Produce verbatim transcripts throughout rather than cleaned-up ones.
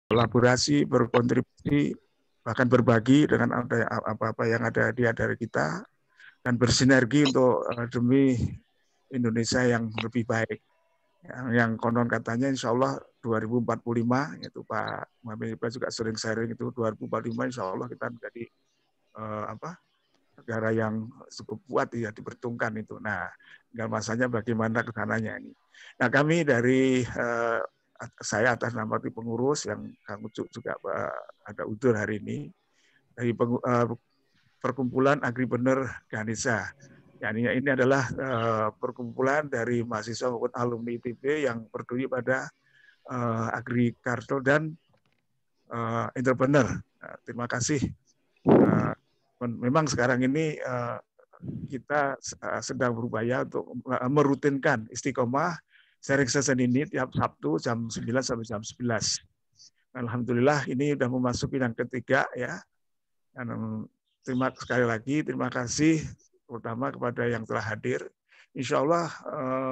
kolaborasi, berkontribusi, bahkan berbagi dengan apa-apa yang ada di antara kita, dan bersinergi untuk uh, demi Indonesia yang lebih baik. Yang, yang konon katanya insya Allah dua ribu empat puluh lima, itu Pak Muhammad Iqbal juga sering sharing itu, dua ribu empat puluh lima insya Allah kita menjadi uh, apa negara yang cukup kuat ya, diperhitungkan itu. Nah, tinggal masanya bagaimana ke sananya ini. Nah, kami dari uh, saya atas nama tim pengurus yang Kang Ucuk juga uh, ada udur hari ini, dari pengu, uh, perkumpulan Agripreneur Ganesha. Ya, ini, ini adalah uh, perkumpulan dari mahasiswa maupun alumni I T B yang peduli pada uh, agrikultur dan uh, entrepreneur. Nah, terima kasih. Uh, memang sekarang ini uh, kita uh, sedang berupaya untuk uh, merutinkan istiqomah sharing session ini tiap Sabtu jam sembilan sampai jam sebelas. Alhamdulillah ini sudah memasuki yang ketiga ya. Dan terima sekali lagi, terima kasih terutama kepada yang telah hadir. Insya Allah eh,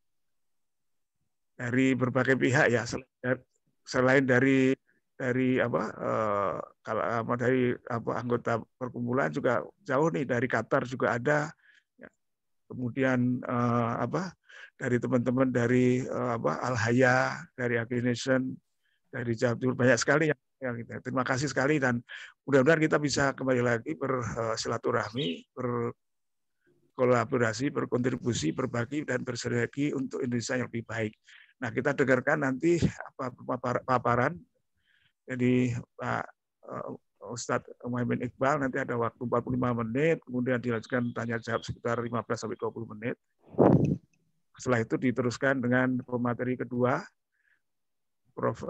dari berbagai pihak ya, selain dari dari apa eh, kalau dari apa anggota perkumpulan juga jauh nih, dari Qatar juga ada. Ya. Kemudian eh, apa dari teman-teman dari eh, apa Al-Haya, dari Agrination, dari Jawa Timur, banyak sekali yang, yang kita. Terima kasih sekali, dan mudah-mudahan kita bisa kembali lagi bersilaturahmi, berkolaborasi, berkontribusi, berbagi, dan bersinergi untuk Indonesia yang lebih baik. Nah, kita dengarkan nanti apa paparan. Jadi Pak Ustadz Muhammad Iqbal nanti ada waktu empat puluh lima menit, kemudian dilanjutkan tanya jawab sekitar lima belas sampai dua puluh menit. Setelah itu diteruskan dengan pemateri kedua, Prof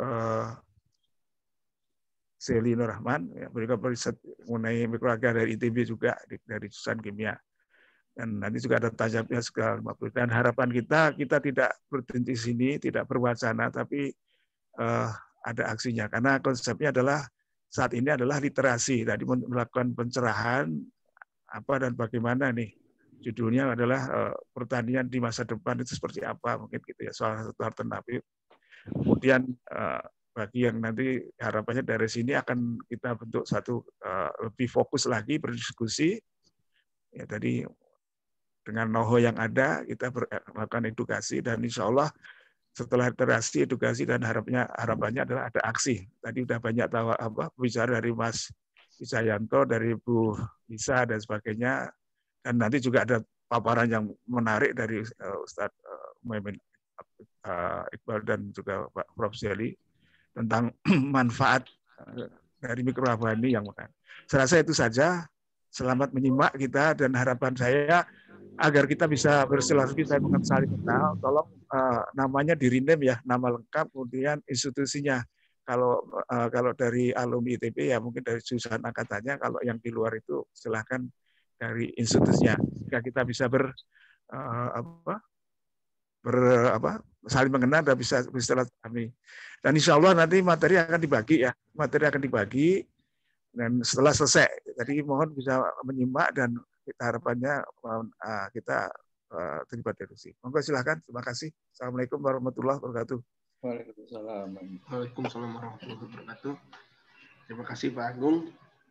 Seli Nur Rahman, ya, beliau riset mengenai mikroalga dari I T B juga, dari jurusan kimia. Dan nanti juga ada tajamnya sekitar lima puluh. Dan harapan kita, kita tidak berhenti di sini, tidak berwacana, tapi uh, ada aksinya. Karena konsepnya adalah, saat ini adalah literasi. Tadi melakukan pencerahan, apa dan bagaimana nih. Judulnya adalah uh, pertanian di masa depan itu seperti apa, mungkin gitu ya, soal satu alternatif. Kemudian uh, bagi yang nanti harapannya dari sini akan kita bentuk satu uh, lebih fokus lagi berdiskusi. Ya tadi dengan know-how yang ada kita melakukan edukasi, dan insya Allah setelah literasi, edukasi, dan harapannya harapannya adalah ada aksi. Tadi udah banyak tahu apa bicara dari Mas Wijayanto, dari Bu Lisa dan sebagainya, dan nanti juga ada paparan yang menarik dari uh, Ustadz uh, Muhammad uh, Iqbal dan juga Pak Prof Seli tentang manfaat dari mikroalga ini yang menarik. Saya rasa itu saja. Selamat menyimak kita, dan harapan saya agar kita bisa bersilaturahmi, saya mengenal saling kenal, tolong uh, namanya di rename ya, nama lengkap, kemudian institusinya. Kalau uh, kalau dari alumni I T B ya mungkin dari jurusan angkatannya, kalau yang di luar itu silahkan dari institusinya. Jika kita bisa ber uh, apa ber apa saling mengenal dan bisa bersilaturahmi. Dan insya Allah nanti materi akan dibagi ya, materi akan dibagi, dan setelah selesai, jadi mohon bisa menyimak, dan kita harapannya uh, kita uh, terlibat diskusi. Monggo silakan. Terima kasih. Assalamualaikum warahmatullahi wabarakatuh. Waalaikumsalam. Waalaikumsalam warahmatullahi wabarakatuh. Terima kasih Pak Agung.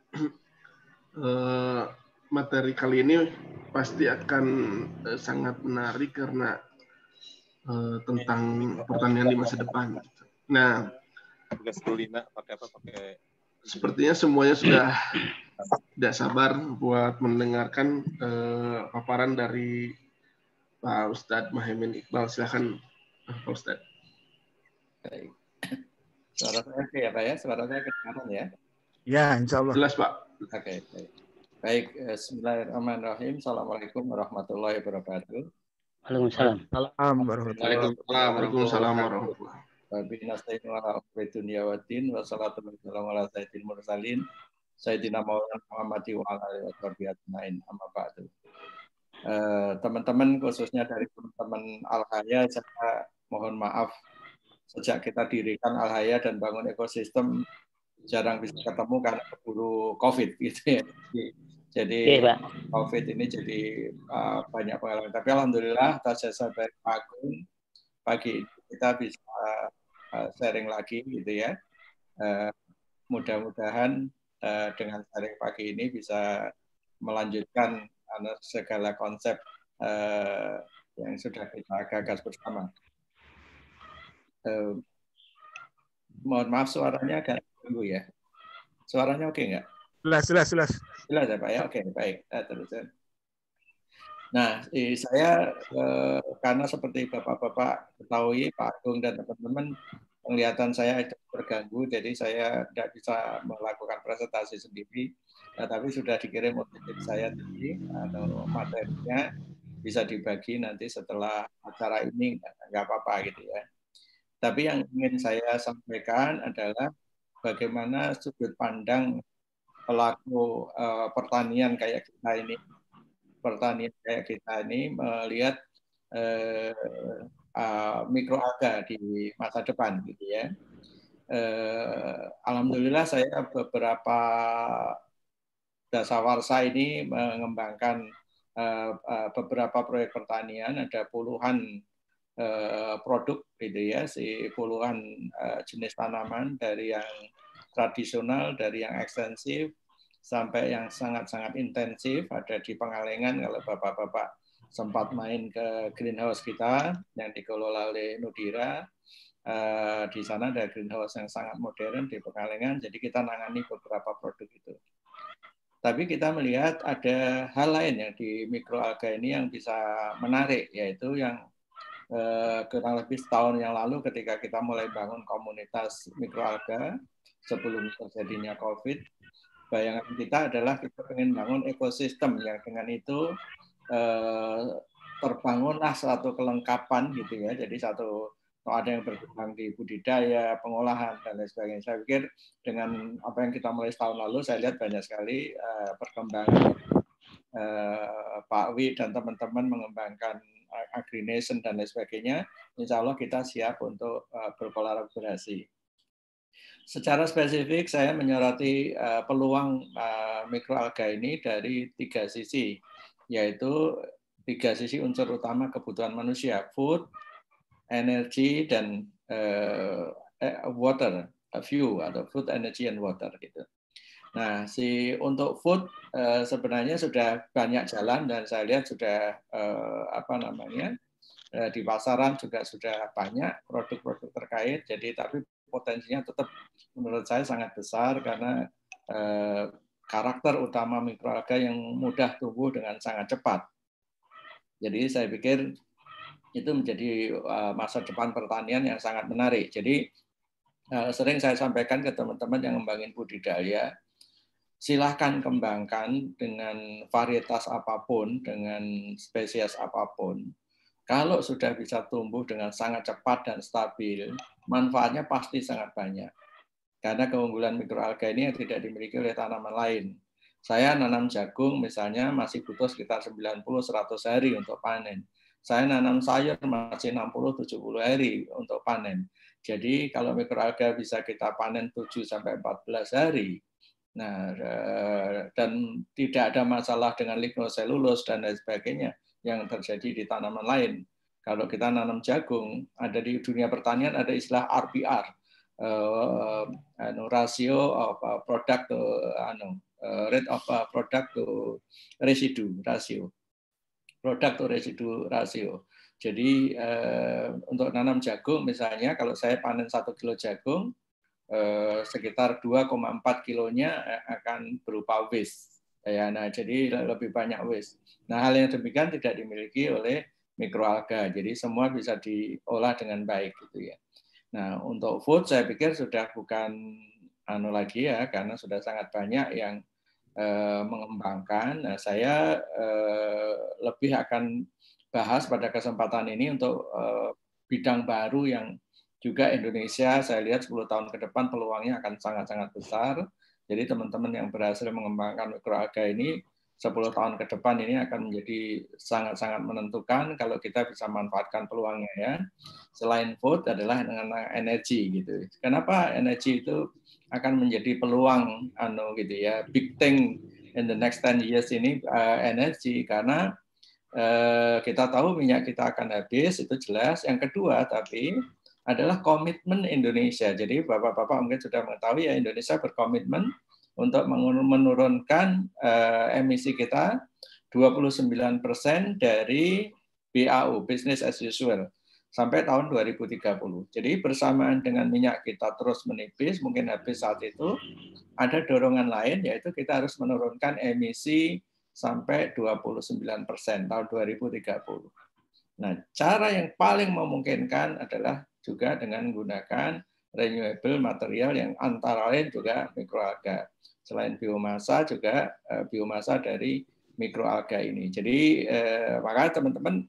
uh, materi kali ini pasti akan uh, sangat menarik karena uh, tentang pertanian di masa depan. Nah, pakai apa? Pakai. Sepertinya semuanya sudah tidak sabar buat mendengarkan uh, paparan dari Pak Ustadz Muhammad Iqbal. Silakan Pak Ustadz. Baik. Suara saya oke ya Pak ya? Suara saya kedengaran ya? Ya, insya Allah. Jelas Pak. Oke, baik. Baik, bismillahirrahmanirrahim. Assalamualaikum warahmatullahi wabarakatuh. Waalaikumsalam. Waalaikumsalam warahmatullahi wabarakatuh. Bina sayyidina wa dunya wa din wa salatu wassalamu ala sayyidil mursalin sayyidina maulana Muhammadi wa ala alihi wa ajmain, amma ba'du. Teman-teman, khususnya dari teman-teman Al-Haya, saya mohon maaf, sejak kita dirikan Al-Haya dan bangun ekosistem jarang bisa ketemu karena keburu COVID gitu ya. Jadi yeah, COVID ini jadi uh, banyak pengalaman. Tapi alhamdulillah atas jasa dari Pak Agung, pagi ini kita bisa uh, sharing lagi gitu ya. uh, mudah-mudahan uh, dengan sharing pagi ini bisa melanjutkan uh, segala konsep uh, yang sudah kita gagas bersama. Uh, mohon maaf suaranya agak tunggu ya. Suaranya oke nggak? Jelas, jelas, jelas. Jelas ya Pak ya. Oke, baik. Uh, terus. Nah, saya eh, karena seperti Bapak-Bapak ketahui, Pak Agung dan teman-teman, penglihatan saya itu terganggu, jadi saya tidak bisa melakukan presentasi sendiri, nah, tapi sudah dikirim oleh tim saya tadi, atau materinya bisa dibagi nanti setelah acara ini, nggak apa-apa gitu ya. Tapi yang ingin saya sampaikan adalah bagaimana sudut pandang pelaku eh, pertanian kayak kita ini, pertanian kayak kita ini melihat eh, uh, mikroalga di masa depan gitu ya. Eh, Alhamdulillah saya beberapa dasawarsa ini mengembangkan eh, uh, beberapa proyek pertanian, ada puluhan eh, produk gitu ya, si puluhan eh, jenis tanaman dari yang tradisional, dari yang ekstensif sampai yang sangat-sangat intensif. Ada di Pengalengan kalau Bapak-Bapak sempat main ke greenhouse kita yang dikelola oleh Nudira. Uh, di sana ada greenhouse yang sangat modern di Pengalengan, jadi kita nangani beberapa produk itu. Tapi kita melihat ada hal lain yang di mikroalga ini yang bisa menarik, yaitu yang uh, kurang lebih setahun yang lalu ketika kita mulai bangun komunitas mikroalga sebelum terjadinya COVID, bayangan kita adalah kita ingin bangun ekosistem yang dengan itu eh, terbangunlah suatu kelengkapan gitu ya. Jadi satu ada yang berkembang di budidaya, pengolahan dan lain sebagainya. Saya pikir dengan apa yang kita mulai setahun lalu, saya lihat banyak sekali eh, perkembangan eh, Pak Wi dan teman-teman mengembangkan agrination dan lain sebagainya. Insya Allah kita siap untuk eh, berkolaborasi. Secara spesifik saya menyoroti uh, peluang uh, mikroalga ini dari tiga sisi, yaitu tiga sisi unsur utama kebutuhan manusia: food, energy, dan uh, water, fuel atau food, energy, and water gitu. Nah, si untuk food uh, sebenarnya sudah banyak jalan dan saya lihat sudah uh, apa namanya uh, di pasaran juga sudah banyak produk-produk terkait. Jadi tapi potensinya tetap menurut saya sangat besar karena eh, karakter utama mikroalga yang mudah tumbuh dengan sangat cepat. Jadi saya pikir itu menjadi uh, masa depan pertanian yang sangat menarik. Jadi uh, sering saya sampaikan ke teman-teman yang ngembangin budidaya, silahkan kembangkan dengan varietas apapun, dengan spesies apapun. Kalau sudah bisa tumbuh dengan sangat cepat dan stabil, manfaatnya pasti sangat banyak. Karena keunggulan mikroalga ini yang tidak dimiliki oleh tanaman lain. Saya nanam jagung misalnya masih butuh sekitar sembilan puluh sampai seratus hari untuk panen. Saya nanam sayur masih enam puluh sampai tujuh puluh hari untuk panen. Jadi kalau mikroalga bisa kita panen tujuh sampai empat belas hari, nah dan tidak ada masalah dengan lignoselulus dan lain sebagainya yang terjadi di tanaman lain. Kalau kita nanam jagung, ada di dunia pertanian ada istilah R P R, uh, anu, rasio of uh, product to anu, uh, rate of uh, product to residue rasio, product to residue rasio. Jadi uh, untuk nanam jagung misalnya, kalau saya panen satu kilo jagung, uh, sekitar dua koma empat kilonya akan berupa waste. Ya, nah jadi lebih banyak waste. Nah hal yang demikian tidak dimiliki oleh mikroalga. Jadi semua bisa diolah dengan baik gitu ya. Nah, untuk food saya pikir sudah bukan anu lagi ya, karena sudah sangat banyak yang eh, mengembangkan. Nah, saya eh, lebih akan bahas pada kesempatan ini untuk eh, bidang baru yang juga Indonesia saya lihat sepuluh tahun ke depan peluangnya akan sangat-sangat besar. Jadi teman-teman yang berhasil mengembangkan mikroalga ini sepuluh tahun ke depan ini akan menjadi sangat-sangat menentukan kalau kita bisa manfaatkan peluangnya ya. Selain food adalah dengan energi gitu. Kenapa energi itu akan menjadi peluang anu gitu ya, big thing in the next ten years ini uh, energi, karena uh, kita tahu minyak kita akan habis, itu jelas. Yang kedua tapi adalah komitmen Indonesia. Jadi Bapak-Bapak mungkin sudah mengetahui ya, Indonesia berkomitmen untuk menurunkan uh, emisi kita dua puluh sembilan persen dari B A U, business as usual, sampai tahun dua ribu tiga puluh. Jadi bersamaan dengan minyak kita terus menipis, mungkin habis saat itu, ada dorongan lain, yaitu kita harus menurunkan emisi sampai dua puluh sembilan persen tahun dua ribu tiga puluh. Nah, cara yang paling memungkinkan adalah juga dengan menggunakan renewable material yang antara lain juga mikroalga. Selain biomasa juga eh, biomasa dari mikroalga ini. Jadi eh, maka teman-teman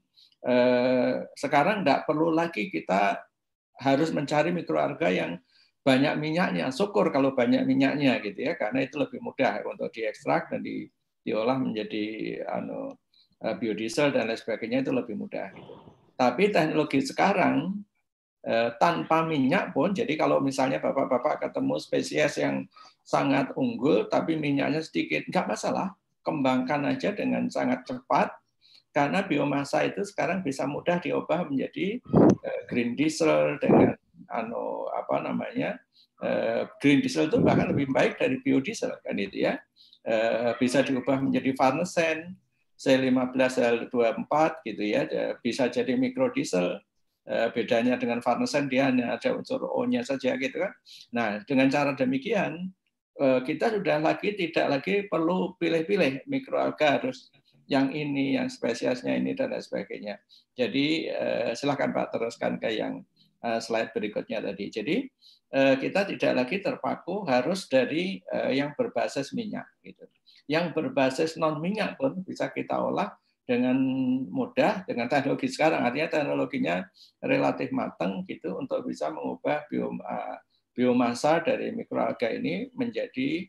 eh, sekarang tidak perlu lagi kita harus mencari mikroalga yang banyak minyaknya. Syukur kalau banyak minyaknya gitu ya, karena itu lebih mudah untuk diekstrak dan di, diolah menjadi anu, biodiesel dan lain sebagainya, itu lebih mudah. Tapi teknologi sekarang eh, tanpa minyak pun, jadi kalau misalnya Bapak-Bapak ketemu spesies yang sangat unggul tapi minyaknya sedikit, nggak masalah, kembangkan aja dengan sangat cepat, karena biomasa itu sekarang bisa mudah diubah menjadi eh, green diesel dengan ano apa namanya eh, green diesel itu bahkan lebih baik dari biodiesel kan itu ya, eh, bisa diubah menjadi farnesen C lima belas L dua puluh empat gitu ya, bisa jadi mikrodiesel. Bedanya dengan farnesen dia hanya ada unsur O-nya saja gitu kan. Nah, dengan cara demikian kita sudah lagi tidak lagi perlu pilih-pilih mikroalga harus yang ini, yang spesiesnya ini dan lain sebagainya. Jadi silakan Pak teruskan ke yang slide berikutnya tadi. Jadi kita tidak lagi terpaku harus dari yang berbasis minyak gitu. Yang berbasis non minyak pun bisa kita olah dengan mudah dengan teknologi sekarang, artinya teknologinya relatif matang gitu untuk bisa mengubah biom, uh, biomasa dari mikroalga ini menjadi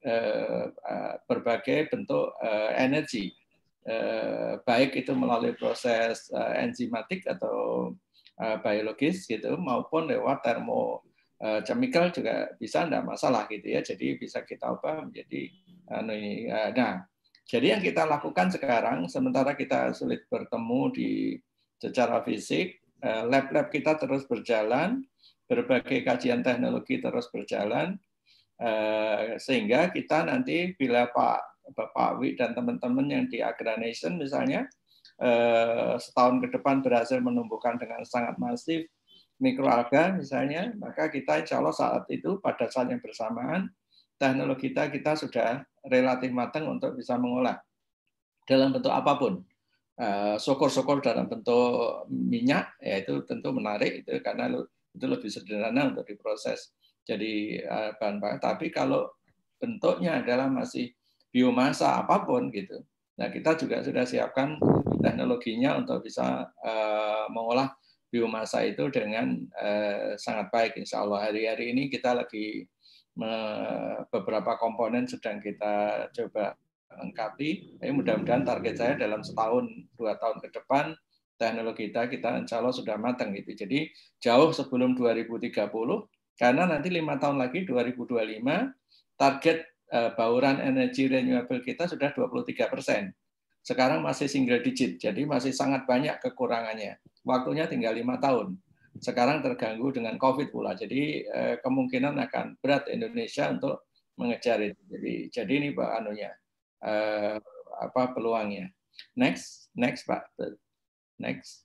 uh, uh, berbagai bentuk uh, energi, uh, baik itu melalui proses uh, enzimatik atau uh, biologis gitu maupun lewat termo uh, chemical juga bisa, tidak masalah gitu ya. Jadi bisa kita ubah menjadi uh, ini. Uh, nah, jadi yang kita lakukan sekarang, sementara kita sulit bertemu di secara fisik, lab-lab kita terus berjalan, berbagai kajian teknologi terus berjalan, sehingga kita nanti bila Pak Bapak Wi dan teman-teman yang di Agranation misalnya, setahun ke depan berhasil menumbuhkan dengan sangat masif mikroalga misalnya, maka kita insya Allah saat itu pada saat yang bersamaan, teknologi kita kita sudah relatif matang untuk bisa mengolah dalam bentuk apapun. Syukur-syukur dalam bentuk minyak, ya itu tentu menarik itu karena itu lebih sederhana untuk diproses jadi bahan bahan. Tapi kalau bentuknya adalah masih biomasa apapun gitu, nah kita juga sudah siapkan teknologinya untuk bisa mengolah biomasa itu dengan sangat baik. Insya Allah hari-hari ini kita lagi beberapa komponen sedang kita coba lengkapi. Jadi mudah-mudahan target saya dalam setahun dua tahun ke depan teknologi kita kita insya Allah sudah matang gitu. Jadi jauh sebelum dua ribu tiga puluh, karena nanti lima tahun lagi dua ribu dua puluh lima target bauran energi renewable kita sudah dua puluh tiga persen. Sekarang masih single digit, jadi masih sangat banyak kekurangannya. Waktunya tinggal lima tahun. Sekarang terganggu dengan COVID pula, jadi eh, kemungkinan akan berat Indonesia untuk mengejar itu. Jadi, jadi ini Pak anunya, eh, apa peluangnya? Next, next Pak, next.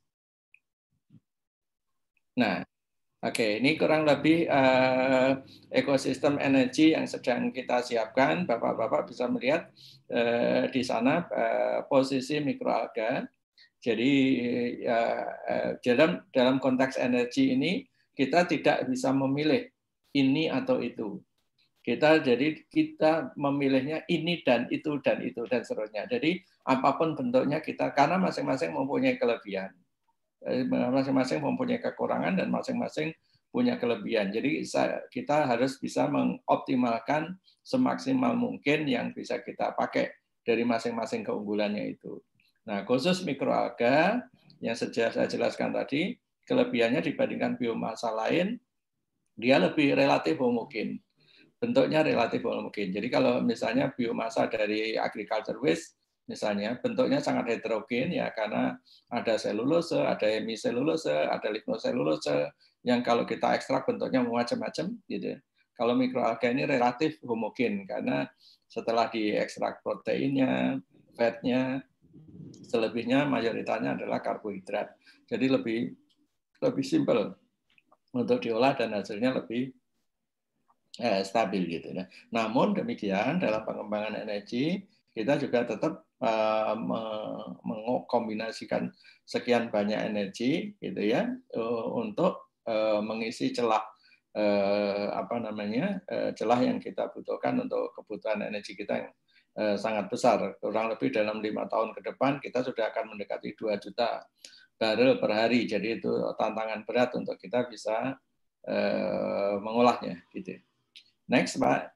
Nah, oke, okay, ini kurang lebih eh, ekosistem energi yang sedang kita siapkan. Bapak-bapak bisa melihat eh, di sana eh, posisi mikroalga. Jadi ya, dalam dalam konteks energi ini kita tidak bisa memilih ini atau itu. Kita jadi kita memilihnya ini dan itu dan itu dan seterusnya. Jadi apapun bentuknya kita, karena masing-masing mempunyai kelebihan, masing-masing mempunyai kekurangan dan masing-masing punya kelebihan. Jadi kita harus bisa mengoptimalkan semaksimal mungkin yang bisa kita pakai dari masing-masing keunggulannya itu. Nah, khusus mikroalga yang sudah saya jelaskan tadi, kelebihannya dibandingkan biomasa lain, dia lebih relatif homogen. Bentuknya relatif homogen. Jadi kalau misalnya biomasa dari agriculture waste, misalnya bentuknya sangat heterogen ya, karena ada selulose, ada hemiselulose, ada lignoselulose yang kalau kita ekstrak bentuknya macam-macam gitu. Kalau mikroalga ini relatif homogen karena setelah diekstrak proteinnya, fatnya, selebihnya mayoritasnya adalah karbohidrat. Jadi lebih lebih simpel untuk diolah dan hasilnya lebih eh, stabil gitu ya. Namun demikian dalam pengembangan energi kita juga tetap uh, mengkombinasikan sekian banyak energi gitu ya uh, untuk uh, mengisi celah uh, apa namanya uh, celah yang kita butuhkan untuk kebutuhan energi kita yang uh, sangat besar. Kurang lebih dalam lima tahun ke depan kita sudah akan mendekati dua juta barel per hari. Jadi itu tantangan berat untuk kita bisa uh, mengolahnya gitu. Next, Pak.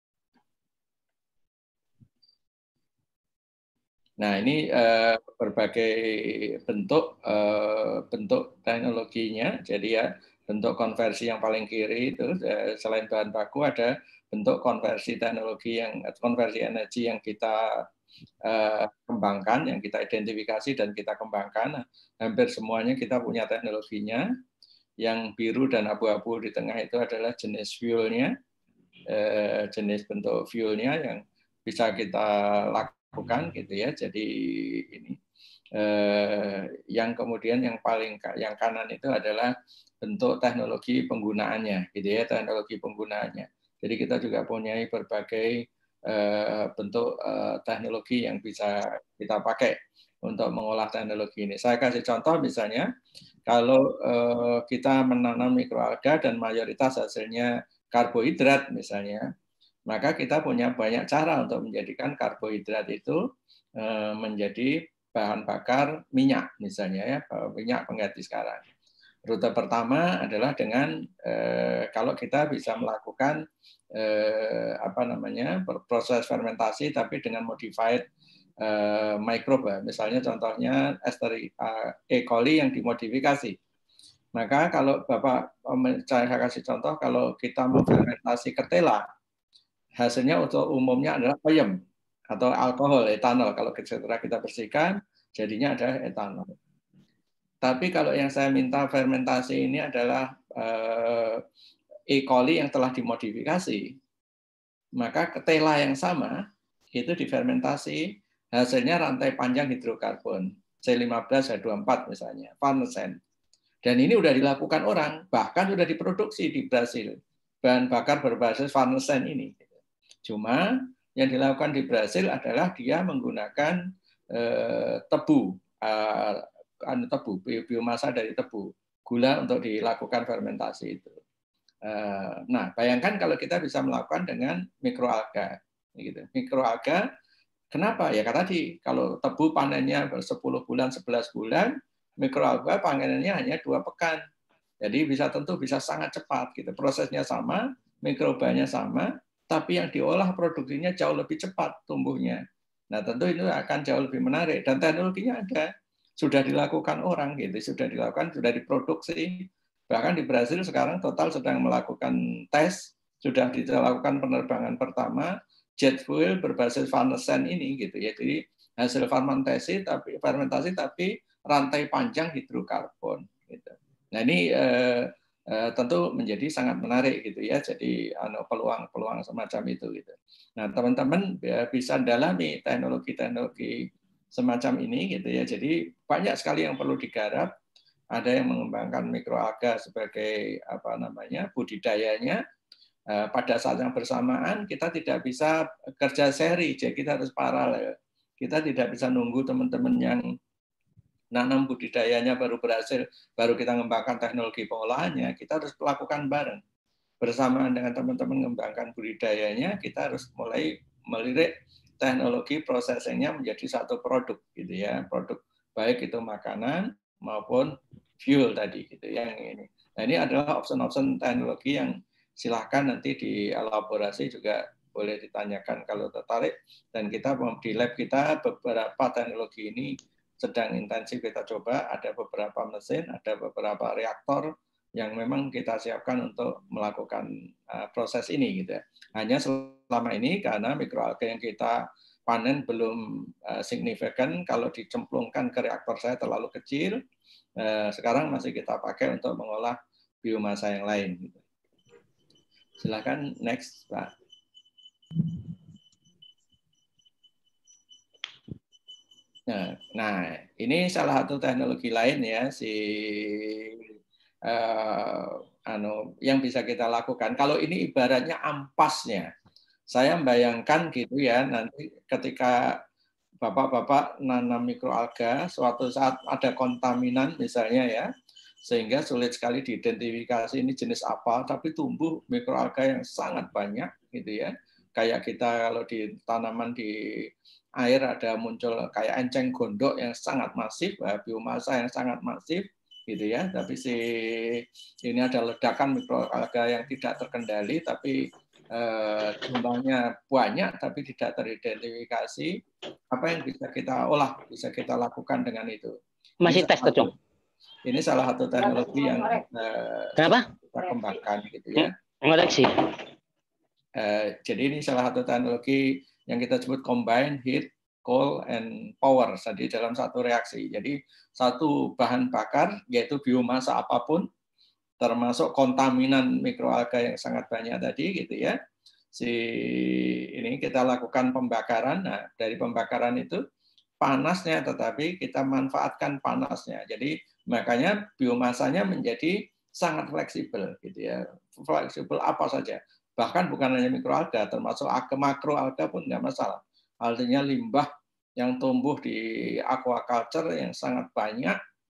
Nah, ini uh, berbagai bentuk uh, bentuk teknologinya. Jadi ya, bentuk konversi yang paling kiri itu uh, selain bahan baku ada bentuk konversi teknologi yang konversi energi yang kita uh, kembangkan, yang kita identifikasi dan kita kembangkan. Nah, hampir semuanya kita punya teknologinya. Yang biru dan abu-abu di tengah itu adalah jenis fuelnya. Jenis bentuk fuelnya yang bisa kita lakukan gitu ya. Jadi ini eh, yang kemudian yang paling yang kanan itu adalah bentuk teknologi penggunaannya gitu ya, teknologi penggunaannya. Jadi kita juga punya berbagai eh, bentuk eh, teknologi yang bisa kita pakai untuk mengolah teknologi ini. Saya kasih contoh misalnya kalau eh, kita menanam mikroalga dan mayoritas hasilnya karbohidrat misalnya, maka kita punya banyak cara untuk menjadikan karbohidrat itu menjadi bahan bakar minyak misalnya ya, minyak pengganti sekarang. Rute pertama adalah dengan eh, kalau kita bisa melakukan eh, apa namanya proses fermentasi tapi dengan modified eh, mikroba, misalnya contohnya E. coli yang dimodifikasi. Maka kalau Bapak, saya kasih contoh, kalau kita memfermentasi ketela, hasilnya untuk umumnya adalah peyem atau alkohol, etanol. Kalau setelah kita bersihkan, jadinya ada etanol. Tapi kalau yang saya minta fermentasi ini adalah E. coli yang telah dimodifikasi, maka ketela yang sama, itu difermentasi, hasilnya rantai panjang hidrokarbon, C lima belas H dua puluh empat misalnya, farnesen. Dan ini sudah dilakukan orang, bahkan sudah diproduksi di Brasil. Bahan bakar berbasis farnesen ini. Cuma yang dilakukan di Brasil adalah dia menggunakan eh, tebu, eh, tebu, biomasa dari tebu, gula untuk dilakukan fermentasi itu. Eh, nah, bayangkan kalau kita bisa melakukan dengan mikroalga. Gitu. Mikroalga, kenapa? Ya karena tadi, kalau tebu panennya sepuluh bulan, sebelas bulan, mikroalga panenannya hanya dua pekan. Jadi bisa tentu bisa sangat cepat gitu. Prosesnya sama, mikrobanya sama, tapi yang diolah produksinya jauh lebih cepat tumbuhnya. Nah, tentu itu akan jauh lebih menarik dan teknologinya ada. Sudah dilakukan orang gitu, sudah dilakukan, sudah diproduksi. Bahkan di Brasil sekarang total sedang melakukan tes, sudah dilakukan penerbangan pertama jet fuel berbasis farnesen ini gitu ya. Jadi hasil fermentasi tapi fermentasi tapi rantai panjang hidrokarbon gitu. Nah ini eh, eh, tentu menjadi sangat menarik gitu ya. Jadi anu peluang-peluang semacam itu gitu. Nah teman-teman bisa dalami teknologi-teknologi semacam ini gitu ya. Jadi banyak sekali yang perlu digarap. Ada yang mengembangkan mikroalga sebagai apa namanya budidayanya. Pada saat yang bersamaan kita tidak bisa kerja seri, jadi kita harus paralel. Kita tidak bisa nunggu teman-teman yang nanam budidayanya baru berhasil, baru kita mengembangkan teknologi pengolahannya, kita harus lakukan bareng. Bersamaan dengan teman-teman mengembangkan budidayanya, kita harus mulai melirik teknologi prosesingnya menjadi satu produk gitu ya, produk baik itu makanan maupun fuel tadi gitu yang ini. Nah, ini adalah option-option teknologi yang silahkan nanti di elaborasi juga boleh ditanyakan kalau tertarik, dan kita di lab kita beberapa teknologi ini sedang intensif kita coba. Ada beberapa mesin, ada beberapa reaktor yang memang kita siapkan untuk melakukan uh, proses ini gitu ya. Hanya selama ini karena mikroalga yang kita panen belum uh, signifikan kalau dicemplungkan ke reaktor saya terlalu kecil. Uh, sekarang masih kita pakai untuk mengolah biomasa yang lain. Silakan next, Pak. Nah, nah, ini salah satu teknologi lain ya si uh, anu yang bisa kita lakukan. Kalau ini ibaratnya ampasnya. Saya membayangkan gitu ya, nanti ketika bapak-bapak nanam mikroalga, suatu saat ada kontaminan misalnya ya, sehingga sulit sekali diidentifikasi ini jenis apa, tapi tumbuh mikroalga yang sangat banyak gitu ya. Kayak kita kalau di tanaman di air ada muncul kayak enceng gondok yang sangat masif, biomasa yang sangat masif gitu ya. Tapi si ini ada ledakan mikroalga yang tidak terkendali, tapi eh, jumlahnya banyak tapi tidak teridentifikasi. Apa yang bisa kita olah, bisa kita lakukan dengan itu? Masih tes tuh, Cung. Ini salah satu teknologi yang eh, Kenapa? kita kembangkan gitu ya. Mengoreksi. Eh, jadi ini salah satu teknologi yang kita sebut combined heat, cold, and power tadi dalam satu reaksi. Jadi satu bahan bakar yaitu biomasa apapun, termasuk kontaminan mikroalga yang sangat banyak tadi gitu ya. Si ini kita lakukan pembakaran. Nah, dari pembakaran itu panasnya tetapi kita manfaatkan panasnya. Jadi makanya biomasanya menjadi sangat fleksibel gitu ya. Fleksibel apa saja. Bahkan bukan hanya mikroalga, termasuk makroalga pun nggak masalah. Artinya limbah yang tumbuh di aquaculture yang sangat banyak,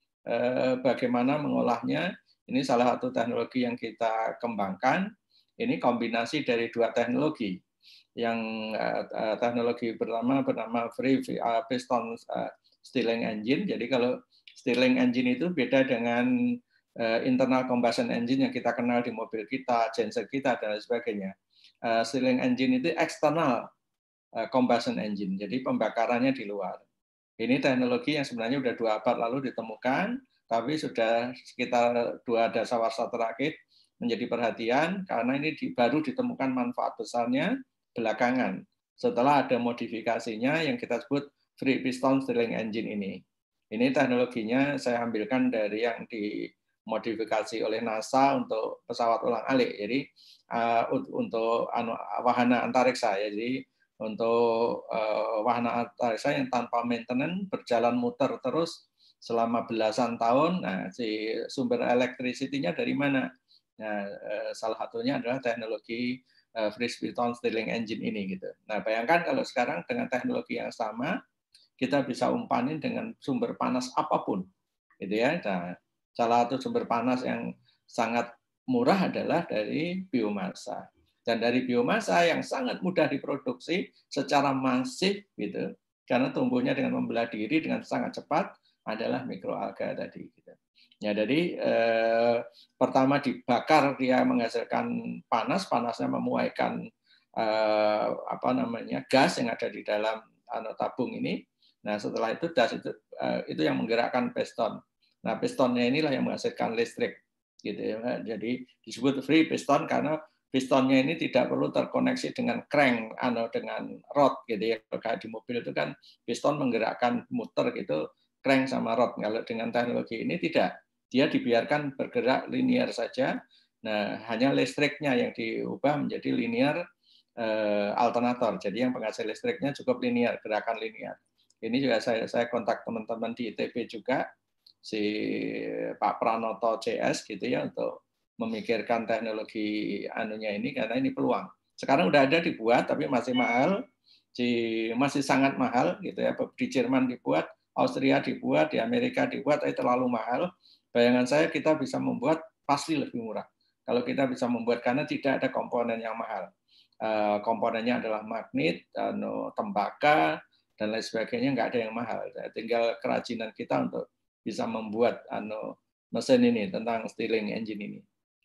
eh, bagaimana mengolahnya. Ini salah satu teknologi yang kita kembangkan. Ini kombinasi dari dua teknologi. Yang uh, teknologi pertama bernama free uh, piston uh, Stirling engine. Jadi kalau Stirling engine itu beda dengan uh, internal combustion engine yang kita kenal di mobil kita, genset kita dan lain sebagainya. Uh, Stirling engine itu eksternal uh, combustion engine. Jadi pembakarannya di luar. Ini teknologi yang sebenarnya sudah dua abad lalu ditemukan, tapi sudah sekitar dua dasawarsa terakhir menjadi perhatian karena ini di, baru ditemukan manfaat besarnya belakangan setelah ada modifikasinya yang kita sebut free piston Stirling engine ini. Ini teknologinya saya ambilkan dari yang dimodifikasi oleh NASA untuk pesawat ulang-alik. Jadi uh, untuk anu, wahana antariksa ya. Jadi untuk uh, wahana antariksa yang tanpa maintenance berjalan muter terus selama belasan tahun. Nah, si sumber electricity-nya dari mana? Nah, salah satunya adalah teknologi free piston Stirling engine ini gitu. Nah, bayangkan kalau sekarang dengan teknologi yang sama kita bisa umpanin dengan sumber panas apapun, gitu ya. Nah, salah satu sumber panas yang sangat murah adalah dari biomasa. Dan dari biomasa yang sangat mudah diproduksi secara masif gitu, karena tumbuhnya dengan membelah diri dengan sangat cepat adalah mikroalga tadi. Gitu. Ya, jadi eh, pertama dibakar dia menghasilkan panas, panasnya memuaikan eh, apa namanya gas yang ada di dalam anu, tabung ini. Nah, setelah itu gas itu eh, itu yang menggerakkan piston. Nah, pistonnya inilah yang menghasilkan listrik, gitu ya. Jadi disebut free piston karena pistonnya ini tidak perlu terkoneksi dengan crank atau dengan rod, gitu ya. Kayak di mobil itu kan piston menggerakkan muter gitu, crank sama rod. Kalau dengan teknologi ini tidak. Dia dibiarkan bergerak linear saja. Nah, hanya listriknya yang diubah menjadi linear eh, alternator. Jadi yang penghasil listriknya cukup linear, gerakan linear. Ini juga saya saya kontak teman-teman di I T B juga, si Pak Pranoto C S gitu ya, untuk memikirkan teknologi anunya ini karena ini peluang. Sekarang udah ada dibuat tapi masih mahal, masih sangat mahal gitu ya. Di Jerman dibuat, Austria dibuat, di Amerika dibuat, tapi terlalu mahal. Bayangan saya kita bisa membuat pasti lebih murah. Kalau kita bisa membuat karena tidak ada komponen yang mahal. Komponennya adalah magnet, tembaga, dan lain sebagainya, nggak ada yang mahal. Tinggal kerajinan kita untuk bisa membuat mesin ini tentang Stirling engine ini.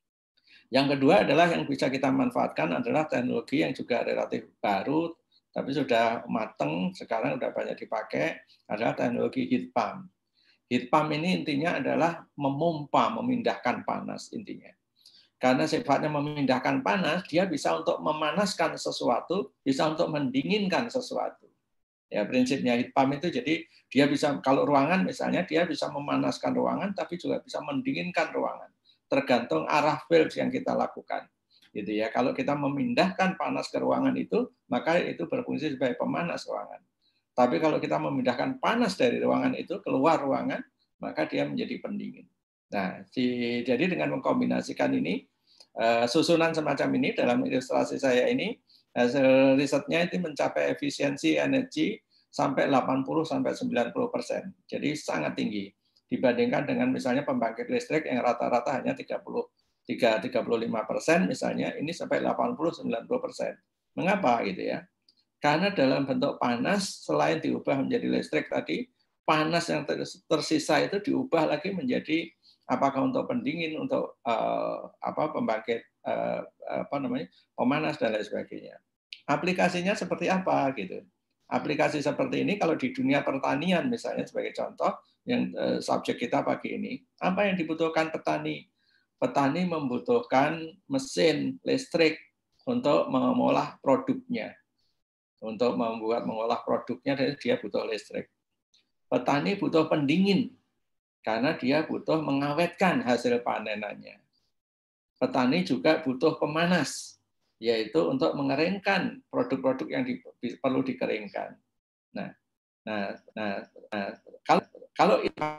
Yang kedua adalah yang bisa kita manfaatkan adalah teknologi yang juga relatif baru, tapi sudah mateng, sekarang sudah banyak dipakai, adalah teknologi heat pump. Heat pump ini intinya adalah memompa, memindahkan panas intinya. Karena sifatnya memindahkan panas, dia bisa untuk memanaskan sesuatu, bisa untuk mendinginkan sesuatu. Ya, prinsipnya heat pump itu jadi dia bisa, kalau ruangan misalnya dia bisa memanaskan ruangan tapi juga bisa mendinginkan ruangan. Tergantung arah valve yang kita lakukan. Gitu ya. Kalau kita memindahkan panas ke ruangan itu, maka itu berfungsi sebagai pemanas ruangan. Tapi kalau kita memindahkan panas dari ruangan itu keluar ruangan, maka dia menjadi pendingin. Nah, di, jadi dengan mengkombinasikan ini, uh, susunan semacam ini dalam ilustrasi saya ini, hasil risetnya itu mencapai efisiensi energi sampai delapan puluh sampai sembilan puluh persen. Jadi sangat tinggi dibandingkan dengan misalnya pembangkit listrik yang rata-rata hanya tiga puluh tiga sampai tiga puluh lima persen misalnya, ini sampai delapan puluh sampai sembilan puluh persen. Mengapa gitu ya? Karena dalam bentuk panas selain diubah menjadi listrik tadi, panas yang tersisa itu diubah lagi menjadi apakah untuk pendingin, untuk uh, apa pembangkit uh, apa namanya pemanas dan lain sebagainya. Aplikasinya seperti apa gitu? Aplikasi seperti ini kalau di dunia pertanian misalnya sebagai contoh yang uh, subjek kita pagi ini, apa yang dibutuhkan petani? Petani membutuhkan mesin listrik untuk mengolah produknya, untuk membuat mengolah produknya dan dia butuh listrik. Petani butuh pendingin karena dia butuh mengawetkan hasil panenannya. Petani juga butuh pemanas, yaitu untuk mengeringkan produk-produk yang di, di, perlu dikeringkan. Nah, nah, nah, nah kalau kalau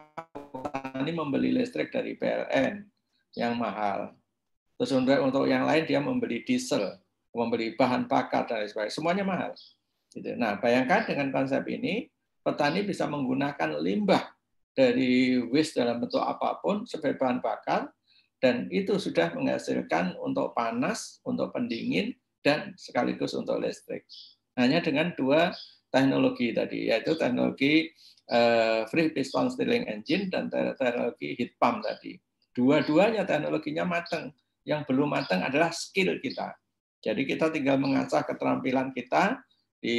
petani membeli listrik dari P L N yang mahal, terus untuk untuk yang lain dia membeli diesel, membeli bahan bakar dan lain sebagainya, semuanya mahal. Gitu. Nah, bayangkan dengan konsep ini, petani bisa menggunakan limbah dari waste dalam bentuk apapun sebagai bahan bakar, dan itu sudah menghasilkan untuk panas, untuk pendingin, dan sekaligus untuk listrik. Hanya dengan dua teknologi tadi, yaitu teknologi uh, free piston stirring engine dan teknologi heat pump tadi. Dua-duanya teknologinya matang. Yang belum matang adalah skill kita. Jadi kita tinggal mengasah keterampilan kita. Di,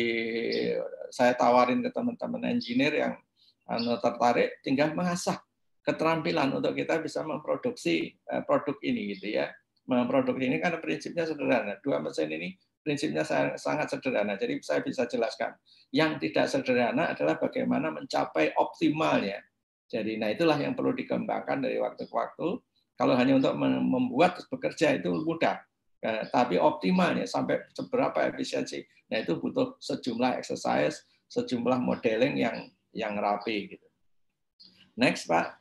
saya tawarin ke teman-teman engineer yang anu, tertarik, tinggal mengasah keterampilan untuk kita bisa memproduksi uh, produk ini gitu ya. Memproduksi ini karena prinsipnya sederhana. Dua mesin ini prinsipnya sangat sederhana. Jadi saya bisa jelaskan. Yang tidak sederhana adalah bagaimana mencapai optimalnya. Jadi nah itulah yang perlu dikembangkan dari waktu ke waktu. Kalau hanya untuk membuat bekerja itu mudah. Nah, tapi optimalnya sampai seberapa efisiensi. Nah itu butuh sejumlah exercise, sejumlah modeling yang yang rapi gitu. Next, Pak.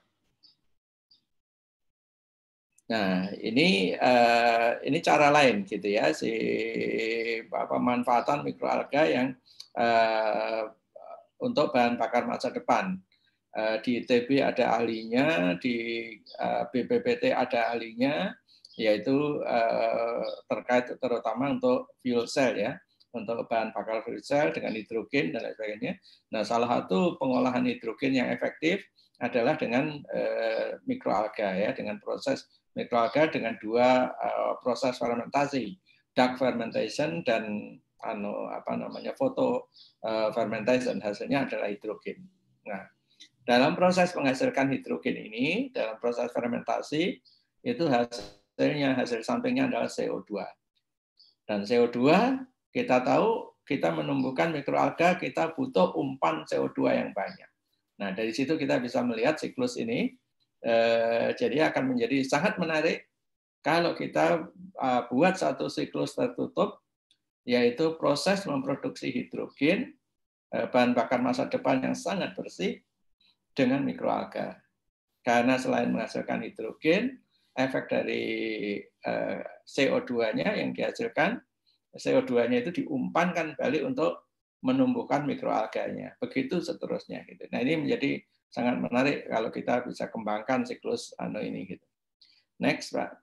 Nah, ini uh, ini cara lain gitu ya, si pemanfaatan mikroalga yang uh, untuk bahan bakar masa depan. Uh, di I T B ada ahlinya, di uh, B P P T ada ahlinya, yaitu uh, terkait terutama untuk fuel cell ya, untuk bahan bakar fuel cell dengan hidrogen dan lain sebagainya. Nah, salah satu pengolahan hidrogen yang efektif adalah dengan uh, mikroalga ya, dengan proses mikroalga dengan dua uh, proses fermentasi, dark fermentation dan anu apa namanya photo uh, fermentation, hasilnya adalah hidrogen. Nah, dalam proses menghasilkan hidrogen ini, dalam proses fermentasi itu hasilnya hasil sampingnya adalah C O dua. Dan C O dua kita tahu kita menumbuhkan mikroalga kita butuh umpan C O dua yang banyak. Nah, dari situ kita bisa melihat siklus ini. Eh, jadi akan menjadi sangat menarik kalau kita uh, buat satu siklus tertutup, yaitu proses memproduksi hidrogen, eh, bahan bakar masa depan yang sangat bersih, dengan mikroalga. Karena selain menghasilkan hidrogen, efek dari eh, C O dua-nya yang dihasilkan, C O dua-nya itu diumpankan balik untuk menumbuhkan mikroalganya. Begitu seterusnya. Gitu. Nah ini menjadi sangat menarik kalau kita bisa kembangkan siklus anu ini gitu. Next, Pak.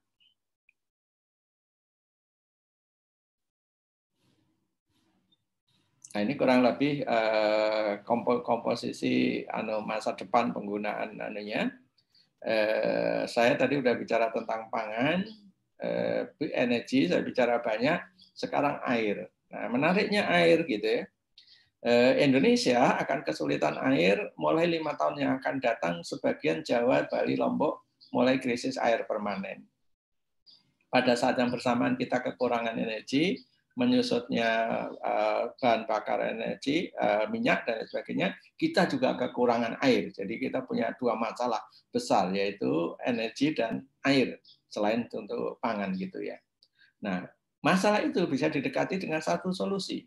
Nah, ini kurang lebih uh, komposisi anu masa depan penggunaan anunya. Uh, saya tadi udah bicara tentang pangan, uh, energi, saya bicara banyak. Sekarang air. Nah, menariknya air gitu ya. Indonesia akan kesulitan air mulai lima tahun yang akan datang, sebagian Jawa, Bali, Lombok mulai krisis air permanen. Pada saat yang bersamaan kita kekurangan energi, menyusutnya uh, bahan bakar energi, uh, minyak dan lain sebagainya, kita juga kekurangan air. Jadi kita punya dua masalah besar, yaitu energi dan air, selain untuk pangan gitu ya. Nah, masalah itu bisa didekati dengan satu solusi,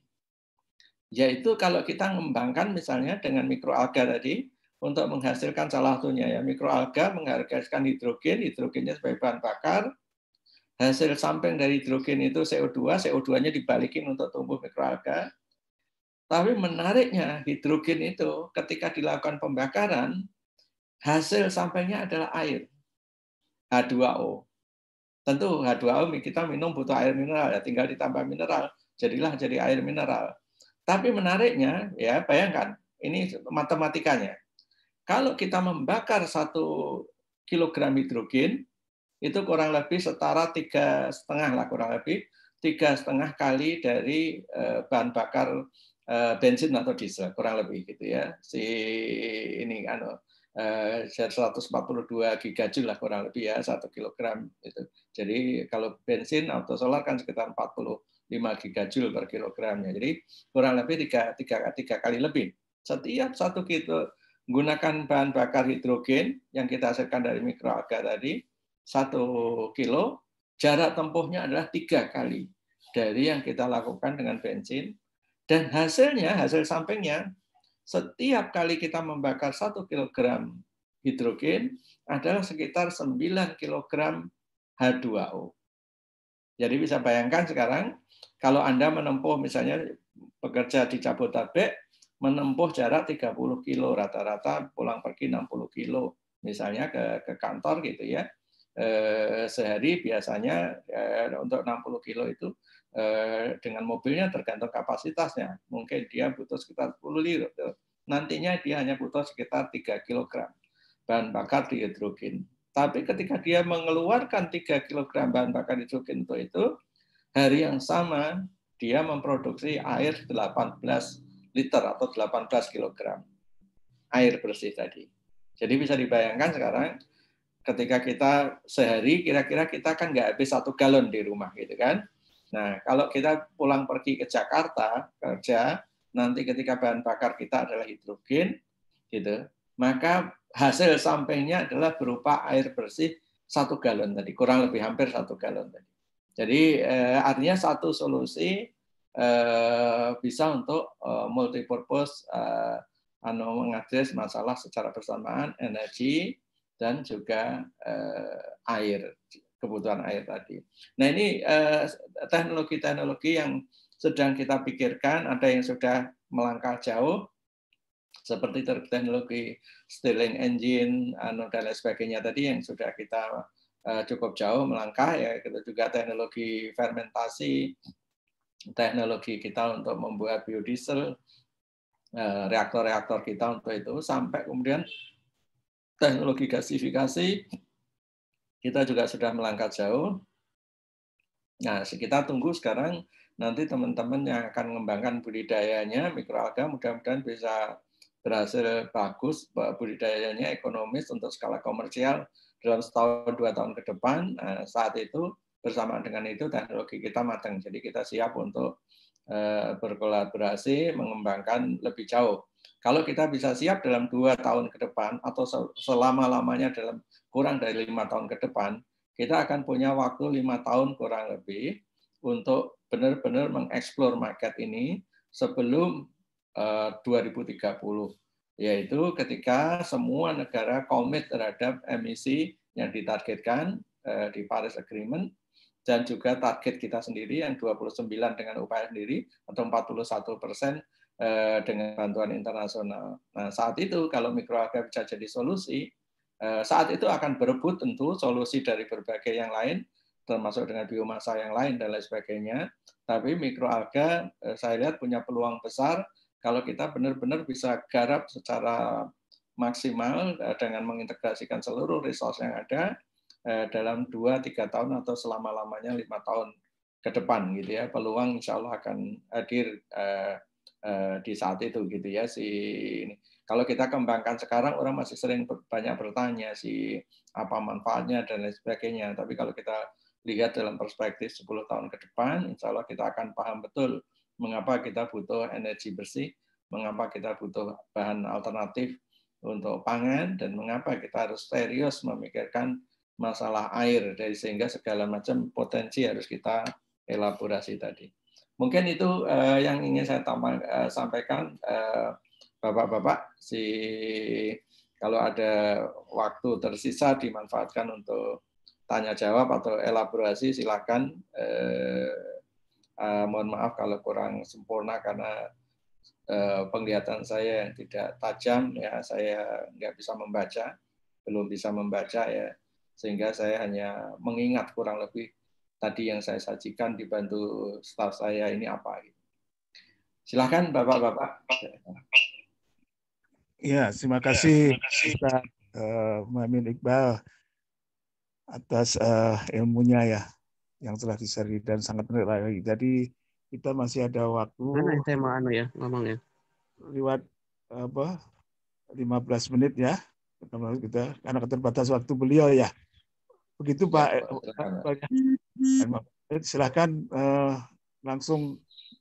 yaitu kalau kita mengembangkan misalnya dengan mikroalga tadi, untuk menghasilkan salah satunya ya, mikroalga menghasilkan hidrogen, hidrogennya sebagai bahan bakar, hasil samping dari hidrogen itu C O dua, C O dua-nya dibalikin untuk tumbuh mikroalga. Tapi menariknya hidrogen itu ketika dilakukan pembakaran, hasil sampingnya adalah air, H dua O. Tentu H dua O kita minum butuh air mineral, ya tinggal ditambah mineral, jadilah jadi air mineral. Tapi menariknya, ya bayangkan, ini matematikanya. Kalau kita membakar satu kilogram hidrogen, itu kurang lebih setara tiga setengah lah kurang lebih tiga setengah kali dari bahan bakar bensin atau diesel kurang lebih gitu ya, si ini anu seratus empat puluh dua gigajoule lah kurang lebih ya satu kilogram itu. Jadi kalau bensin atau solar kan sekitar empat puluh lima gigajoule per kilogramnya. Jadi kurang lebih tiga, tiga, tiga kali lebih. Setiap satu kilo menggunakan bahan bakar hidrogen yang kita hasilkan dari mikroalga tadi, satu kilo, jarak tempuhnya adalah tiga kali dari yang kita lakukan dengan bensin. Dan hasilnya, hasil sampingnya, setiap kali kita membakar satu kilogram hidrogen adalah sekitar sembilan kilogram H dua O. Jadi bisa bayangkan sekarang, kalau Anda menempuh misalnya bekerja di Jabodetabek, menempuh jarak tiga puluh kilo, rata-rata pulang pergi enam puluh kilo, misalnya ke, ke kantor gitu ya. Eh, sehari biasanya eh, untuk enam puluh kilo itu eh, dengan mobilnya tergantung kapasitasnya. Mungkin dia butuh sekitar sepuluh liter. Nantinya dia hanya butuh sekitar tiga kilogram bahan bakar di hidrogen. Tapi ketika dia mengeluarkan tiga kilogram bahan bakar hidrogen untuk itu, hari yang sama dia memproduksi air delapan belas liter atau delapan belas kilogram air bersih tadi. Jadi bisa dibayangkan sekarang ketika kita sehari kira-kira kita kan nggak habis satu galon di rumah gitu kan. Nah kalau kita pulang pergi ke Jakarta kerja, nanti ketika bahan bakar kita adalah hidrogen gitu, maka hasil sampingnya adalah berupa air bersih satu galon tadi, kurang lebih hampir satu galon tadi. Jadi eh, artinya satu solusi eh, bisa untuk eh, multipurpose eh, anu mengadres masalah secara bersamaan energi dan juga eh, air, kebutuhan air tadi. Nah ini eh, teknologi-teknologi yang sedang kita pikirkan, ada yang sudah melangkah jauh, seperti teknologi Stirling engine anu dan lain sebagainya tadi yang sudah kita uh, cukup jauh melangkah ya, itu juga teknologi fermentasi, teknologi kita untuk membuat biodiesel, uh, reaktor-reaktor kita untuk itu, sampai kemudian teknologi gasifikasi kita juga sudah melangkah jauh. Nah, kita tunggu sekarang nanti teman-teman yang akan mengembangkan budidayanya mikroalga mudah-mudahan bisa berhasil bagus budidayanya ekonomis untuk skala komersial dalam setahun dua tahun ke depan. Nah, saat itu bersamaan dengan itu teknologi kita matang, jadi kita siap untuk uh, berkolaborasi mengembangkan lebih jauh. Kalau kita bisa siap dalam dua tahun ke depan atau selama-lamanya dalam kurang dari lima tahun ke depan, kita akan punya waktu lima tahun kurang lebih untuk benar-benar mengeksplor market ini sebelum dua ribu tiga puluh, yaitu ketika semua negara komit terhadap emisi yang ditargetkan di Paris Agreement dan juga target kita sendiri yang dua puluh sembilan dengan upaya sendiri atau empat puluh satu persen dengan bantuan internasional. Nah, saat itu kalau mikroalga bisa jadi solusi, saat itu akan berebut tentu solusi dari berbagai yang lain, termasuk dengan biomasa yang lain dan lain sebagainya. Tapi mikroalga saya lihat punya peluang besar kalau kita benar-benar bisa garap secara maksimal dengan mengintegrasikan seluruh resource yang ada dalam dua tiga tahun atau selama-lamanya lima tahun ke depan gitu ya. Peluang insya Allah akan hadir di saat itu gitu ya. Si ini. Kalau kita kembangkan sekarang orang masih sering banyak bertanya si apa manfaatnya dan lain sebagainya. Tapi kalau kita lihat dalam perspektif sepuluh tahun ke depan, insya Allah kita akan paham betul mengapa kita butuh energi bersih, mengapa kita butuh bahan alternatif untuk pangan, dan mengapa kita harus serius memikirkan masalah air, dari sehingga segala macam potensi harus kita elaborasi tadi. Mungkin itu uh, yang ingin saya tambah, uh, sampaikan, uh, Bapak-bapak. Si kalau ada waktu tersisa dimanfaatkan untuk tanya jawab atau elaborasi, silakan. Uh, uh, mohon maaf kalau kurang sempurna karena uh, penglihatan saya yang tidak tajam, ya saya nggak bisa membaca, belum bisa membaca ya, sehingga saya hanya mengingat kurang lebih tadi yang saya sajikan dibantu staf saya ini apa. Silahkan Bapak-bapak. Ya, terima kasih Ustaz uh, Muhammad Iqbal atas uh, ilmunya ya yang telah diseri dan sangat menarik lagi. Jadi kita masih ada waktu. Mana saya mau anu ya ngomongnya. Lewat apa lima belas menit ya. Kita karena keterbatasan waktu beliau ya. Begitu Pak. Ya, silakan uh, langsung.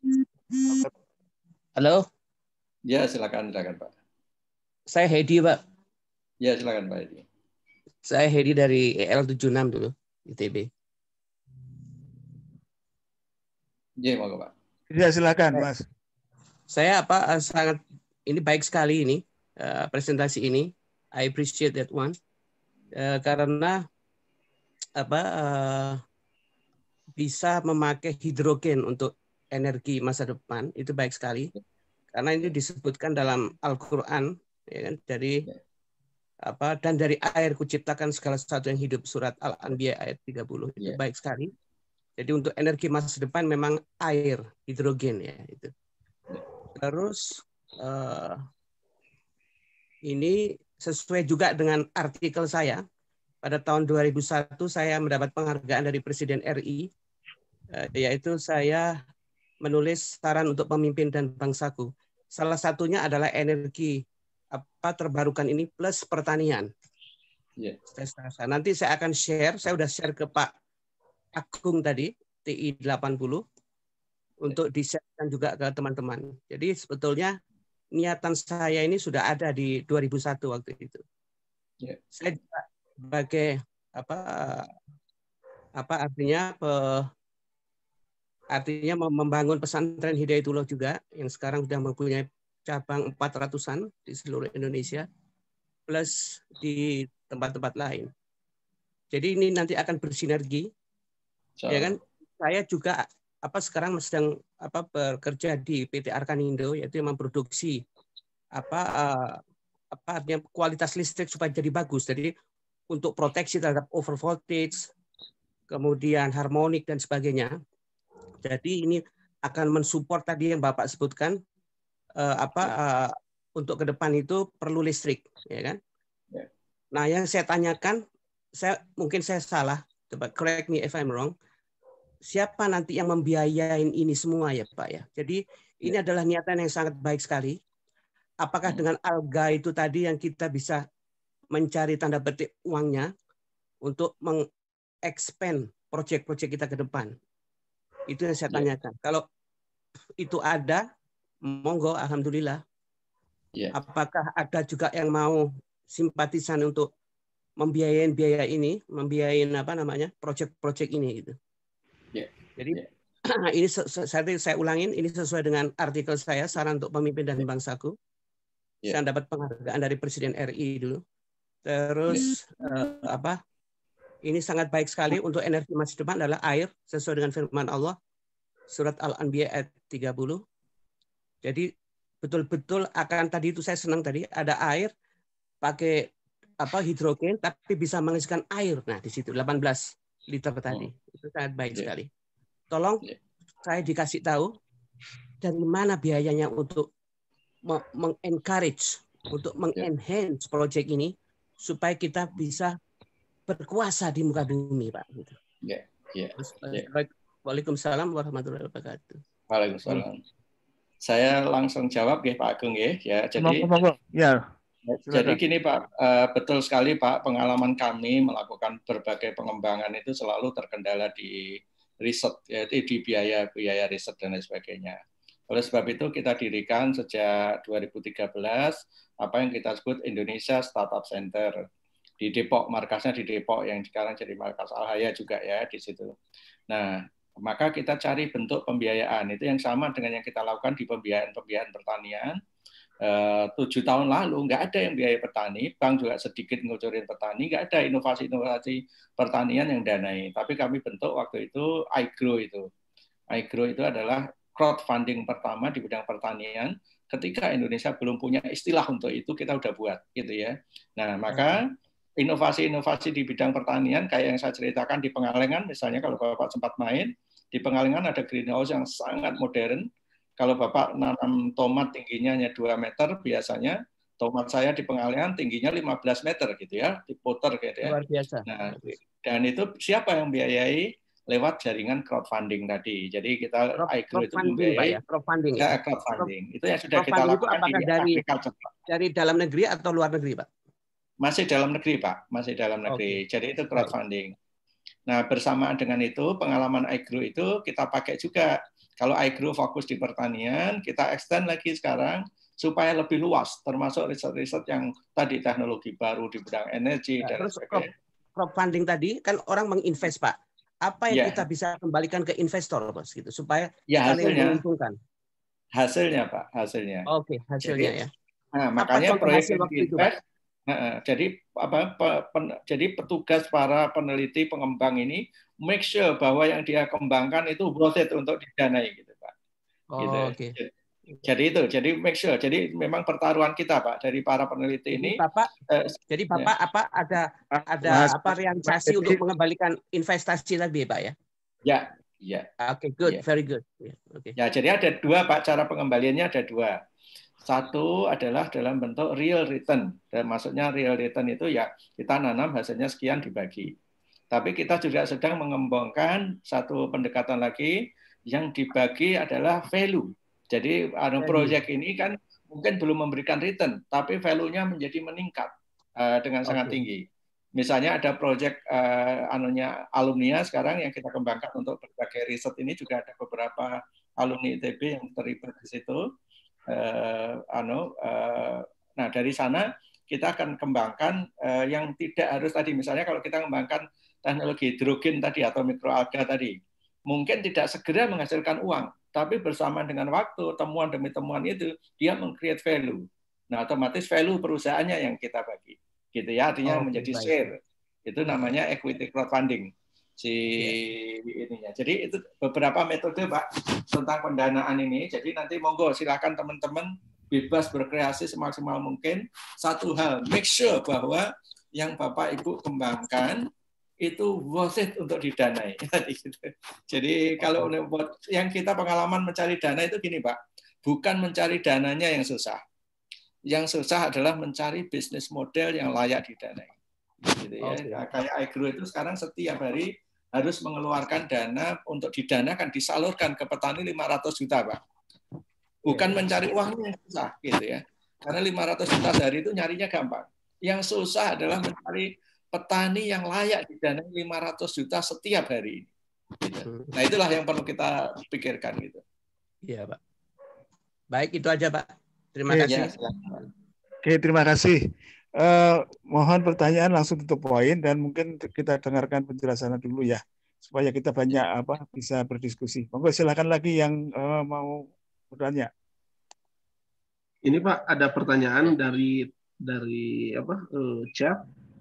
Halo. Ya, silakan, silakan Pak. Saya Hedi, Pak. Ya, silakan Pak Hedi. Saya Hedi dari E L tujuh puluh enam dulu, I T B. Ya, mau Pak. Ya, silakan, Mas. Saya apa sangat ini baik sekali ini uh, presentasi ini. I appreciate that one. Uh, karena apa uh, bisa memakai hidrogen untuk energi masa depan itu baik sekali. Karena ini disebutkan dalam Al-Qur'an, ya kan, dari apa dan dari air kuciptakan segala sesuatu yang hidup, surat Al-Anbiya ayat tiga puluh. Itu yeah. baik sekali. Jadi untuk energi masa depan memang air, hidrogen ya itu. Terus uh, ini sesuai juga dengan artikel saya. Pada tahun dua ribu satu saya mendapat penghargaan dari Presiden R I, uh, yaitu saya menulis saran untuk pemimpin dan bangsaku. Salah satunya adalah energi apa terbarukan ini plus pertanian. Yeah. Nanti saya akan share, saya sudah share ke Pak Agung tadi, T I delapan puluh, untuk di-share juga ke teman-teman. Jadi sebetulnya niatan saya ini sudah ada di dua ribu satu waktu itu. Yeah. Saya juga sebagai apa apa artinya pe, artinya membangun pesantren Hidayatullah juga yang sekarang sudah mempunyai cabang empat ratusan di seluruh Indonesia plus di tempat-tempat lain. Jadi ini nanti akan bersinergi. So. Ya kan? Saya juga apa sekarang sedang apa bekerja di P T Arkanindo, yaitu yang memproduksi apa uh, apa artinya kualitas listrik supaya jadi bagus. Jadi untuk proteksi terhadap over voltage, kemudian harmonik dan sebagainya. Jadi ini akan mensupport tadi yang Bapak sebutkan uh, apa uh, untuk ke depan itu perlu listrik, ya kan? Yeah. Nah, yang saya tanyakan, saya mungkin saya salah, coba correct me if I'm wrong. Siapa nanti yang membiayain ini semua ya Pak ya? Jadi ini yeah. adalah niatan yang sangat baik sekali. Apakah yeah. dengan alga itu tadi yang kita bisa mencari tanda petik uangnya untuk mengexpand proyek-proyek kita ke depan? Itu yang saya tanyakan. Yeah. Kalau itu ada, monggo, alhamdulillah. Yeah. Apakah ada juga yang mau simpatisan untuk membiayain biaya ini, membiayain apa namanya proyek-proyek ini gitu. Yeah. Jadi yeah. ini saya, saya ulangin, ini sesuai dengan artikel saya, saran untuk pemimpin dan bangsaku. Yeah. Saya dapat penghargaan dari Presiden R I dulu. Terus yeah. uh, apa? Ini sangat baik sekali untuk energi masa depan adalah air, sesuai dengan firman Allah, surat Al-Anbiya ayat tiga puluh. Jadi betul-betul akan tadi itu saya senang tadi ada air pakai apa hidrogen tapi bisa menghasilkan air. Nah, di situ delapan belas liter tadi. Oh. Itu sangat baik yeah. sekali. Tolong yeah. saya dikasih tahu dari mana biayanya untuk meng-encourage, untuk meng-enhance proyek ini supaya kita bisa berkuasa di muka bumi, Pak. Gitu. Yeah. Yeah. Yeah. Waalaikumsalam warahmatullahi wabarakatuh. Waalaikumsalam. Hmm. Saya langsung jawab ya Pak Agung ya. Ya, jadi ya. Jadi gini Pak, uh, betul sekali Pak, pengalaman kami melakukan berbagai pengembangan itu selalu terkendala di riset, yaitu di biaya-biaya riset dan lain sebagainya. Oleh sebab itu kita dirikan sejak dua ribu tiga belas apa yang kita sebut Indonesia Startup Center di Depok, markasnya di Depok yang sekarang jadi markas Alhaya juga ya di situ. Nah, maka kita cari bentuk pembiayaan itu yang sama dengan yang kita lakukan di pembiayaan-pembiayaan pertanian. Tujuh tahun lalu nggak ada yang biaya petani, bank juga sedikit ngucurin petani, nggak ada inovasi-inovasi pertanian yang danai. Tapi kami bentuk waktu itu iGrow itu. iGrow itu adalah crowdfunding pertama di bidang pertanian. Ketika Indonesia belum punya istilah untuk itu, kita udah buat, gitu ya. Nah, maka inovasi-inovasi di bidang pertanian kayak yang saya ceritakan di Pengalengan, misalnya kalau Bapak sempat main, di Pengalengan ada greenhouse yang sangat modern. Kalau Bapak nanam tomat tingginya hanya dua meter, biasanya tomat saya di Pengalengan tingginya lima belas meter gitu ya, diputer gitu ya. Luar biasa. Nah, dan itu siapa yang biayai? Lewat jaringan crowdfunding tadi. Jadi kita iGrow itu membiayai ya, crowdfunding ya. crowdfunding. Itu yang sudah kita lakukan di dari, agriculture. Dari dalam negeri atau luar negeri, Pak? Masih dalam negeri, Pak. Masih dalam negeri. Okay. Jadi itu crowdfunding. Nah, bersamaan dengan itu, pengalaman iGrow itu kita pakai juga. Kalau iGrow fokus di pertanian, kita extend lagi sekarang supaya lebih luas, termasuk riset-riset yang tadi teknologi baru di bidang energi nah, dan terus sebagainya. Crowdfunding tadi kan orang menginvest, Pak. Apa yang ya. kita bisa kembalikan ke investor, Bos, gitu, supaya ya, saling menguntungkan? Hasilnya, Pak, hasilnya. Oke, okay, hasilnya jadi, ya. Nah, makanya proyek yang diinvest, Nah, jadi apa? Pe, pen, jadi petugas para peneliti pengembang ini make sure bahwa yang dia kembangkan itu worth it untuk didanai, gitu, Pak. Oh, gitu. Oke. Okay. Jadi itu, jadi make sure. Jadi memang pertaruhan kita, Pak, dari para peneliti jadi ini. Bapak, eh, jadi Bapak ya. apa ada ada Mas, apa realisasi untuk mengembalikan investasi tadi, Pak ya? Ya, ya. Oke, okay, good, ya. very good. Ya, okay. ya, jadi ada dua, Pak, cara pengembaliannya ada dua. Satu adalah dalam bentuk real return. Dan maksudnya real return itu ya kita nanam hasilnya sekian dibagi. Tapi kita juga sedang mengembangkan satu pendekatan lagi yang dibagi adalah value. Jadi ada proyek ini kan mungkin belum memberikan return, tapi value-nya menjadi meningkat uh, dengan sangat okay. tinggi. Misalnya ada proyek uh, anunya alumni sekarang yang kita kembangkan untuk berbagai riset ini juga ada beberapa alumni I T B yang terlibat di situ. Uh, anu, uh, nah dari sana kita akan kembangkan uh, yang tidak harus tadi, misalnya kalau kita kembangkan teknologi hidrogen tadi atau mikroalga tadi, mungkin tidak segera menghasilkan uang. Tapi bersamaan dengan waktu, temuan demi temuan itu, dia meng-create value. Nah, otomatis value perusahaannya yang kita bagi. Gitu ya, artinya oh, menjadi baik. Share. Itu namanya equity crowdfunding. Si yeah. ininya. Jadi itu beberapa metode, Pak, tentang pendanaan ini. Jadi nanti monggo silakan teman-teman bebas berkreasi semaksimal mungkin. Satu hal, make sure bahwa yang Bapak Ibu kembangkan itu worth it untuk didanai. Jadi kalau yang kita pengalaman mencari dana itu gini, Pak, bukan mencari dananya yang susah. Yang susah adalah mencari bisnis model yang layak didanai. Gitu ya. Okay. Nah, kayak iGrow itu sekarang setiap hari harus mengeluarkan dana untuk didanakan, disalurkan ke petani lima ratus juta, Pak. Bukan mencari uangnya yang susah, gitu ya. Karena lima ratus juta sehari itu nyarinya gampang. Yang susah adalah mencari petani yang layak didanai lima ratus juta setiap hari. Gitu. Nah, itulah yang perlu kita pikirkan gitu. Iya, Pak. Baik, itu aja, Pak. Terima Oke, kasih. Ya. Oke, terima kasih. Uh, mohon pertanyaan langsung tutup poin dan mungkin kita dengarkan penjelasannya dulu ya, supaya kita banyak apa bisa berdiskusi. Monggo silakan lagi yang uh, mau bertanya. Ini Pak, ada pertanyaan dari dari apa? Uh, chat.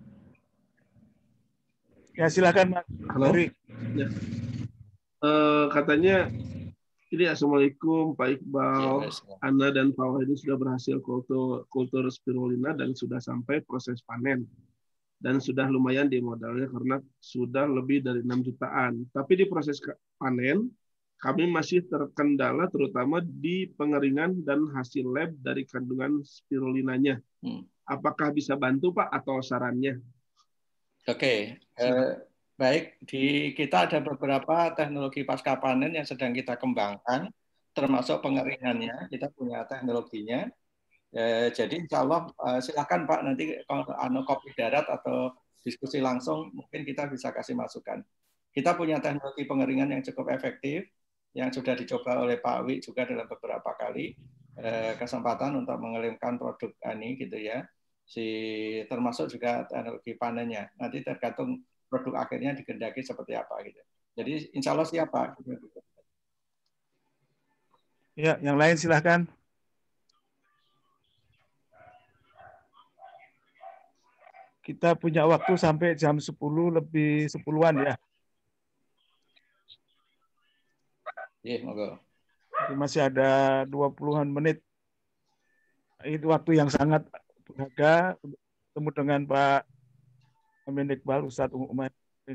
Ya silakan, Mas. Halo. Ya. Uh, katanya, ini assalamualaikum Pak Iqbal, ya, Ana dan Pak Wahidi sudah berhasil kultur kultur spirulina dan sudah sampai proses panen dan sudah lumayan di modalnya karena sudah lebih dari enam jutaan. Tapi di proses panen kami masih terkendala terutama di pengeringan dan hasil lab dari kandungan spirulinanya. Hmm. Apakah bisa bantu Pak atau sarannya? Oke, eh, baik. Di kita ada beberapa teknologi pasca panen yang sedang kita kembangkan, termasuk pengeringannya. Kita punya teknologinya. Eh, jadi insya Allah eh, silakan Pak nanti kalau anu kopi darat atau diskusi langsung mungkin kita bisa kasih masukan. Kita punya teknologi pengeringan yang cukup efektif yang sudah dicoba oleh Pak Wi juga dalam beberapa kali eh, kesempatan untuk mengerimkan produk ini gitu ya. Si termasuk juga teknologi panennya. Nanti tergantung produk akhirnya dikehendaki seperti apa gitu. Jadi insya Allah siap Pak. Ya, yang lain silahkan. Kita punya waktu sampai jam sepuluh lebih sepuluhan ya. Iya, monggo. Jadi masih ada dua puluhan menit. Itu waktu yang sangat berharga untuk bertemu dengan Pak Amin Iqbal, Ustadz Umar.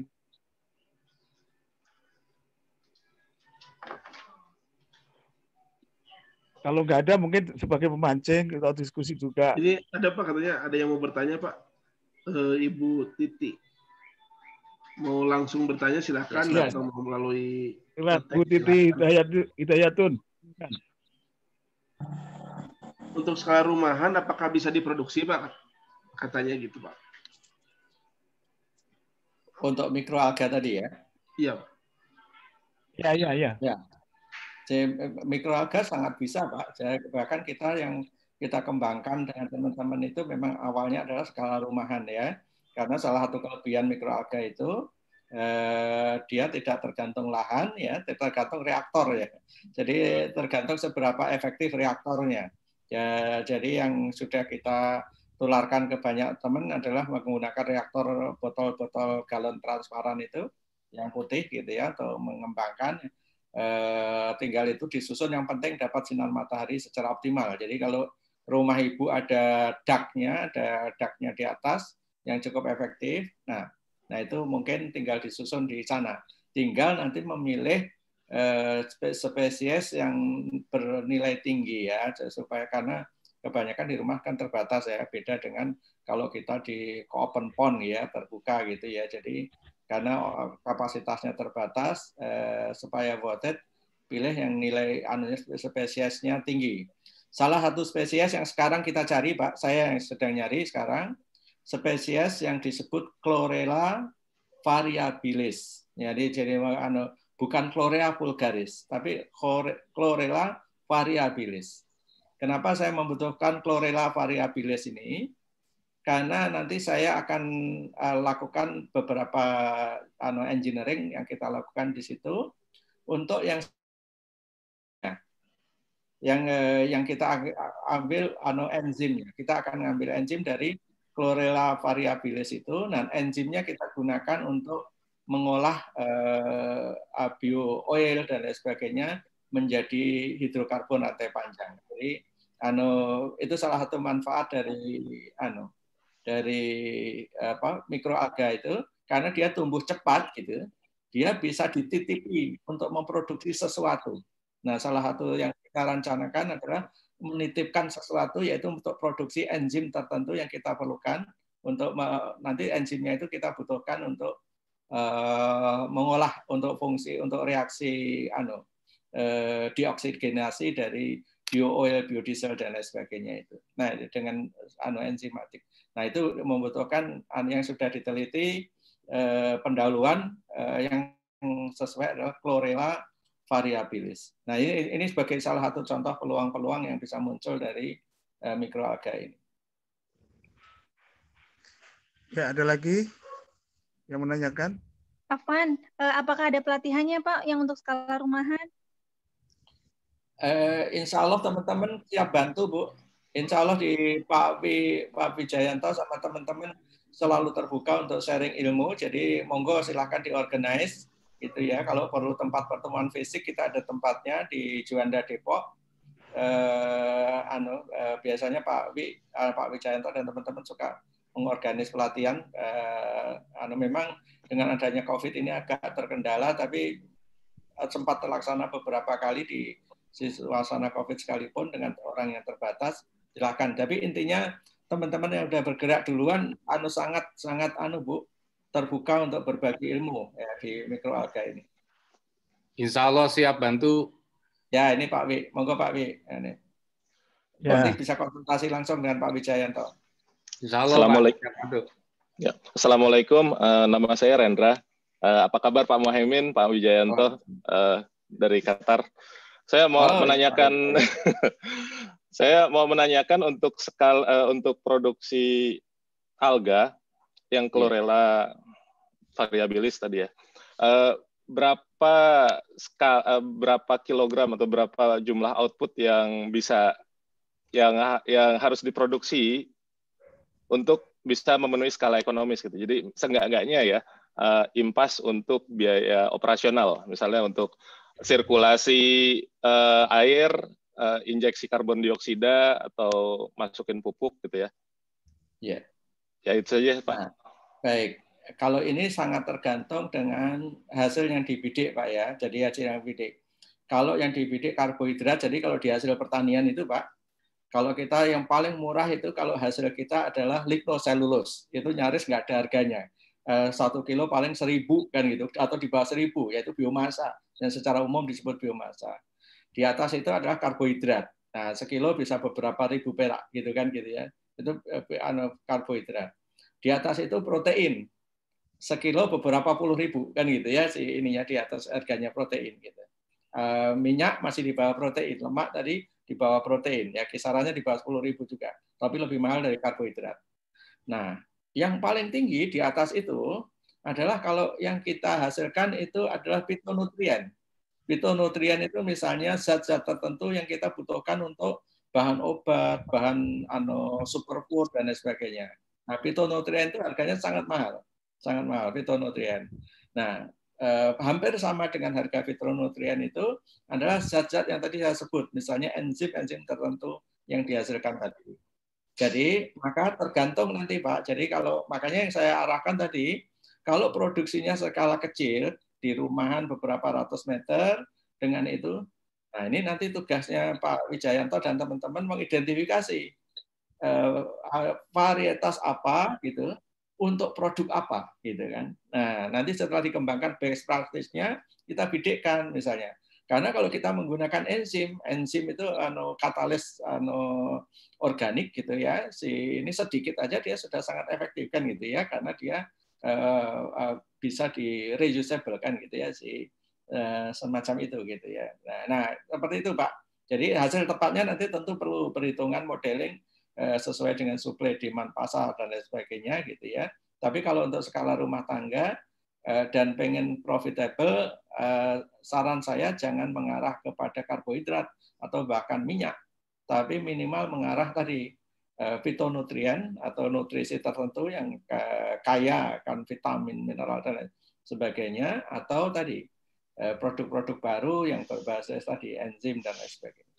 Kalau nggak ada mungkin sebagai pemancing atau diskusi juga. Ini ada Pak katanya ada yang mau bertanya Pak. Uh, Ibu Titi mau langsung bertanya silahkan ya, atau mau melalui Bu Titi Hidayat, Hidayatun. Untuk skala rumahan apakah bisa diproduksi Pak? Katanya gitu Pak. Untuk mikroalga tadi ya? Iya. Ya, ya, ya. Ya. Mikroalga sangat bisa Pak. Bahkan kita yang kita kembangkan dengan teman-teman itu memang awalnya adalah skala rumahan ya. Karena salah satu kelebihan mikroalga itu eh, dia tidak tergantung lahan ya, tergantung reaktor ya. Jadi tergantung seberapa efektif reaktornya. Ya, jadi yang sudah kita tularkan ke banyak teman adalah menggunakan reaktor botol-botol galon transparan itu yang putih gitu ya, atau mengembangkan eh, tinggal itu disusun, yang penting dapat sinar matahari secara optimal. Jadi kalau rumah ibu ada ductnya, ada ductnya di atas yang cukup efektif, nah, nah itu mungkin tinggal disusun di sana. Tinggal nanti memilih eh, spesies yang bernilai tinggi ya, supaya karena kebanyakan di rumah kan terbatas ya, beda dengan kalau kita di open pond ya, terbuka gitu ya. Jadi karena kapasitasnya terbatas, eh, supaya voted pilih yang nilai anunya spesiesnya tinggi. Salah satu spesies yang sekarang kita cari, Pak, saya yang sedang nyari sekarang, spesies yang disebut Chlorella variabilis. Jadi jadi anu, bukan Chlorella vulgaris, tapi Chlorella variabilis. Kenapa saya membutuhkan Chlorella variabilis ini? Karena nanti saya akan uh, lakukan beberapa anu engineering yang kita lakukan di situ untuk yang yang uh, yang kita ambil anu enzimnya. Kita akan ambil enzim dari Chlorella variabilis itu, dan enzimnya kita gunakan untuk mengolah uh, bio oil dan lain sebagainya menjadi hidrokarbon rantai panjang. Jadi anu itu salah satu manfaat dari anu dari apa mikroalga itu, karena dia tumbuh cepat gitu, dia bisa dititipi untuk memproduksi sesuatu. Nah, salah satu yang kita rencanakan adalah menitipkan sesuatu, yaitu untuk produksi enzim tertentu yang kita perlukan untuk nanti enzimnya itu kita butuhkan untuk uh, mengolah untuk fungsi untuk reaksi anu uh, dioksigenasi dari bio-oil, biodiesel dan lain sebagainya itu. Nah, dengan anu enzimatik. Nah, itu membutuhkan yang sudah diteliti eh, pendahuluan eh, yang sesuai adalah Chlorella variabilis. Nah, ini, ini sebagai salah satu contoh peluang-peluang yang bisa muncul dari eh, mikroalga ini. Ya, ada lagi yang menanyakan? Afwan, apakah ada pelatihannya Pak yang untuk skala rumahan? Eh, insya Allah teman-teman siap bantu Bu. Insya Allah di Pak Wi, Pak Wijayanto sama teman-teman selalu terbuka untuk sharing ilmu. Jadi monggo silahkan diorganize gitu ya. Kalau perlu tempat pertemuan fisik, kita ada tempatnya di Juanda Depok. Eh, anu, eh, biasanya Pak Wi, eh, Pak Wijayanto dan teman-teman suka mengorganis pelatihan. Eh, anu memang dengan adanya COVID ini agak terkendala, tapi sempat terlaksana beberapa kali di suasana COVID sekalipun dengan orang yang terbatas. Silakan. Tapi intinya teman-teman yang sudah bergerak duluan, anu sangat sangat anu Bu, terbuka untuk berbagi ilmu ya di mikroalga ini. Insya Allah siap bantu. Ya ini Pak Wi, monggo Pak Wi. Ini. Ya. Nanti bisa konsultasi langsung dengan Pak Wijayanto. Assalamualaikum. Ya. Assalamualaikum. Uh, nama saya Rendra. Uh, apa kabar Pak Muhaimin, Pak Wijayanto uh, dari Qatar? Saya mau oh, menanyakan, ya. saya mau menanyakan untuk skal, uh, untuk produksi alga yang chlorella ya. variabilis tadi ya. Uh, berapa skal, uh, berapa kilogram atau berapa jumlah output yang bisa yang yang harus diproduksi untuk bisa memenuhi skala ekonomis gitu. Jadi seenggak-enggaknya ya uh, impas untuk biaya operasional, misalnya untuk sirkulasi uh, air, uh, injeksi karbon dioksida atau masukin pupuk gitu ya. Ya. Ya itu saja Pak. Nah, baik. Kalau ini sangat tergantung dengan hasil yang dibidik Pak ya. Jadi hasil yang dibidik. Kalau yang dibidik karbohidrat, jadi kalau di hasil pertanian itu Pak, kalau kita yang paling murah itu kalau hasil kita adalah lignoselulose, itu nyaris nggak ada harganya. Satu kilo paling seribu kan gitu, atau di bawah seribu, yaitu biomasa. Yang secara umum disebut biomasa. Di atas itu adalah karbohidrat. Nah, sekilo bisa beberapa ribu perak gitu kan gitu ya. Itu karbohidrat. Di atas itu protein. Sekilo beberapa puluh ribu kan gitu ya, si ininya di atas harganya protein gitu. Minyak masih di bawah protein, lemak tadi di bawah protein, ya kisarannya di bawah sepuluh ribu juga, tapi lebih mahal dari karbohidrat. Nah, yang paling tinggi di atas itu adalah kalau yang kita hasilkan itu adalah fitonutrien. Fitonutrien itu misalnya zat-zat tertentu yang kita butuhkan untuk bahan obat, bahan ano, superfood, dan sebagainya. Nah, fitonutrien itu harganya sangat mahal, sangat mahal fitonutrien. Nah, Eh, hampir sama dengan harga fitonutrien itu adalah zat-zat yang tadi saya sebut, misalnya enzim-enzim tertentu yang dihasilkan tadi. Jadi maka tergantung nanti Pak. Jadi kalau makanya yang saya arahkan tadi, kalau produksinya skala kecil di rumahan beberapa ratus meter dengan itu, nah ini nanti tugasnya Pak Wijayanto dan teman-teman mengidentifikasi eh, varietas apa gitu. Untuk produk apa gitu kan. Nah, nanti setelah dikembangkan best practice-nya kita bidikkan misalnya. Karena kalau kita menggunakan enzim, enzim itu anu katalis anu organik gitu ya. Si ini sedikit aja dia sudah sangat efektif kan gitu ya, karena dia uh, uh, bisa di reusable kan gitu ya si uh, semacam itu gitu ya. Nah, nah, seperti itu Pak. Jadi hasil tepatnya nanti tentu perlu perhitungan modeling sesuai dengan supply demand pasar dan lain sebagainya gitu ya. Tapi kalau untuk skala rumah tangga dan pengen profitable, saran saya jangan mengarah kepada karbohidrat atau bahkan minyak, tapi minimal mengarah tadi fitonutrien atau nutrisi tertentu yang kaya akan vitamin, mineral dan lain sebagainya, atau tadi produk-produk baru yang berbasis tadi enzim dan lain sebagainya.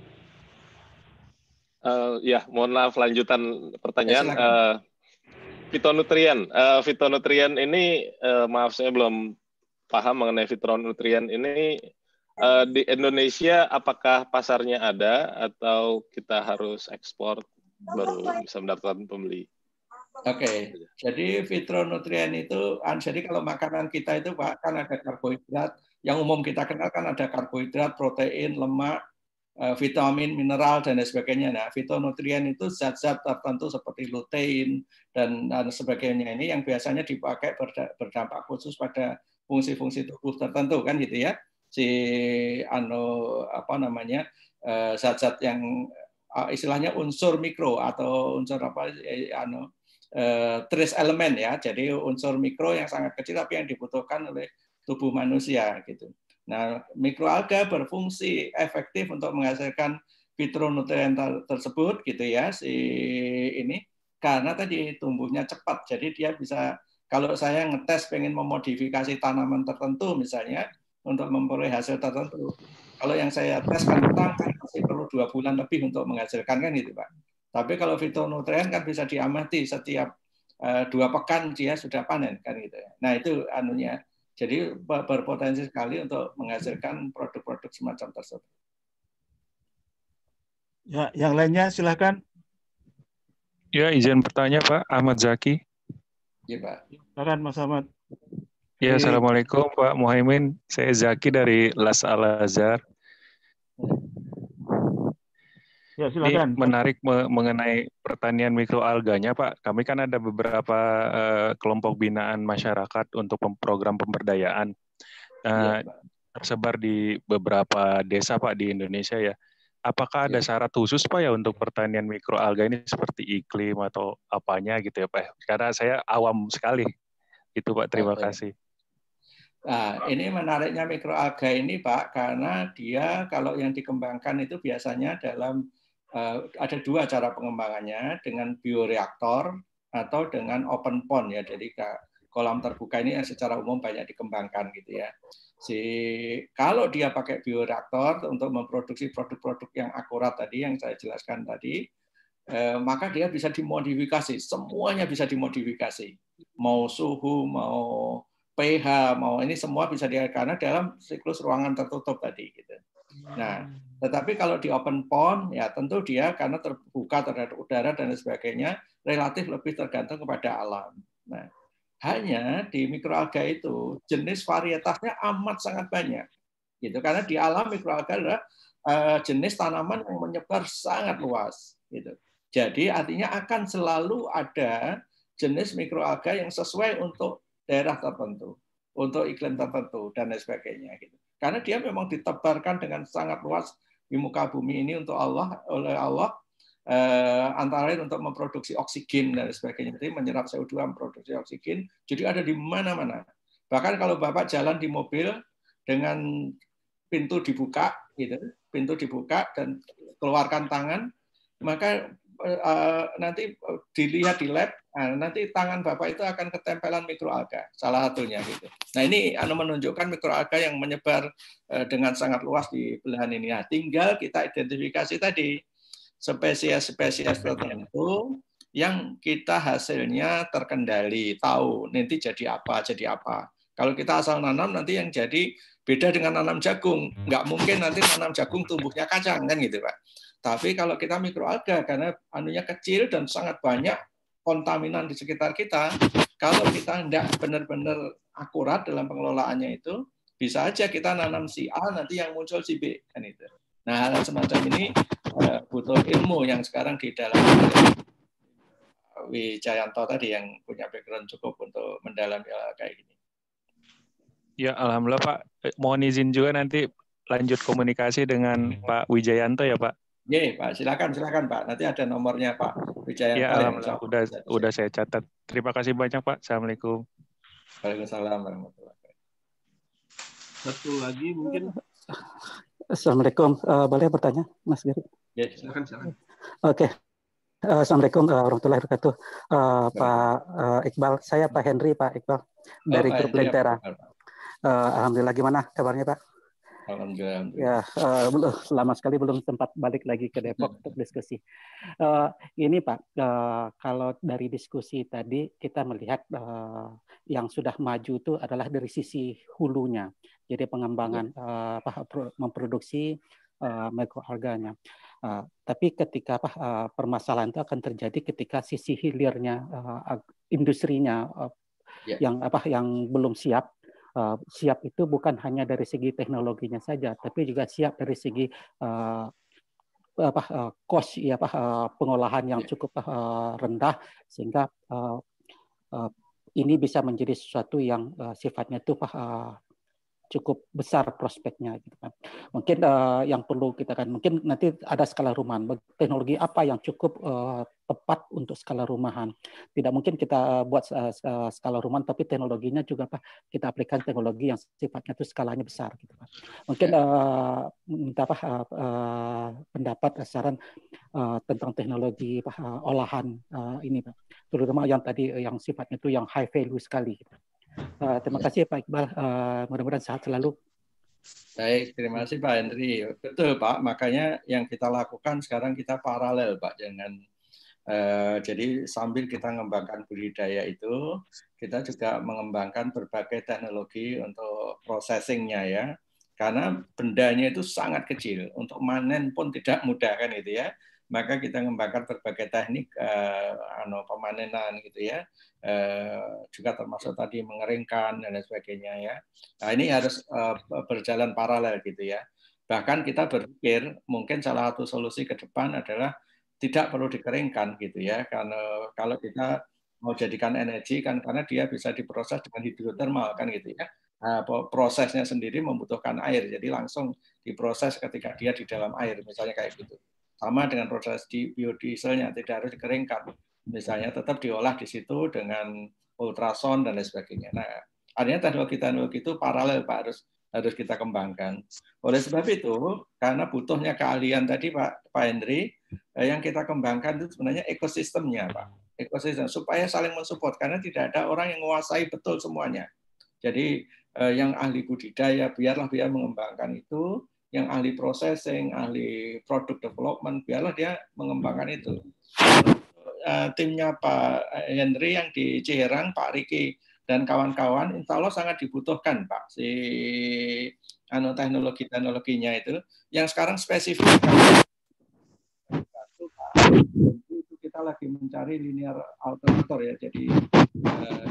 Uh, ya, mohon maaf lanjutan pertanyaan. Ya, uh, fitonutrien, uh, fitonutrien ini uh, maaf saya belum paham mengenai fitonutrien ini. Uh, di Indonesia apakah pasarnya ada atau kita harus ekspor baru bisa mendapatkan pembeli? Oke, okay. Jadi fitonutrien itu, jadi kalau makanan kita itu Pak kan ada karbohidrat, yang umum kita kenal kan ada karbohidrat, protein, lemak, vitamin, mineral, dan lain sebagainya. Nah, fitonutrien itu zat-zat tertentu seperti lutein dan, dan sebagainya ini yang biasanya dipakai berdampak khusus pada fungsi-fungsi tubuh tertentu kan gitu ya. Si ano apa namanya zat-zat yang istilahnya unsur mikro atau unsur apa ano trace element ya. Jadi unsur mikro yang sangat kecil tapi yang dibutuhkan oleh tubuh manusia gitu. Nah, mikroalga berfungsi efektif untuk menghasilkan fitonutrien tersebut gitu ya si ini karena tadi tumbuhnya cepat. Jadi dia bisa, kalau saya ngetes pengen memodifikasi tanaman tertentu misalnya untuk memperoleh hasil tertentu. Kalau yang saya tes kan utang kan masih perlu dua bulan lebih untuk menghasilkan kan gitu Pak. Tapi kalau fitonutrien kan bisa diamati setiap uh, dua pekan dia sudah panen kan gitu ya. Nah itu anunya. Jadi berpotensi sekali untuk menghasilkan produk-produk semacam tersebut. Ya, yang lainnya silakan. Ya, izin bertanya Pak, Ahmad Zaki. Ya Pak. Silakan Mas Ahmad. Ya, Assalamualaikum Pak Muhaimin. Saya Zaki dari Las Al Azhar. Ya, Ini silakan. menarik me- mengenai pertanian mikroalganya, Pak. Kami kan ada beberapa eh, kelompok binaan masyarakat untuk pem- program pemberdayaan eh, Iya, Pak. tersebar di beberapa desa, Pak, di Indonesia ya. Apakah ada Iya. syarat khusus, Pak, ya untuk pertanian mikroalga ini seperti iklim atau apanya gitu ya, Pak? Karena saya awam sekali. Itu, Pak. Terima Oke. kasih. Nah, ini menariknya mikroalga ini, Pak, karena dia kalau yang dikembangkan itu biasanya dalam uh, ada dua cara pengembangannya, dengan bioreaktor atau dengan open pond ya. Jadi kolam terbuka ini yang secara umum banyak dikembangkan gitu ya. Si kalau dia pakai bioreaktor untuk memproduksi produk-produk yang akurat tadi yang saya jelaskan tadi, eh, maka dia bisa dimodifikasi, semuanya bisa dimodifikasi. Mau suhu, mau pH, mau ini semua bisa dia karena dalam siklus ruangan tertutup tadi gitu. Nah, tetapi kalau di open pond ya tentu dia karena terbuka terhadap udara dan sebagainya relatif lebih tergantung kepada alam. Nah, hanya di mikroalga itu jenis varietasnya amat sangat banyak. Gitu karena di alam mikroalga adalah uh, jenis tanaman yang menyebar sangat luas gitu. Jadi artinya akan selalu ada jenis mikroalga yang sesuai untuk daerah tertentu, untuk iklim tertentu dan lain sebagainya gitu. Karena dia memang ditebarkan dengan sangat luas di muka bumi ini untuk Allah oleh Allah eh, antara lain untuk memproduksi oksigen dan sebagainya. Jadi menyerap C O dua, memproduksi oksigen. Jadi ada di mana-mana. Bahkan kalau Bapak jalan di mobil dengan pintu dibuka gitu, pintu dibuka dan keluarkan tangan, maka Uh, nanti dilihat di lab, nah, nanti tangan Bapak itu akan ketempelan mikroalga, salah satunya gitu. Nah ini anu menunjukkan mikroalga yang menyebar uh, dengan sangat luas di belahan ini. Nah, tinggal kita identifikasi tadi spesies-spesies tertentu yang kita hasilnya terkendali, tahu nanti jadi apa, jadi apa. Kalau kita asal nanam nanti yang jadi beda dengan nanam jagung, nggak mungkin nanti nanam jagung tumbuhnya kacang kan gitu Pak. Tapi kalau kita mikroalga karena anunya kecil dan sangat banyak kontaminan di sekitar kita, kalau kita tidak benar-benar akurat dalam pengelolaannya itu, bisa aja kita nanam si A nanti yang muncul si B kan itu. Nah hal semacam ini butuh ilmu yang sekarang di dalam Wijayanto tadi yang punya background cukup untuk mendalami hal kayak gini. Ya alhamdulillah Pak. Mohon izin juga nanti lanjut komunikasi dengan Pak Wijayanto ya Pak. Ye, Pak, silakan, silakan Pak. Nanti ada nomornya Pak Wijayanto. Ya, alhamdulillah udah udah saya catat. Terima kasih banyak Pak. Assalamualaikum. Waalaikumsalam warahmatullahi wabarakatuh. Satu lagi mungkin. Assalamualaikum. Uh, boleh bertanya, Mas Giri? Ya, silakan, silakan. Oke. Okay. Uh, Assalamualaikum warahmatullahi wabarakatuh. Uh, Pak uh, Iqbal, saya Pak Henry, Pak Iqbal dari oh, grup Lentera. Uh, Alhamdulillah, gimana kabarnya Pak? Alhamdulillah. Ya, uh, lama sekali belum sempat balik lagi ke Depok untuk diskusi. Uh, ini Pak, uh, kalau dari diskusi tadi kita melihat uh, yang sudah maju itu adalah dari sisi hulunya, jadi pengembangan uh, memproduksi uh, mikroalganya. Uh, tapi ketika apa, uh, permasalahan itu akan terjadi ketika sisi hilirnya, uh, industrinya uh, yeah. yang apa yang belum siap. Uh, siap itu bukan hanya dari segi teknologinya saja, tapi juga siap dari segi uh, apa uh, cost ya apa uh, pengolahan yang cukup uh, rendah sehingga uh, uh, ini bisa menjadi sesuatu yang uh, sifatnya itu uh, cukup besar prospeknya gitu kan. Mungkin uh, yang perlu kita kan mungkin nanti ada skala rumahan, teknologi apa yang cukup uh, tepat untuk skala rumahan. Tidak mungkin kita buat uh, skala rumahan tapi teknologinya juga apa kita aplikasi teknologi yang sifatnya itu skalanya besar gitu kan. Mungkin uh, minta apa uh, uh, pendapat saran uh, tentang teknologi uh, olahan uh, ini Pak. Terutama yang tadi yang sifatnya itu yang high value sekali gitu. Uh, terima kasih Pak Iqbal, uh, mudah-mudahan sehat selalu. Baik, terima kasih Pak Henry. Betul Pak, makanya yang kita lakukan sekarang kita paralel Pak dengan uh, jadi sambil kita mengembangkan budidaya itu, kita juga mengembangkan berbagai teknologi untuk processing-nya ya. Karena bendanya itu sangat kecil, untuk manen pun tidak mudah kan itu ya. Maka kita mengembangkan berbagai teknik uh, ano, pemanenan gitu ya, uh, juga termasuk tadi mengeringkan dan lain sebagainya ya. Nah ini harus uh, berjalan paralel gitu ya. Bahkan kita berpikir mungkin salah satu solusi ke depan adalah tidak perlu dikeringkan gitu ya, karena kalau kita mau jadikan energi kan karena dia bisa diproses dengan hidrotermal kan gitu ya. Nah, prosesnya sendiri membutuhkan air, jadi langsung diproses ketika dia di dalam air, misalnya kayak gitu. Sama dengan proses di biodieselnya, tidak harus dikeringkan. Misalnya tetap diolah di situ dengan ultrasound dan lain sebagainya. Nah, artinya teknologi-teknologi itu paralel Pak, harus harus kita kembangkan. Oleh sebab itu, karena butuhnya keahlian tadi Pak Pak Hendri, yang kita kembangkan itu sebenarnya ekosistemnya Pak. Ekosistem supaya saling mensupport karena tidak ada orang yang menguasai betul semuanya. Jadi yang ahli budidaya biarlah dia mengembangkan itu, yang ahli processing, ahli product development biarlah dia mengembangkan itu. Timnya Pak Hendri yang di Ciherang, Pak Riki dan kawan-kawan, insya Allah sangat dibutuhkan Pak si anu teknologi-teknologinya itu yang sekarang spesifik. Itu kita lagi mencari linear alternator ya, jadi eh,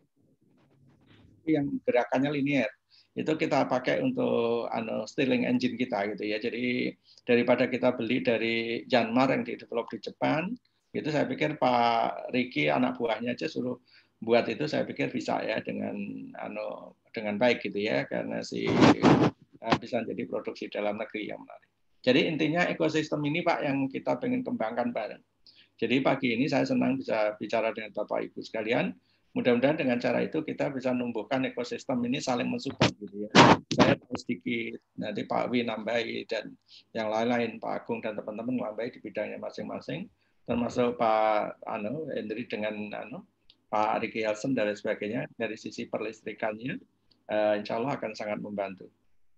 yang gerakannya linear itu kita pakai untuk anu Stirling engine kita gitu ya. Jadi daripada kita beli dari Janmar yang di-develop di Jepang, itu saya pikir Pak Riki anak buahnya aja suruh buat itu, saya pikir bisa ya dengan anu dengan baik gitu ya, karena si uh, bisa jadi produksi dalam negeri yang menarik. Jadi intinya ekosistem ini Pak yang kita pengen kembangkan bareng. Jadi pagi ini saya senang bisa bicara dengan Bapak Ibu sekalian. Mudah-mudahan dengan cara itu kita bisa menumbuhkan ekosistem ini saling mensupport gitu ya. Saya sedikit, nanti Pak Wi nambahi dan yang lain-lain, Pak Agung dan teman-teman nambahi di bidangnya masing-masing, termasuk Pak Anu Hendri dengan Anu Pak Riki Helsen dan sebagainya dari sisi perlistrikannya, uh, insya Allah akan sangat membantu.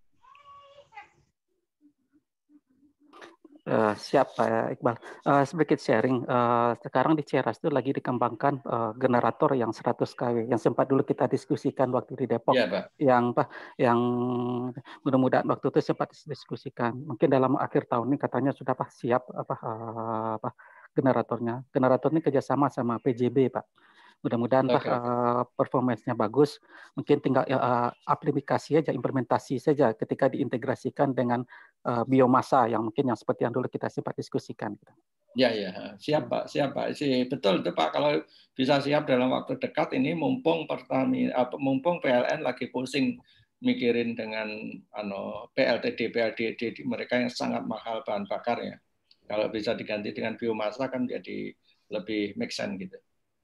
Uh, siap Pak Iqbal. Uh, sedikit sharing. Uh, sekarang di Ceras itu lagi dikembangkan uh, generator yang seratus kilowatt yang sempat dulu kita diskusikan waktu di Depok. Ya, Pak. Yang Pak, yang mudah-mudahan waktu itu sempat diskusikan. Mungkin dalam akhir tahun ini katanya sudah Pak siap apa, uh, apa generatornya. Generator ini kerjasama sama P J B Pak. Mudah-mudahan okay. uh, performance-nya bagus. Mungkin tinggal uh, aplikasi saja, implementasi saja ketika diintegrasikan dengan uh, biomasa yang mungkin yang seperti yang dulu kita sempat diskusikan. Ya, ya, siap Pak, siap Pak. Si, betul itu Pak, kalau bisa siap dalam waktu dekat ini mumpung Pertamina, uh, mumpung P L N lagi pusing mikirin dengan ano, P L T D, P L D D mereka yang sangat mahal bahan bakarnya. Kalau bisa diganti dengan biomasa kan jadi lebih make sense gitu.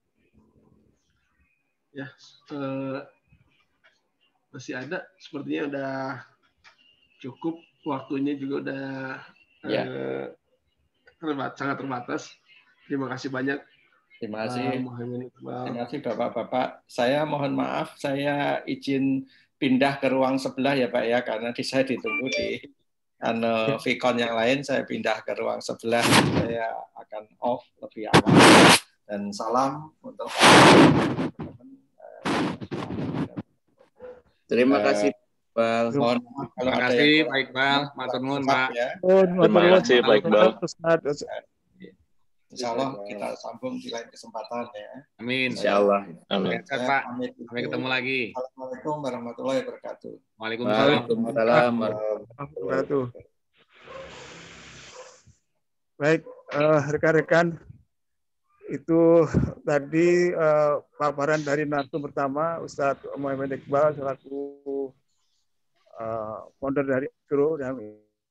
Ya, eh, masih ada. Sepertinya udah cukup. Waktunya juga udah ya. eh, terbatas, sangat terbatas. Terima kasih banyak. Terima kasih. Uh, Terima kasih Bapak-Bapak. Saya mohon maaf, saya izin pindah ke ruang sebelah ya Pak ya, karena di saya ditunggu di anu Vicon yang lain. Saya pindah ke ruang sebelah. Saya akan off lebih aman. Dan salam untuk terima kasih Iqbal. Mohon maaf kalau ada yang Pak Iqbal, matur nuwun Pak. Terima kasih Pak Iqbal. Insya Allah kita sambung di lain kesempatan ya. Amin. Insya Allah. Amin. Pak. Sampai ketemu lagi. Assalamualaikum warahmatullahi wabarakatuh. Waalaikumsalam warahmatullahi wabarakatuh. Baik, rekan-rekan. Itu tadi uh, paparan dari narsum pertama Ustadz Muhammad Iqbal selaku uh, founder dari Agro yang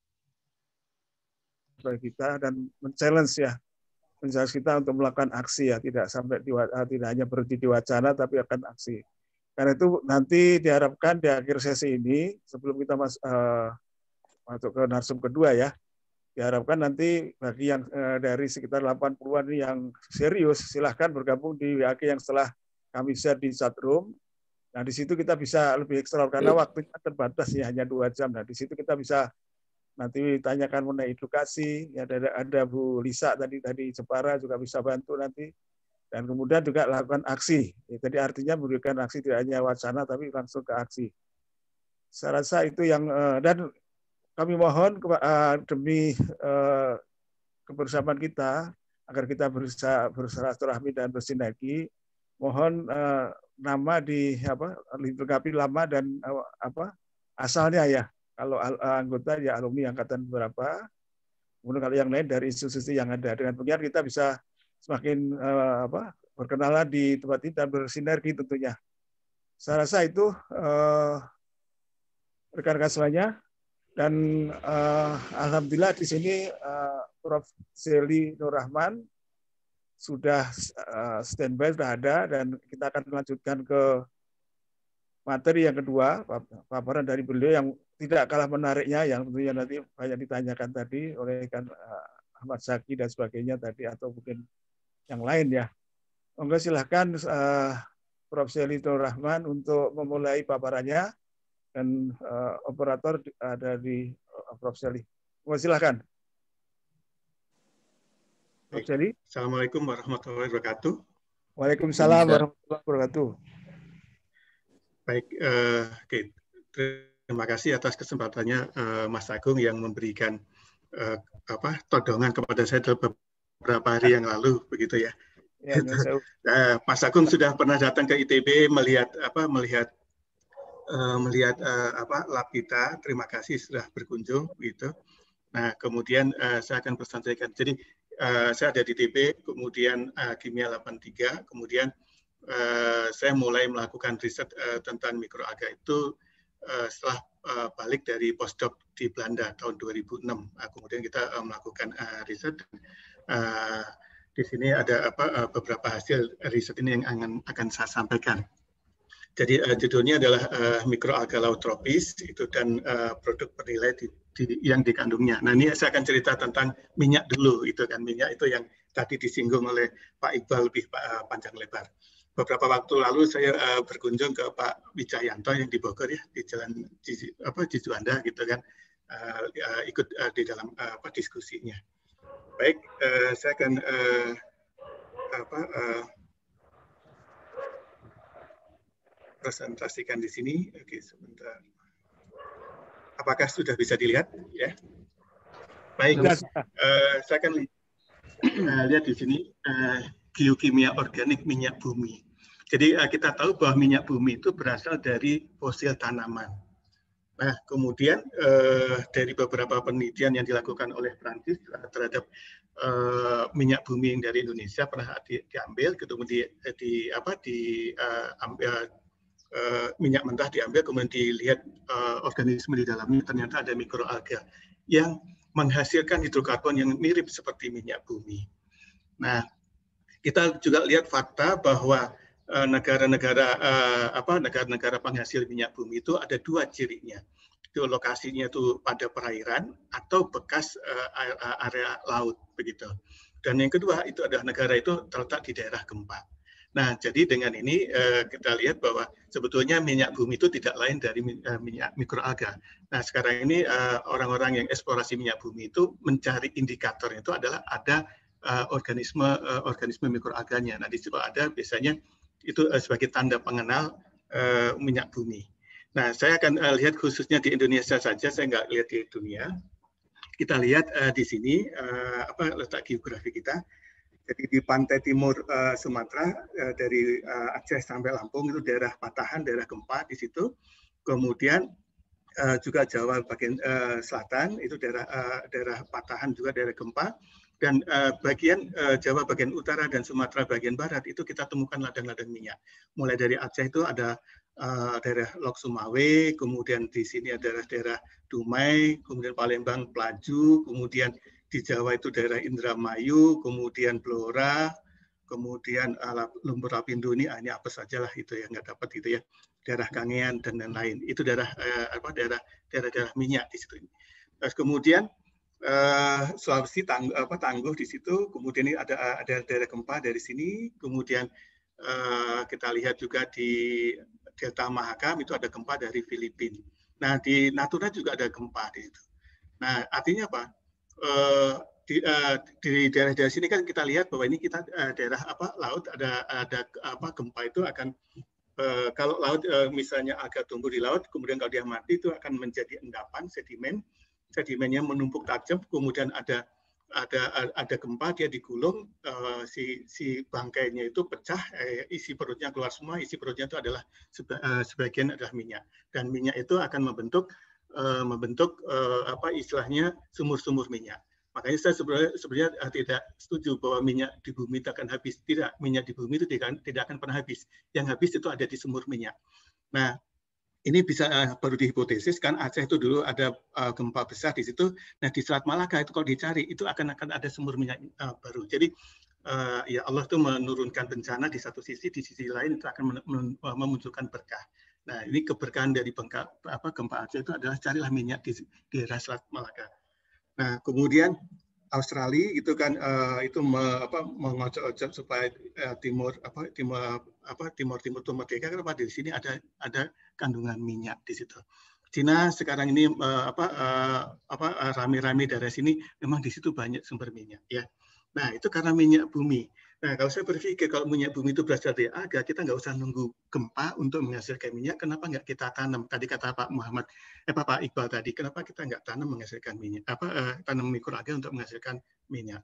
bagi kita dan men-challenge ya, men-challenge kita untuk melakukan aksi ya, tidak sampai di, uh, tidak hanya berhenti di wacana tapi akan aksi. Karena itu nanti diharapkan di akhir sesi ini sebelum kita mas, uh, masuk ke narsum kedua ya. Diharapkan nanti bagi yang eh, dari sekitar delapan puluhan ini yang serius, silahkan bergabung di W A G yang setelah kami share di chat room. Nah, di situ kita bisa lebih ekstra, karena waktunya terbatas ya, hanya dua jam. Nah, di situ kita bisa nanti tanyakan mengenai edukasi. Ya, ada, ada Bu Lisa tadi, tadi Jepara juga bisa bantu nanti. Dan kemudian juga lakukan aksi. Ya, jadi artinya memberikan aksi tidak hanya wacana, tapi langsung ke aksi. Saya rasa itu yang, eh, dan kami mohon uh, demi uh, kebersamaan kita agar kita berusaha bersilaturahmi dan bersinergi, mohon uh, nama di apa dilengkapi nama dan uh, apa asalnya ya. Kalau anggota ya alumni angkatan berapa, kemudian kalau yang lain dari institusi yang ada. Dengan demikian kita bisa semakin uh, apa, berkenalan di tempat ini dan bersinergi tentunya. Saya rasa itu uh, rekan-rekan semuanya. Dan uh, alhamdulillah di sini uh, Profesor Sely Nur Rahman sudah uh, standby, sudah ada, dan kita akan melanjutkan ke materi yang kedua, paparan dari beliau yang tidak kalah menariknya, yang tentunya nanti banyak ditanyakan tadi oleh kan uh, Ahmad Zaki dan sebagainya tadi, atau mungkin yang lain ya. Monggo silahkan uh, Profesor Sely Nur Rahman untuk memulai paparannya. Dan uh, operator ada di uh, Prof Sely. Silakan. Prof Sely. Assalamualaikum warahmatullahi wabarakatuh. Waalaikumsalam warahmatullahi wabarakatuh. Baik, uh, okay. Terima kasih atas kesempatannya uh, Mas Agung yang memberikan uh, apa todongan kepada saya beberapa hari yang lalu, begitu ya. Ya, uh, Mas Agung sudah pernah datang ke I T B melihat apa melihat Uh, melihat uh, apa lab kita, terima kasih sudah berkunjung gitu. Nah kemudian uh, saya akan presentasikan. Jadi uh, saya ada di I T B, kemudian uh, kimia delapan tiga, kemudian uh, saya mulai melakukan riset uh, tentang mikroalga itu uh, setelah uh, balik dari postdoc di Belanda tahun dua ribu enam. Uh, kemudian kita uh, melakukan uh, riset. Uh, di sini ada apa uh, beberapa hasil riset ini yang akan akan saya sampaikan. Jadi uh, judulnya adalah uh, mikroalga laut tropis itu dan uh, produk bernilai di, di, yang dikandungnya. Nah ini saya akan cerita tentang minyak dulu, itu kan minyak itu yang tadi disinggung oleh Pak Iqbal lebih uh, panjang lebar. Beberapa waktu lalu saya uh, berkunjung ke Pak Wijayanto yang di Bogor ya, di jalan di, apa di Juanda gitu kan, uh, uh, ikut uh, di dalam uh, apa diskusinya. Baik, uh, saya akan uh, apa uh, presentasikan di sini. Oke, sebentar. Apakah sudah bisa dilihat? Ya. Baik, uh, saya akan uh, lihat di sini uh, geokimia organik minyak bumi. Jadi uh, kita tahu bahwa minyak bumi itu berasal dari fosil tanaman. Nah, kemudian uh, dari beberapa penelitian yang dilakukan oleh Prancis terhadap uh, minyak bumi yang dari Indonesia pernah di, diambil, kemudian di, di apa di uh, ambil Uh, minyak mentah diambil, kemudian dilihat uh, organisme di dalamnya, ternyata ada mikroalga yang menghasilkan hidrokarbon yang mirip seperti minyak bumi. Nah, kita juga lihat fakta bahwa negara-negara uh, uh, apa negara-negara penghasil minyak bumi itu ada dua cirinya. Itu lokasinya itu pada perairan atau bekas uh, area laut begitu. Dan yang kedua itu adalah negara itu terletak di daerah gempa. Nah, jadi dengan ini uh, kita lihat bahwa sebetulnya minyak bumi itu tidak lain dari uh, minyak mikroalga. Nah, sekarang ini orang-orang uh, yang eksplorasi minyak bumi itu mencari indikator itu adalah ada uh, organisme uh, organisme mikroalganya. Nah, di situ ada biasanya itu uh, sebagai tanda pengenal uh, minyak bumi. Nah, saya akan uh, lihat khususnya di Indonesia saja, saya nggak lihat di dunia. Kita lihat uh, di sini uh, apa letak geografi kita. Jadi di pantai timur uh, Sumatera uh, dari uh, Aceh sampai Lampung itu daerah patahan, daerah gempa di situ. Kemudian uh, juga Jawa bagian uh, selatan itu daerah uh, daerah patahan juga daerah gempa. Dan uh, bagian uh, Jawa bagian utara dan Sumatera bagian barat itu kita temukan ladang-ladang minyak. Mulai dari Aceh itu ada uh, daerah Lok Sumawe, kemudian di sini ada daerah Dumai, kemudian Palembang, Pelaju, kemudian di Jawa itu daerah Indramayu, kemudian Blora, kemudian uh, Lumpur Lapindo ini, ah, ini apa saja lah itu yang nggak dapat gitu ya, daerah Kangean dan lain-lain. Itu daerah uh, apa daerah daerah-daerah minyak di situ. Terus kemudian uh, Sulawesi tangguh, apa tangguh di situ, kemudian ini ada ada daerah gempa dari sini, kemudian uh, kita lihat juga di Delta Mahakam itu ada gempa dari Filipina. Nah di Natuna juga ada gempa di situ. Nah artinya apa? Uh, di, uh, di daerah-daerah sini kan kita lihat bahwa ini kita uh, daerah apa laut ada ada apa gempa itu akan uh, kalau laut uh, misalnya agak tumbuh di laut, kemudian kalau dia mati itu akan menjadi endapan sedimen, sedimennya menumpuk tajam, kemudian ada ada ada gempa dia digulung, uh, si si bangkainya itu pecah, eh, isi perutnya keluar semua, isi perutnya itu adalah seba, uh, sebagian adalah minyak, dan minyak itu akan membentuk uh, membentuk uh, apa istilahnya sumur-sumur minyak. Makanya saya sebenarnya, sebenarnya uh, tidak setuju bahwa minyak di bumi itu akan habis. Tidak, minyak di bumi itu tidak, tidak akan pernah habis. Yang habis itu ada di sumur minyak. Nah, ini bisa uh, baru dihipotesis kan Aceh itu dulu ada uh, gempa besar di situ. Nah, di Selat Malaka itu kalau dicari itu akan akan ada sumur minyak uh, baru. Jadi uh, ya Allah itu menurunkan bencana di satu sisi, di sisi lain itu akan memunculkan berkah. Nah, ini keberkahan dari bengka, apa, gempa Aceh itu adalah carilah minyak di, di daerah Selat Malaka. Nah, kemudian Australia itu kan uh, itu me, apa mengocok-ocok supaya uh, timur apa timur apa timur timur itu merdeka karena di sini ada ada kandungan minyak di situ. Cina sekarang ini uh, apa uh, apa uh, rame-rame dari sini memang di situ banyak sumber minyak ya. Nah, itu karena minyak bumi. Nah, kalau saya berpikir kalau minyak bumi itu berasal dari alga, kita nggak usah nunggu gempa untuk menghasilkan minyak. Kenapa nggak kita tanam? Tadi kata Pak Muhammad, eh Pak Iqbal tadi, kenapa kita nggak tanam menghasilkan minyak? Apa eh, tanam mikroalga untuk menghasilkan minyak?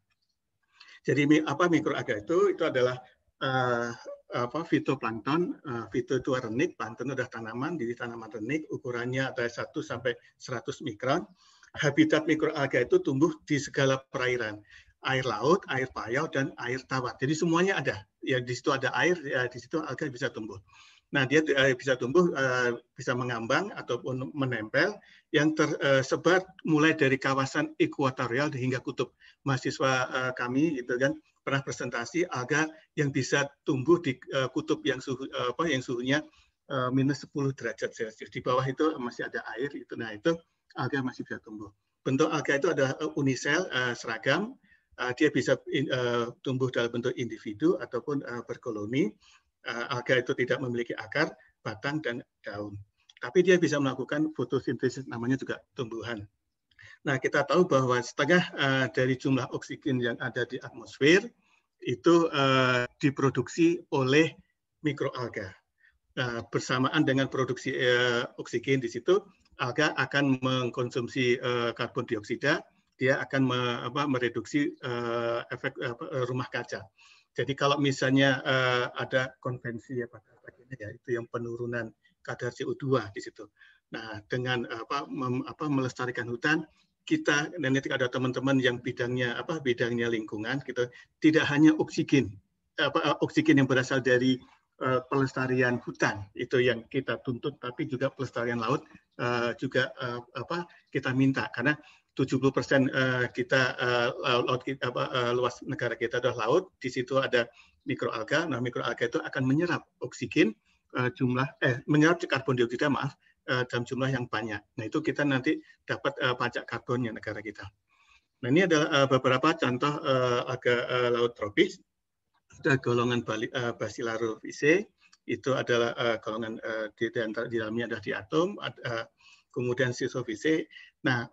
Jadi apa mikroalga itu? Itu adalah uh, apa fitoplankton. Uh, fito itu renik, plankton adalah tanaman. Jadi tanaman renik ukurannya ada satu sampai seratus mikron. Habitat mikroalga itu tumbuh di segala perairan. Air laut, air payau, dan air tawar. Jadi semuanya ada. Ya di situ ada air, ya di situ alga bisa tumbuh. Nah, dia uh, bisa tumbuh, uh, bisa mengambang ataupun menempel yang tersebar mulai dari kawasan ekuatorial hingga kutub. Mahasiswa uh, kami gitu kan pernah presentasi alga yang bisa tumbuh di uh, kutub yang suhu uh, apa yang suhunya uh, minus sepuluh derajat Celcius. Di bawah itu masih ada air itu. Nah, itu alga masih bisa tumbuh. Bentuk alga itu adalah unisel, uh, seragam. Uh, dia bisa in, uh, tumbuh dalam bentuk individu ataupun uh, berkoloni. Uh, alga itu tidak memiliki akar, batang, dan daun. Tapi dia bisa melakukan fotosintesis, namanya juga tumbuhan. Nah, kita tahu bahwa setengah uh, dari jumlah oksigen yang ada di atmosfer itu uh, diproduksi oleh mikroalga. Uh, bersamaan dengan produksi uh, oksigen di situ, alga akan mengkonsumsi uh, karbon dioksida, dia akan me, apa, mereduksi uh, efek uh, rumah kaca. Jadi kalau misalnya uh, ada konvensi apa ya itu yang penurunan kadar C O dua di situ. Nah, dengan apa, mem, apa melestarikan hutan, kita dan ketika ada teman-teman yang bidangnya apa bidangnya lingkungan gitu, tidak hanya oksigen apa oksigen yang berasal dari uh, pelestarian hutan itu yang kita tuntut, tapi juga pelestarian laut uh, juga uh, apa kita minta karena tujuh puluh persen kita laut kita, apa, luas negara kita adalah laut. Di situ ada mikroalga. Nah, mikroalga itu akan menyerap oksigen jumlah eh menyerap karbon dioksida maaf dalam jumlah yang banyak. Nah, itu kita nanti dapat pajak karbonnya negara kita. Nah, ini adalah beberapa contoh alga laut tropis. Ada golongan Basilarofisae, itu adalah golongan di di dalamnya ada diatom. Ada, kemudian Schizofisae. Nah,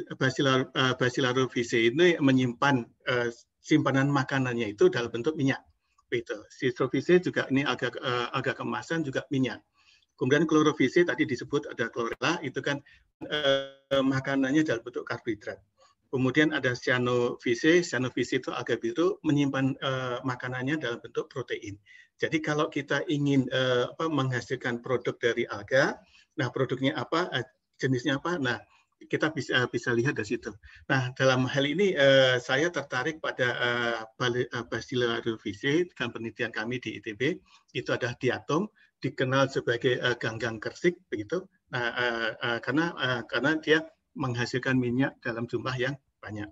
Basilarofisae ini menyimpan uh, simpanan makanannya itu dalam bentuk minyak. Itu. Schizofisae juga ini agak uh, agak kemasan juga minyak. Kemudian Chlorofisae tadi disebut ada chlorella, itu kan uh, makanannya dalam bentuk karbohidrat. Kemudian ada Cyanofisae, Cyanofisae itu alga biru menyimpan uh, makanannya dalam bentuk protein. Jadi kalau kita ingin uh, apa, menghasilkan produk dari alga, nah produknya apa? Uh, jenisnya apa? Nah, kita bisa bisa lihat dari situ. Nah, dalam hal ini uh, saya tertarik pada uh, Basilarofisae dengan penelitian kami di I T B. Itu adalah diatom, dikenal sebagai uh, ganggang kersik begitu. Nah, uh, uh, karena uh, karena dia menghasilkan minyak dalam jumlah yang banyak.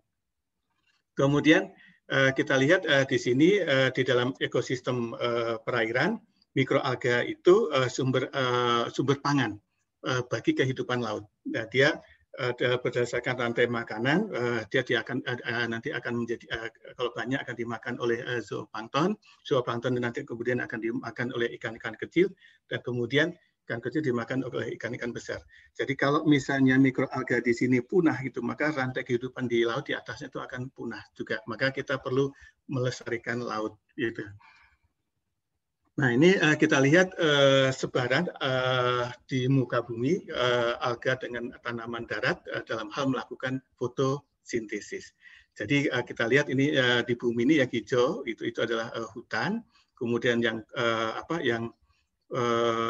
Kemudian uh, kita lihat uh, di sini uh, di dalam ekosistem uh, perairan, mikroalga itu uh, sumber uh, sumber pangan bagi kehidupan laut. Nah, dia uh, berdasarkan rantai makanan, uh, dia, dia akan uh, nanti akan menjadi uh, kalau banyak akan dimakan oleh uh, zooplankton, zooplankton nanti kemudian akan dimakan oleh ikan-ikan kecil dan kemudian ikan kecil dimakan oleh ikan-ikan besar. Jadi kalau misalnya mikroalga di sini punah itu, maka rantai kehidupan di laut di atasnya itu akan punah juga. Maka kita perlu melestarikan laut gitu. Nah, ini uh, kita lihat uh, sebaran uh, di muka bumi uh, alga dengan tanaman darat uh, dalam hal melakukan fotosintesis. Jadi uh, kita lihat ini uh, di bumi ini yang hijau itu itu adalah uh, hutan, kemudian yang uh, apa yang uh,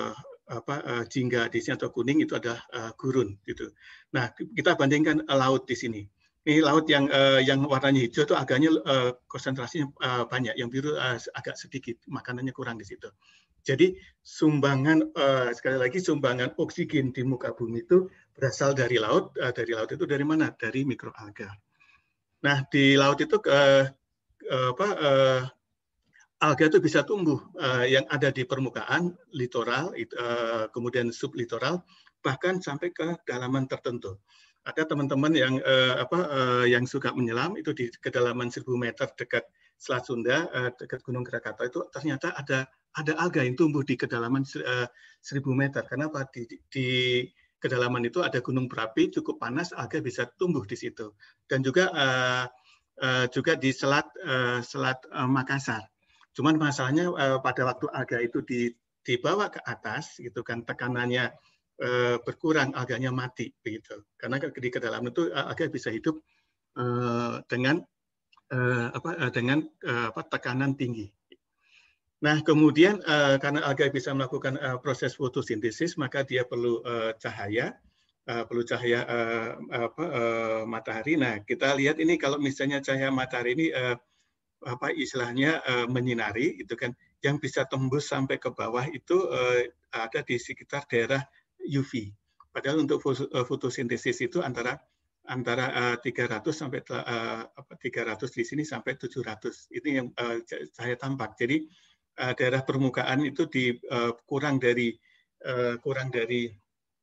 apa uh, jingga di sini atau kuning itu adalah uh, gurun gitu. Nah, kita bandingkan uh, laut di sini. Ini laut yang uh, yang warnanya hijau itu agaknya uh, konsentrasinya uh, banyak, yang biru uh, agak sedikit, makanannya kurang di situ. Jadi sumbangan uh, sekali lagi sumbangan oksigen di muka bumi itu berasal dari laut. Uh, dari laut itu dari mana? Dari mikroalga. Nah, di laut itu uh, uh, apa uh, alga itu bisa tumbuh uh, yang ada di permukaan, litoral, uh, kemudian sublitoral, bahkan sampai ke kedalaman tertentu. Ada teman-teman yang uh, apa uh, yang suka menyelam itu di kedalaman seribu meter dekat Selat Sunda, uh, dekat Gunung Krakatau itu ternyata ada ada alga yang tumbuh di kedalaman uh, seribu meter. Kenapa? Di, di kedalaman itu ada gunung berapi cukup panas, alga bisa tumbuh di situ. Dan juga uh, uh, juga di Selat uh, Selat uh, Makassar. Cuman masalahnya uh, pada waktu alga itu di, dibawa ke atas, gitu kan tekanannya uh, berkurang, alganya mati, begitu. Karena di kedalaman itu uh, alga bisa hidup uh, dengan uh, apa uh, dengan uh, apa tekanan tinggi. Nah, kemudian uh, karena alga bisa melakukan uh, proses fotosintesis, maka dia perlu uh, cahaya, uh, perlu cahaya uh, apa, uh, matahari. Nah, kita lihat ini kalau misalnya cahaya matahari ini uh, apa istilahnya uh, menyinari itu kan yang bisa tembus sampai ke bawah itu uh, ada di sekitar daerah U V. Padahal untuk fotosintesis itu antara antara uh, tiga ratus sampai uh, apa tiga ratus di sini sampai tujuh ratus. Itu yang uh, cahaya tampak. Jadi uh, daerah permukaan itu di uh, kurang dari uh, kurang dari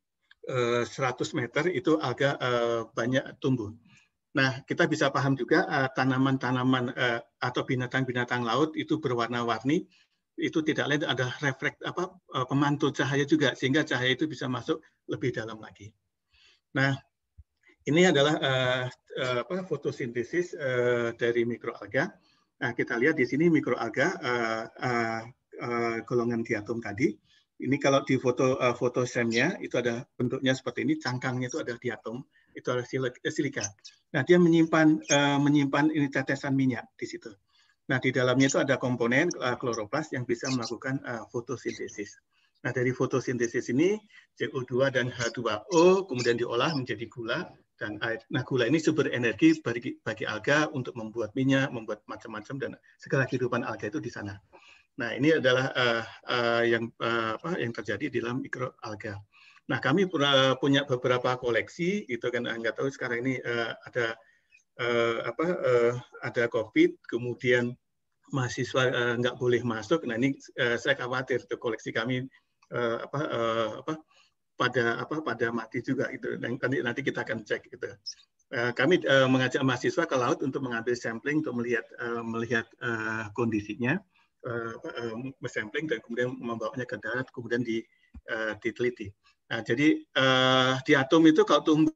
uh, seratus meter itu alga uh, banyak tumbuh. Nah, kita bisa paham juga tanaman-tanaman uh, uh, atau binatang-binatang laut itu berwarna-warni, itu tidak lain ada refleks apa uh, pemantul cahaya juga, sehingga cahaya itu bisa masuk lebih dalam lagi. Nah, ini adalah uh, uh, apa fotosintesis uh, dari mikroalga. Nah, kita lihat di sini mikroalga uh, uh, uh, golongan diatom tadi. Ini kalau di foto uh, foto semnya itu ada bentuknya seperti ini, cangkangnya itu ada diatom, itu adalah silika. Nah, dia menyimpan uh, menyimpan ini tetesan minyak di situ. Nah, di dalamnya itu ada komponen uh, kloroplas yang bisa melakukan uh, fotosintesis. Nah, dari fotosintesis ini C O dua dan H dua O kemudian diolah menjadi gula dan air. Nah, gula ini sumber energi bagi bagi alga untuk membuat minyak, membuat macam-macam dan segala kehidupan alga itu di sana. Nah, ini adalah uh, uh, yang uh, apa yang terjadi di dalam mikroalga. Nah, kami pernah punya beberapa koleksi, itu kan nggak tahu sekarang ini uh, ada uh, apa uh, ada COVID, kemudian mahasiswa uh, nggak boleh masuk. Nah, ini uh, saya khawatir tuh koleksi kami uh, apa uh, apa pada apa pada mati juga itu. Dan nanti nanti kita akan cek gitu. Uh, kami uh, mengajak mahasiswa ke laut untuk mengambil sampling untuk melihat uh, melihat uh, kondisinya. Uh, uh, sampling dan kemudian membawanya ke darat, kemudian di, uh, diteliti. Nah, jadi uh, di atom itu kalau tumbuh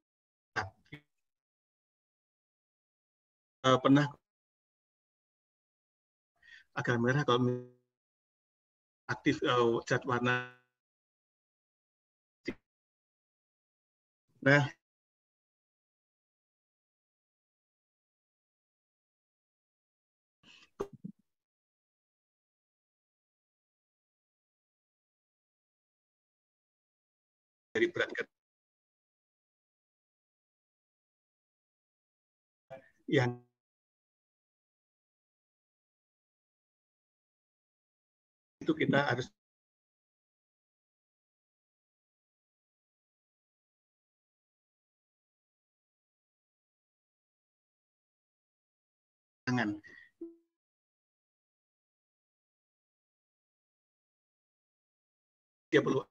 uh, pernah agak merah kalau aktif uh, zat warna. Nah, dari berat ke yang itu kita harus tangan. Dia perlu.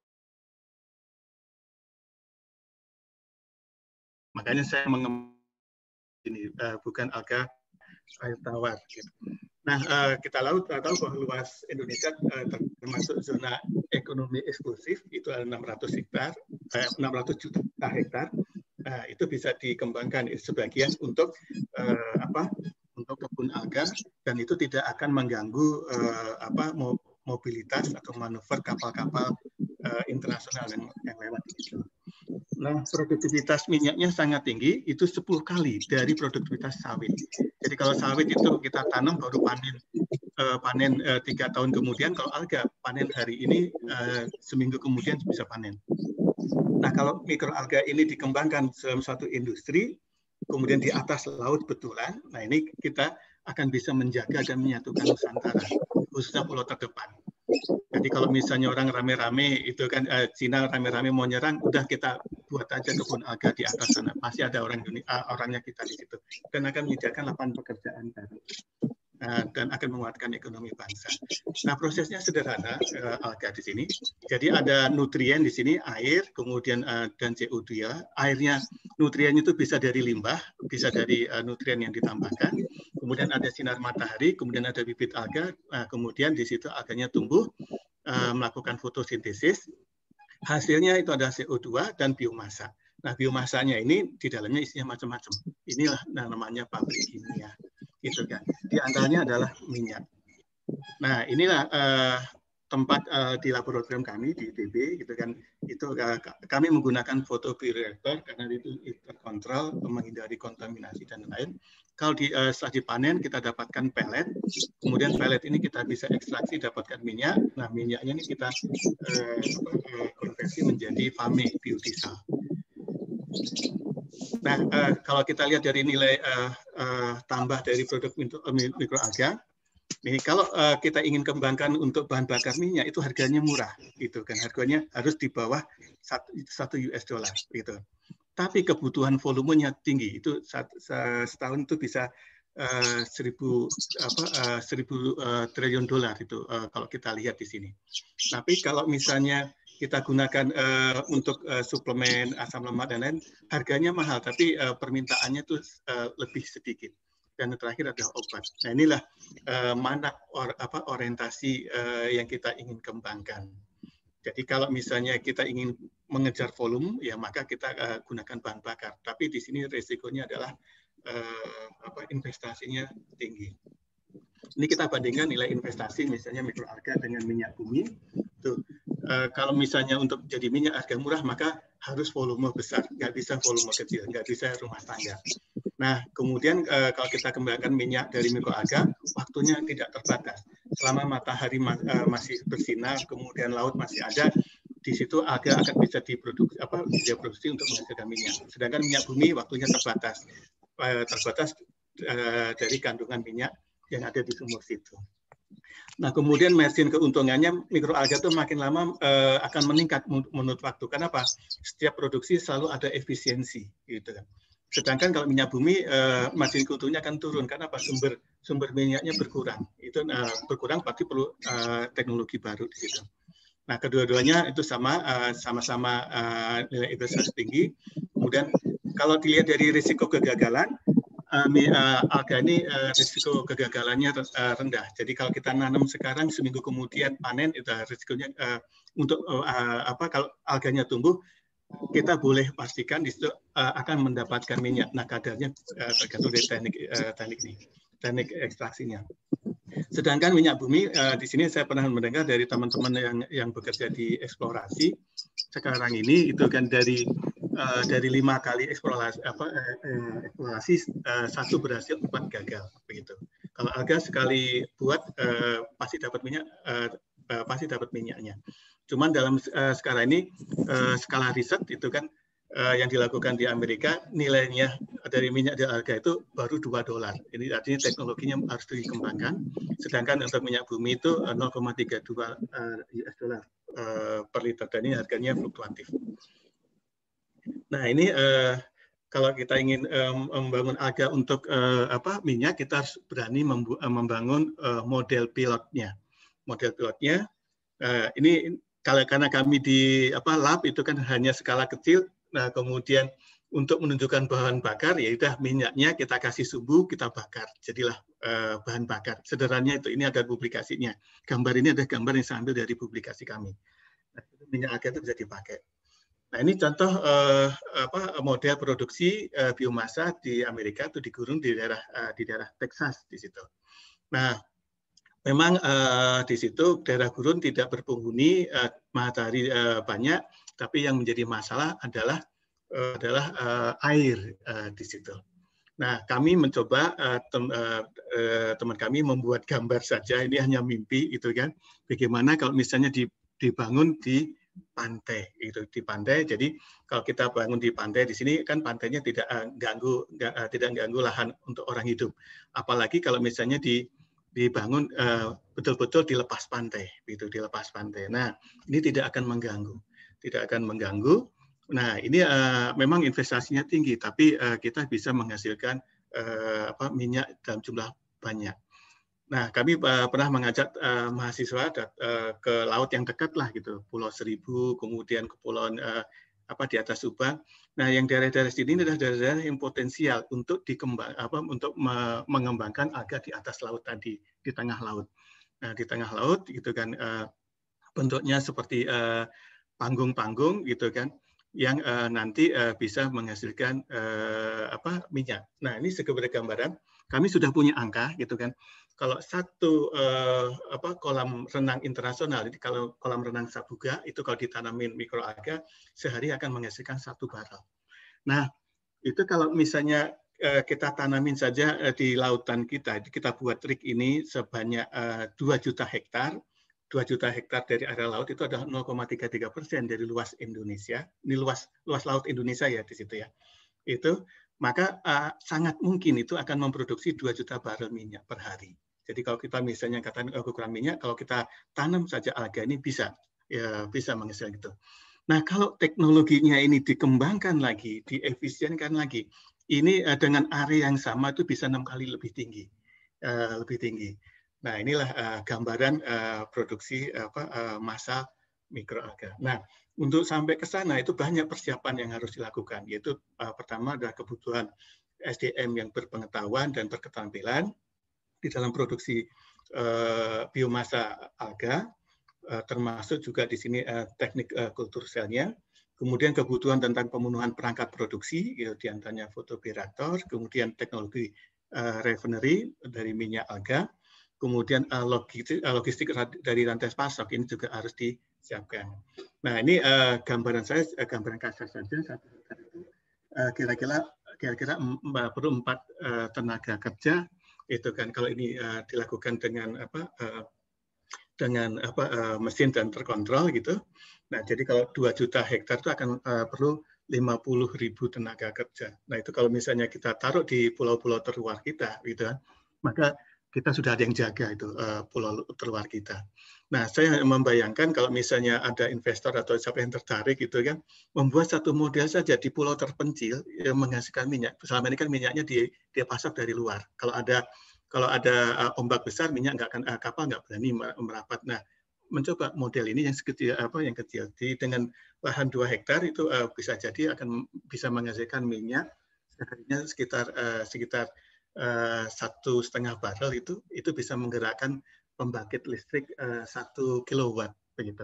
Makanya saya mengembangkan ini uh, bukan alga air tawar. Gitu. Nah, uh, kita laut tahu bahwa luas Indonesia uh, termasuk zona ekonomi eksklusif itu ada enam ratus hektar, uh, enam ratus juta hektar. Uh, itu bisa dikembangkan sebagian untuk uh, apa? Untuk kebun alga dan itu tidak akan mengganggu uh, apa mobilitas atau manuver kapal-kapal uh, internasional yang, yang lewat itu. Nah, produktivitas minyaknya sangat tinggi, itu sepuluh kali dari produktivitas sawit. Jadi kalau sawit itu kita tanam baru panen uh, panen uh, tiga tahun kemudian, kalau alga panen hari ini uh, seminggu kemudian bisa panen. Nah, kalau mikroalga ini dikembangkan dalam suatu industri, kemudian di atas laut betulan, nah ini kita akan bisa menjaga dan menyatukan Nusantara, khususnya pulau terdepan. Jadi kalau misalnya orang rame-rame itu kan uh, Cina rame-rame mau nyerang, udah kita buat aja kebun alga di atas sana, pasti ada orang uh, orangnya kita di situ, dan akan menyediakan lapangan pekerjaan baru. Uh, dan akan menguatkan ekonomi bangsa. Nah, prosesnya sederhana uh, alga di sini. Jadi ada nutrien di sini, air, kemudian uh, dan C O dua. Airnya, nutrien itu bisa dari limbah, bisa dari uh, nutrien yang ditambahkan. Kemudian ada sinar matahari, kemudian ada bibit alga, uh, kemudian di situ alganya tumbuh, uh, melakukan fotosintesis. Hasilnya itu ada C O dua dan biomasa. Nah, biomasanya ini di dalamnya isinya macam-macam. Inilah namanya pabrik kimia. Gitu kan. Di antaranya adalah minyak. Nah, inilah uh, tempat uh, di laboratorium kami di I T B, gitu kan. Itu uh, kami menggunakan photobioreactor karena itu terkontrol, menghindari kontaminasi dan lain. Kalau di, uh, setelah dipanen kita dapatkan pelet, kemudian pelet ini kita bisa ekstraksi dapatkan minyak. Nah, minyaknya ini kita uh, uh, konversi menjadi F A M E biodiesel. Nah, uh, kalau kita lihat dari nilai uh, uh, tambah dari produk mikroalga, ini kalau uh, kita ingin kembangkan untuk bahan bakar minyak itu harganya murah, gitu kan? Harganya harus di bawah satu U S dollar, gitu. Tapi kebutuhan volumenya tinggi, itu setahun itu bisa uh, seribu apa uh, seribu uh, triliun dolar itu uh, kalau kita lihat di sini. Tapi kalau misalnya kita gunakan uh, untuk uh, suplemen asam lemak dan lain, harganya mahal, tapi uh, permintaannya tuh uh, lebih sedikit. Dan terakhir adalah obat. Nah, inilah uh, mana or, apa orientasi uh, yang kita ingin kembangkan. Jadi kalau misalnya kita ingin mengejar volume, ya maka kita uh, gunakan bahan bakar. Tapi di sini resikonya adalah uh, apa investasinya tinggi. Ini kita bandingkan nilai investasi misalnya mikroalga dengan minyak bumi. Tuh, uh, kalau misalnya untuk jadi minyak harga murah maka harus volume besar, nggak bisa volume kecil, nggak bisa rumah tangga. Nah, kemudian uh, kalau kita kembangkan minyak dari mikroalga, waktunya tidak terbatas. Selama matahari ma uh, masih bersinar, kemudian laut masih ada, di situ alga akan bisa diproduksi apa diproduksi untuk menghasilkan minyak. Sedangkan minyak bumi waktunya terbatas, uh, terbatas uh, dari kandungan minyak yang ada di sumur situ. Nah, kemudian margin keuntungannya mikroalga itu makin lama uh, akan meningkat menurut waktu. Kenapa? Setiap produksi selalu ada efisiensi, gitu kan. Sedangkan kalau minyak bumi uh, margin keuntungannya akan turun. Kenapa? Sumber sumber minyaknya berkurang. Itu uh, berkurang berarti perlu uh, teknologi baru di situ. Nah, kedua-duanya itu sama uh, sama-sama uh, nilai investasi tinggi. Kemudian kalau dilihat dari risiko kegagalan, Uh, uh, alga ini uh, risiko kegagalannya uh, rendah. Jadi kalau kita nanam sekarang seminggu kemudian panen itu risikonya uh, untuk uh, apa kalau alganya tumbuh kita boleh pastikan di situ uh, akan mendapatkan minyak. Nah, kadarnya uh, tergantung dari teknik uh, teknik ini, teknik ekstraksinya. Sedangkan minyak bumi uh, di sini saya pernah mendengar dari teman-teman yang yang bekerja di eksplorasi sekarang ini itu kan dari Uh, dari lima kali eksplorasi apa uh, eksplorasi uh, satu berhasil, empat gagal begitu. Kalau alga sekali buat uh, pasti dapat minyak uh, uh, pasti dapat minyaknya. Cuman dalam uh, skala ini uh, skala riset itu kan uh, yang dilakukan di Amerika nilainya dari minyak dari alga itu baru dua dolar. Ini artinya teknologinya harus dikembangkan. Sedangkan untuk minyak bumi itu uh, nol koma tiga dua uh, U S dollar uh, per liter dan ini harganya fluktuatif. Nah, ini uh, kalau kita ingin um, membangun alga untuk uh, apa minyak, kita harus berani membangun uh, model pilotnya. Model pilotnya uh, ini kalau karena kami di apa lab itu kan hanya skala kecil. Nah, kemudian untuk menunjukkan bahan bakar, ya udah minyaknya kita kasih sumbu, kita bakar. Jadilah uh, bahan bakar. Sederhananya itu. Ini ada publikasinya. Gambar ini ada gambar yang saya ambil dari publikasi kami. Nah, minyak alga itu bisa dipakai. Nah, ini contoh uh, apa, model produksi uh, biomasa di Amerika itu di gurun di daerah uh, di daerah Texas di situ. Nah, memang uh, di situ daerah gurun tidak berpenghuni, uh, matahari uh, banyak, tapi yang menjadi masalah adalah uh, adalah uh, air uh, di situ. Nah, kami mencoba uh, tem, uh, uh, teman kami membuat gambar saja, ini hanya mimpi itu kan. Bagaimana kalau misalnya dibangun di pantai itu di pantai. Jadi kalau kita bangun di pantai di sini kan pantainya tidak uh, ganggu gak, uh, tidak ganggu lahan untuk orang hidup. Apalagi kalau misalnya di dibangun betul-betul uh, di lepas pantai, itu di lepas pantai. Nah, ini tidak akan mengganggu, tidak akan mengganggu. Nah, ini uh, memang investasinya tinggi, tapi uh, kita bisa menghasilkan uh, apa, minyak dalam jumlah banyak. Nah, kami uh, pernah mengajak uh, mahasiswa uh, ke laut yang dekat lah gitu, Pulau Seribu, kemudian ke pulau uh, apa di atas Subang. Nah, yang daerah-daerah sini adalah daerah-daerah yang potensial untuk dikembang apa untuk me mengembangkan alga di atas laut tadi, di tengah laut. Nah, di tengah laut gitu kan uh, bentuknya seperti panggung-panggung uh, gitu kan, yang uh, nanti uh, bisa menghasilkan uh, apa minyak. Nah, ini sebagai gambaran. Kami sudah punya angka gitu kan. Kalau satu uh, apa kolam renang internasional, ini kalau kolam renang Sabuga itu kalau ditanamin mikroalga sehari akan menghasilkan satu barrel. Nah, itu kalau misalnya uh, kita tanamin saja uh, di lautan kita, kita buat trik ini sebanyak uh, dua juta hektar. dua juta hektar dari area laut itu adalah nol koma tiga tiga persen dari luas Indonesia. Ini luas luas laut Indonesia ya di situ ya. Itu maka uh, sangat mungkin itu akan memproduksi dua juta barel minyak per hari. Jadi kalau kita misalnya katakan oh, kekurangan minyak, kalau kita tanam saja alga ini bisa ya bisa menghasilkan itu. Nah, kalau teknologinya ini dikembangkan lagi, diefisienkan lagi, ini uh, dengan area yang sama itu bisa enam kali lebih tinggi, uh, lebih tinggi. Nah, inilah uh, gambaran uh, produksi uh, apa uh, massa mikroalga. Nah, untuk sampai ke sana itu banyak persiapan yang harus dilakukan, yaitu uh, pertama adalah kebutuhan S D M yang berpengetahuan dan berketerampilan di dalam produksi uh, biomasa alga, uh, termasuk juga di sini uh, teknik uh, kultur selnya, kemudian kebutuhan tentang pemenuhan perangkat produksi, yaitu diantaranya fotobioreaktor, kemudian teknologi uh, refinery dari minyak alga, kemudian uh, logistik, uh, logistik dari rantai pasok ini juga harus disiapkan. Nah, ini uh, gambaran saya, uh, gambaran kasar saja. Kira-kira uh, kira-kira perlu empat uh, tenaga kerja. Itu kan kalau ini uh, dilakukan dengan apa uh, dengan apa uh, mesin dan terkontrol gitu. Nah, jadi kalau dua juta hektar itu akan uh, perlu lima puluh ribu tenaga kerja. Nah, itu kalau misalnya kita taruh di pulau-pulau terluar kita gitu kan, maka kita sudah ada yang jaga itu uh, pulau terluar kita. Nah, saya membayangkan kalau misalnya ada investor atau siapa yang tertarik gitu kan, membuat satu model saja di pulau terpencil yang menghasilkan minyak. Selama ini kan minyaknya di, dia pasok dari luar. Kalau ada kalau ada uh, ombak besar, minyak nggak akan uh, kapal nggak berani merapat. Nah, mencoba model ini yang sekecil apa yang kecil, di dengan lahan dua hektar itu uh, bisa jadi akan bisa menghasilkan minyak seharinya sekitar uh, sekitar uh, satu setengah barel itu itu bisa menggerakkan pembangkit listrik uh, satu kilowatt begitu.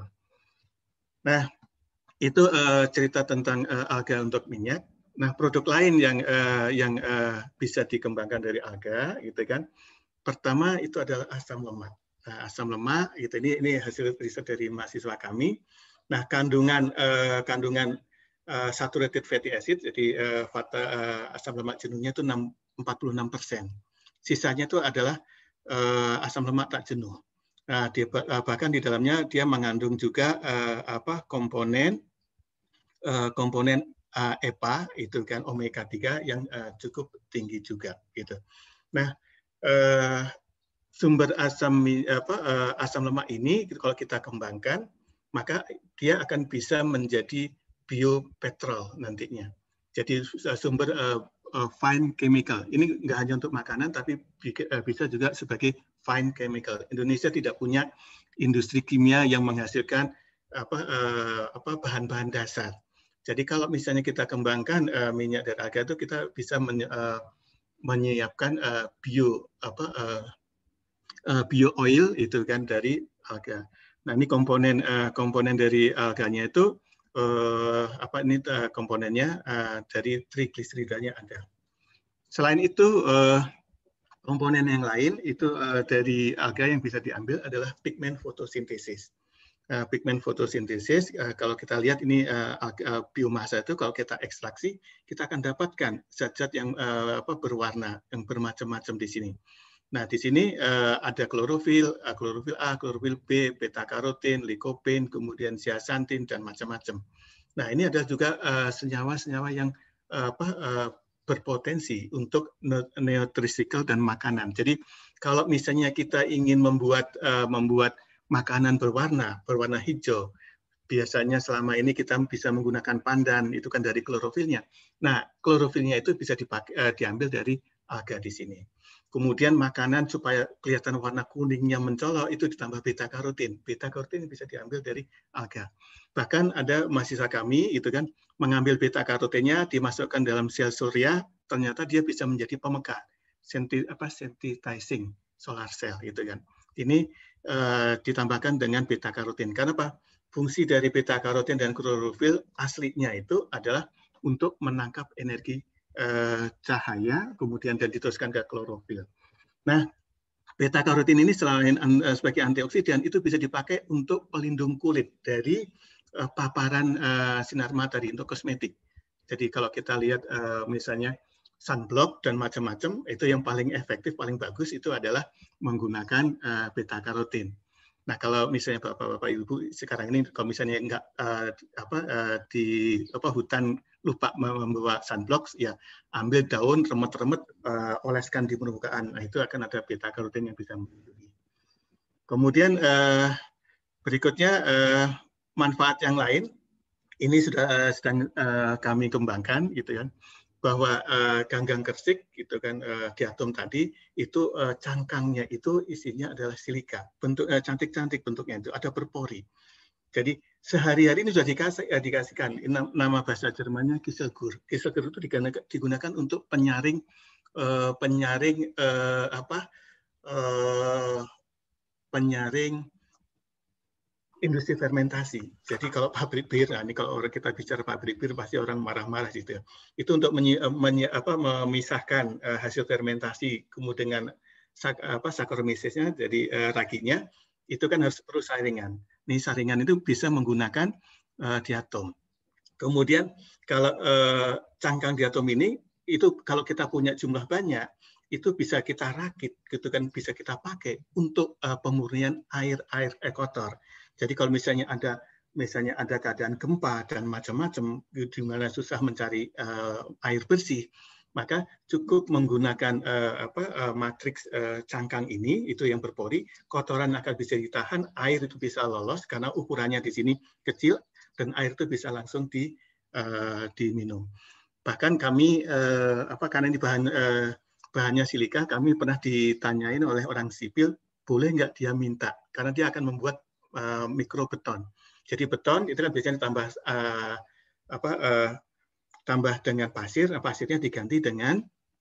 Nah, itu uh, cerita tentang uh, alga untuk minyak. Nah, produk lain yang uh, yang uh, bisa dikembangkan dari alga, gitu kan? Pertama itu adalah asam lemak. Nah, asam lemak, itu ini ini hasil riset dari mahasiswa kami. Nah, kandungan uh, kandungan uh, saturated fatty acid, jadi uh, fata, uh, asam lemak jenuhnya itu empat puluh enam persen. Sisanya itu adalah uh, asam lemak tak jenuh. Nah, dia, bahkan di dalamnya dia mengandung juga uh, apa komponen uh, komponen uh, E P A itu kan omega tiga yang uh, cukup tinggi juga gitu. Nah, uh, sumber asam apa uh, asam lemak ini kalau kita kembangkan maka dia akan bisa menjadi biopetrol nantinya. Jadi sumber uh, uh, fine chemical. Ini nggak hanya untuk makanan tapi bisa juga sebagai fine chemical. Indonesia tidak punya industri kimia yang menghasilkan apa uh, apa bahan-bahan dasar. Jadi kalau misalnya kita kembangkan uh, minyak dari alga itu kita bisa men, uh, menyiapkan uh, bio apa uh, uh, bio oil itu kan dari alga. Nah, ini komponen uh, komponen dari alganya itu uh, apa ini uh, komponennya uh, dari triglyceridanya ada. Selain itu uh, komponen yang lain itu uh, dari alga yang bisa diambil adalah pigmen fotosintesis. uh, pigment fotosintesis. Uh, kalau kita lihat ini uh, uh, biomasa itu kalau kita ekstraksi, kita akan dapatkan zat-zat yang uh, apa, berwarna, yang bermacam-macam di sini. Nah, di sini uh, ada klorofil, uh, klorofil A, klorofil B, beta karotin, likopen, kemudian zeaxanthin dan macam-macam. Nah, ini ada juga senyawa-senyawa uh, yang uh, apa, uh, berpotensi untuk nutritional dan makanan. Jadi kalau misalnya kita ingin membuat uh, membuat makanan berwarna, berwarna hijau, biasanya selama ini kita bisa menggunakan pandan, itu kan dari klorofilnya. Nah, klorofilnya itu bisa dipakai, uh, diambil dari alga di sini. Kemudian makanan supaya kelihatan warna kuningnya mencolok itu ditambah beta karotin. Beta karotin bisa diambil dari alga. Bahkan ada mahasiswa kami itu kan mengambil beta karotinnya dimasukkan dalam sel surya, ternyata dia bisa menjadi pemekat, senti, apa sensitizing solar cell gitu kan. Ini uh, ditambahkan dengan beta karotin. Karena apa? Fungsi dari beta karotin dan klorofil aslinya itu adalah untuk menangkap energi uh, cahaya, kemudian dan diteruskan ke klorofil. Nah, beta karotin ini selain uh, sebagai antioksidan itu bisa dipakai untuk pelindung kulit dari uh, paparan uh, sinar matahari untuk kosmetik. Jadi kalau kita lihat uh, misalnya sunblock dan macam-macam, itu yang paling efektif, paling bagus itu adalah menggunakan uh, beta karotin. Nah, kalau misalnya Bapak-bapak Ibu sekarang ini kalau misalnya enggak uh, apa uh, di apa hutan lupa membawa sunblock, ya ambil daun remet-remet uh, oleskan di permukaan. Nah, itu akan ada beta karotin yang bisa melindungi. Kemudian uh, berikutnya uh, manfaat yang lain ini sudah uh, sedang uh, kami kembangkan gitu kan, bahwa uh, ganggang kersik gitu kan, uh, diatom tadi itu uh, cangkangnya itu isinya adalah silika, bentuk uh, cantik-cantik bentuknya itu ada berpori. Jadi sehari-hari ini sudah dikasih, uh, dikasihkan nama bahasa Jermannya Kieselgur. Kieselgur itu digunakan, digunakan untuk penyaring uh, penyaring uh, apa uh, penyaring industri fermentasi. Jadi kalau pabrik bir, nah ini kalau orang kita bicara pabrik bir pasti orang marah-marah gitu. Itu untuk menyi, menyi, apa, memisahkan uh, hasil fermentasi kemudian dengan sak, apa saccharomysesnya, jadi uh, raginya itu kan harus perlu saringan. Nih saringan itu bisa menggunakan uh, diatom. Kemudian kalau uh, cangkang diatom ini itu kalau kita punya jumlah banyak itu bisa kita rakit gitu kan, bisa kita pakai untuk uh, pemurnian air-air kotor. Jadi kalau misalnya ada misalnya ada keadaan gempa dan macam-macam di mana susah mencari uh, air bersih, maka cukup menggunakan uh, apa uh, matriks uh, cangkang ini itu yang berpori, kotoran akan bisa ditahan, air itu bisa lolos karena ukurannya di sini kecil dan air itu bisa langsung di uh, diminum. Bahkan kami uh, apa karena ini bahan uh, bahannya silika, kami pernah ditanyain oleh orang sipil, boleh nggak dia minta karena dia akan membuat Uh, mikrobeton. Jadi beton itu kan biasanya tambah uh, apa uh, tambah dengan pasir, pasirnya diganti dengan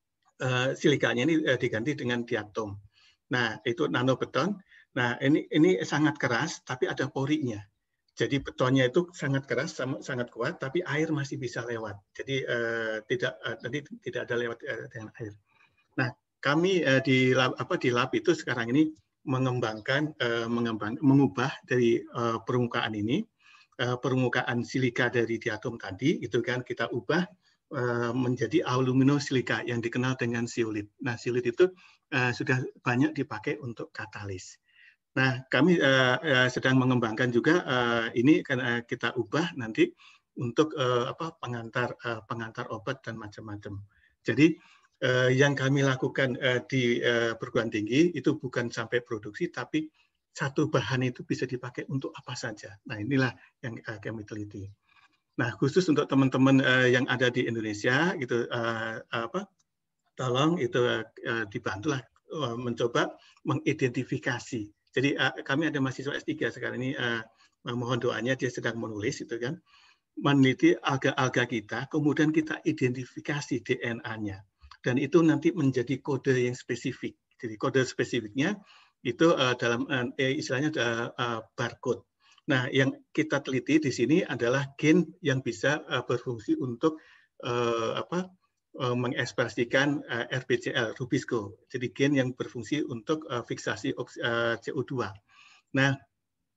uh, silikanya ini uh, diganti dengan diatom. Nah, itu nanobeton. Nah, ini ini sangat keras tapi ada porinya. Jadi betonnya itu sangat keras, sangat kuat tapi air masih bisa lewat. Jadi uh, tidak uh, tadi tidak ada lewat uh, dengan air. Nah, kami uh, di lab, apa di lab itu sekarang ini mengembangkan, uh, mengembang, mengubah dari uh, permukaan ini, uh, permukaan silika dari diatom tadi, itu kan kita ubah uh, menjadi aluminosilika yang dikenal dengan zeolit. Nah, zeolit itu uh, sudah banyak dipakai untuk katalis. Nah, kami uh, uh, sedang mengembangkan juga uh, ini karena kita ubah nanti untuk uh, apa pengantar uh, pengantar obat dan macam-macam. Jadi Uh, yang kami lakukan uh, di uh, perguruan tinggi itu bukan sampai produksi, tapi satu bahan itu bisa dipakai untuk apa saja. Nah, inilah yang uh, kami teliti. Nah, khusus untuk teman-teman uh, yang ada di Indonesia, gitu, uh, apa, tolong itu uh, dibantulah uh, mencoba mengidentifikasi. Jadi uh, kami ada mahasiswa S tiga sekarang ini, uh, mohon doanya, dia sedang menulis itu kan, meneliti alga-alga kita, kemudian kita identifikasi D N A-nya. Dan itu nanti menjadi kode yang spesifik. Jadi kode spesifiknya itu uh, dalam uh, istilahnya uh, uh, barcode. Nah, yang kita teliti di sini adalah gen yang bisa uh, berfungsi untuk uh, apa uh, mengekspresikan uh, R B C L, Rubisco. Jadi gen yang berfungsi untuk uh, fiksasi uh, C O dua. Nah,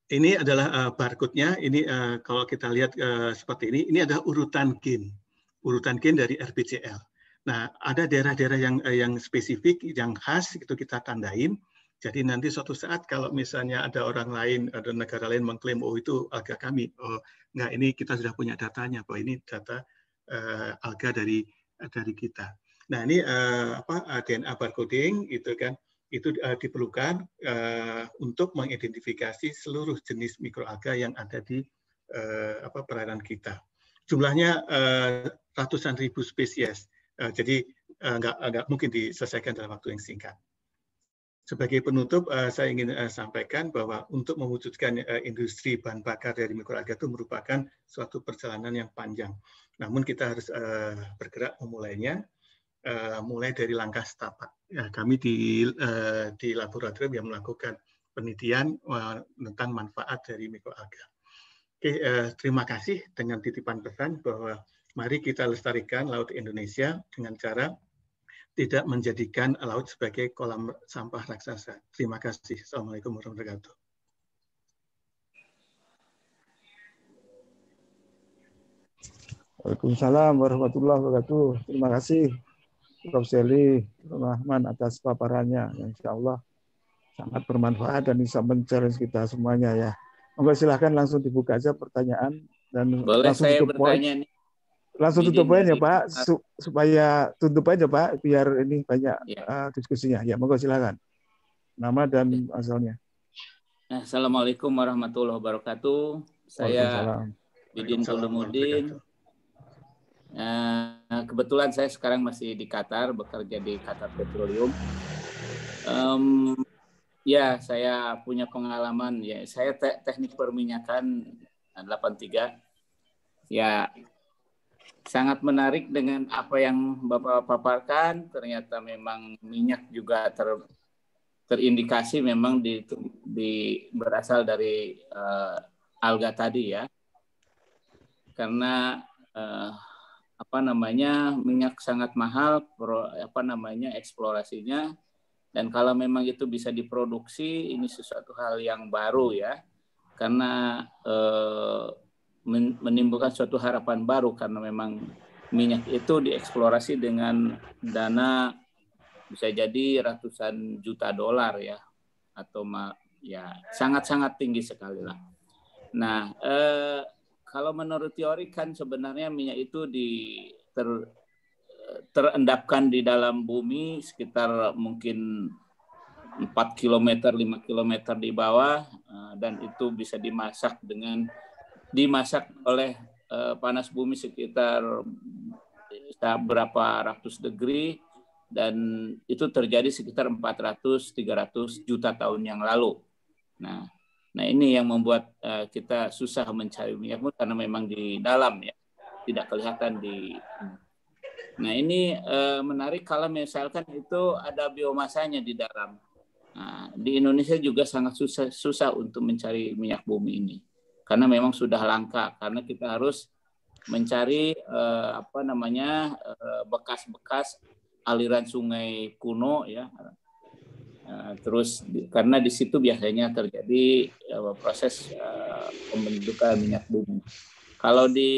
ini adalah uh, barcode-nya. Ini uh, kalau kita lihat uh, seperti ini, ini adalah urutan gen, urutan gen dari R B C L. Nah, ada daerah-daerah yang uh, yang spesifik, yang khas itu kita tandain. Jadi nanti suatu saat kalau misalnya ada orang lain, ada negara lain mengklaim, oh itu alga kami, oh enggak, ini kita sudah punya datanya, bahwa ini data uh, alga dari dari kita. Nah, ini uh, apa D N A barcoding itu kan. Itu uh, diperlukan uh, untuk mengidentifikasi seluruh jenis mikroalga yang ada di uh, apa, perairan kita. Jumlahnya uh, ratusan ribu spesies, uh, jadi uh, nggak, nggak mungkin diselesaikan dalam waktu yang singkat. Sebagai penutup, uh, saya ingin uh, sampaikan bahwa untuk mewujudkan uh, industri bahan bakar dari mikroalga itu merupakan suatu perjalanan yang panjang. Namun kita harus uh, bergerak memulainya. Uh, mulai dari langkah setapak. Ya, kami di uh, di laboratorium yang melakukan penelitian uh, tentang manfaat dari mikroalga. Oke, uh, terima kasih dengan titipan pesan bahwa mari kita lestarikan laut Indonesia dengan cara tidak menjadikan laut sebagai kolam sampah raksasa. Terima kasih. Assalamualaikum warahmatullahi wabarakatuh. Waalaikumsalam warahmatullahi wabarakatuh. Terima kasih Prof Sely Rahman atas paparannya, yang insya Allah sangat bermanfaat dan bisa men-challenge kita semuanya ya. Monggo silahkan langsung dibuka aja pertanyaan dan Boleh langsung saya tutup poin. bertanya nih. Langsung Izin tutup poin ya dari Pak, Pak. Su supaya tutup aja Pak, biar ini banyak Ya. uh, diskusinya. Ya, monggo silahkan. Nama dan asalnya. Nah, Assalamualaikum warahmatullahi wabarakatuh. Saya Didin Tulumudin. Nah, kebetulan saya sekarang masih di Qatar, bekerja di Qatar Petroleum. Um, ya, saya punya pengalaman. Ya, saya te teknik perminyakan delapan tiga. Ya, sangat menarik dengan apa yang Bapak paparkan. Ternyata memang minyak juga ter, terindikasi memang di, di berasal dari uh, alga tadi ya. Karena uh, apa namanya minyak sangat mahal, pro, apa namanya eksplorasinya, dan kalau memang itu bisa diproduksi, ini sesuatu hal yang baru ya, karena eh, menimbulkan suatu harapan baru karena memang minyak itu dieksplorasi dengan dana bisa jadi ratusan juta dolar ya, atau ya sangat-sangat tinggi sekali lah. Nah. Eh, Kalau menurut teori kan sebenarnya minyak itu di, ter, terendapkan di dalam bumi sekitar mungkin empat kilometer, lima kilometer di bawah, dan itu bisa dimasak dengan dimasak oleh uh, panas bumi sekitar berapa ratus degree, dan itu terjadi sekitar empat ratus sampai tiga ratus juta tahun yang lalu. Nah, Nah ini yang membuat uh, kita susah mencari minyak karena memang di dalam ya, tidak kelihatan di. Nah ini uh, menarik kalau misalkan itu ada biomasanya di dalam. Nah, di Indonesia juga sangat susah susah untuk mencari minyak bumi ini karena memang sudah langka, karena kita harus mencari uh, apa namanya bekas-bekas uh, aliran sungai kuno ya. Uh, terus di, karena di situ biasanya terjadi uh, proses uh, pembentukan minyak bumi. Kalau di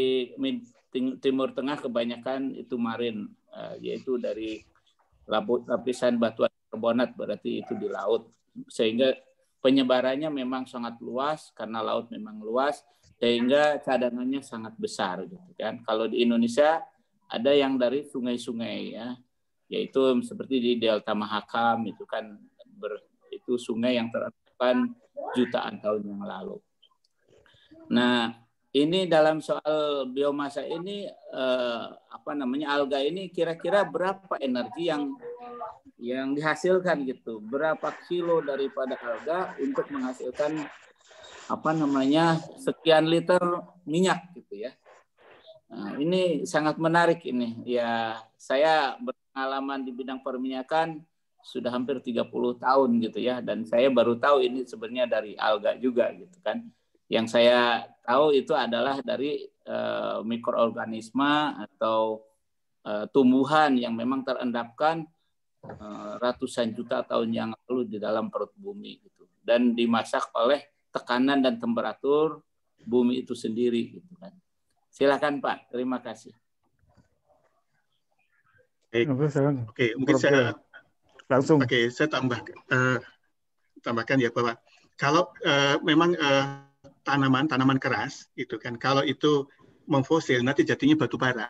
Timur Tengah kebanyakan itu marin, uh, yaitu dari lapisan batuan karbonat, berarti itu di laut. Sehingga penyebarannya memang sangat luas karena laut memang luas, sehingga cadangannya sangat besar gitu kan. Kalau di Indonesia ada yang dari sungai-sungai ya, yaitu seperti di Delta Mahakam itu kan ber, itu sungai yang terendapkan jutaan tahun yang lalu. Nah, ini dalam soal biomasa ini eh, apa namanya alga ini kira-kira berapa energi yang yang dihasilkan gitu? Berapa kilo daripada alga untuk menghasilkan apa namanya sekian liter minyak gitu ya. Nah, ini sangat menarik ini. Ya, saya pengalaman di bidang perminyakan sudah hampir tiga puluh tahun gitu ya, dan saya baru tahu ini sebenarnya dari alga juga gitu kan. Yang saya tahu itu adalah dari uh, mikroorganisme atau uh, tumbuhan yang memang terendapkan uh, ratusan juta tahun yang lalu di dalam perut bumi gitu, dan dimasak oleh tekanan dan temperatur bumi itu sendiri gitu kan. Silakan Pak, terima kasih. Baik. Oke, mungkin saya langsung. Oke, saya tambah uh, tambahkan ya bahwa kalau uh, memang uh, tanaman tanaman keras itu kan kalau itu memfosil nanti jadinya batu bara.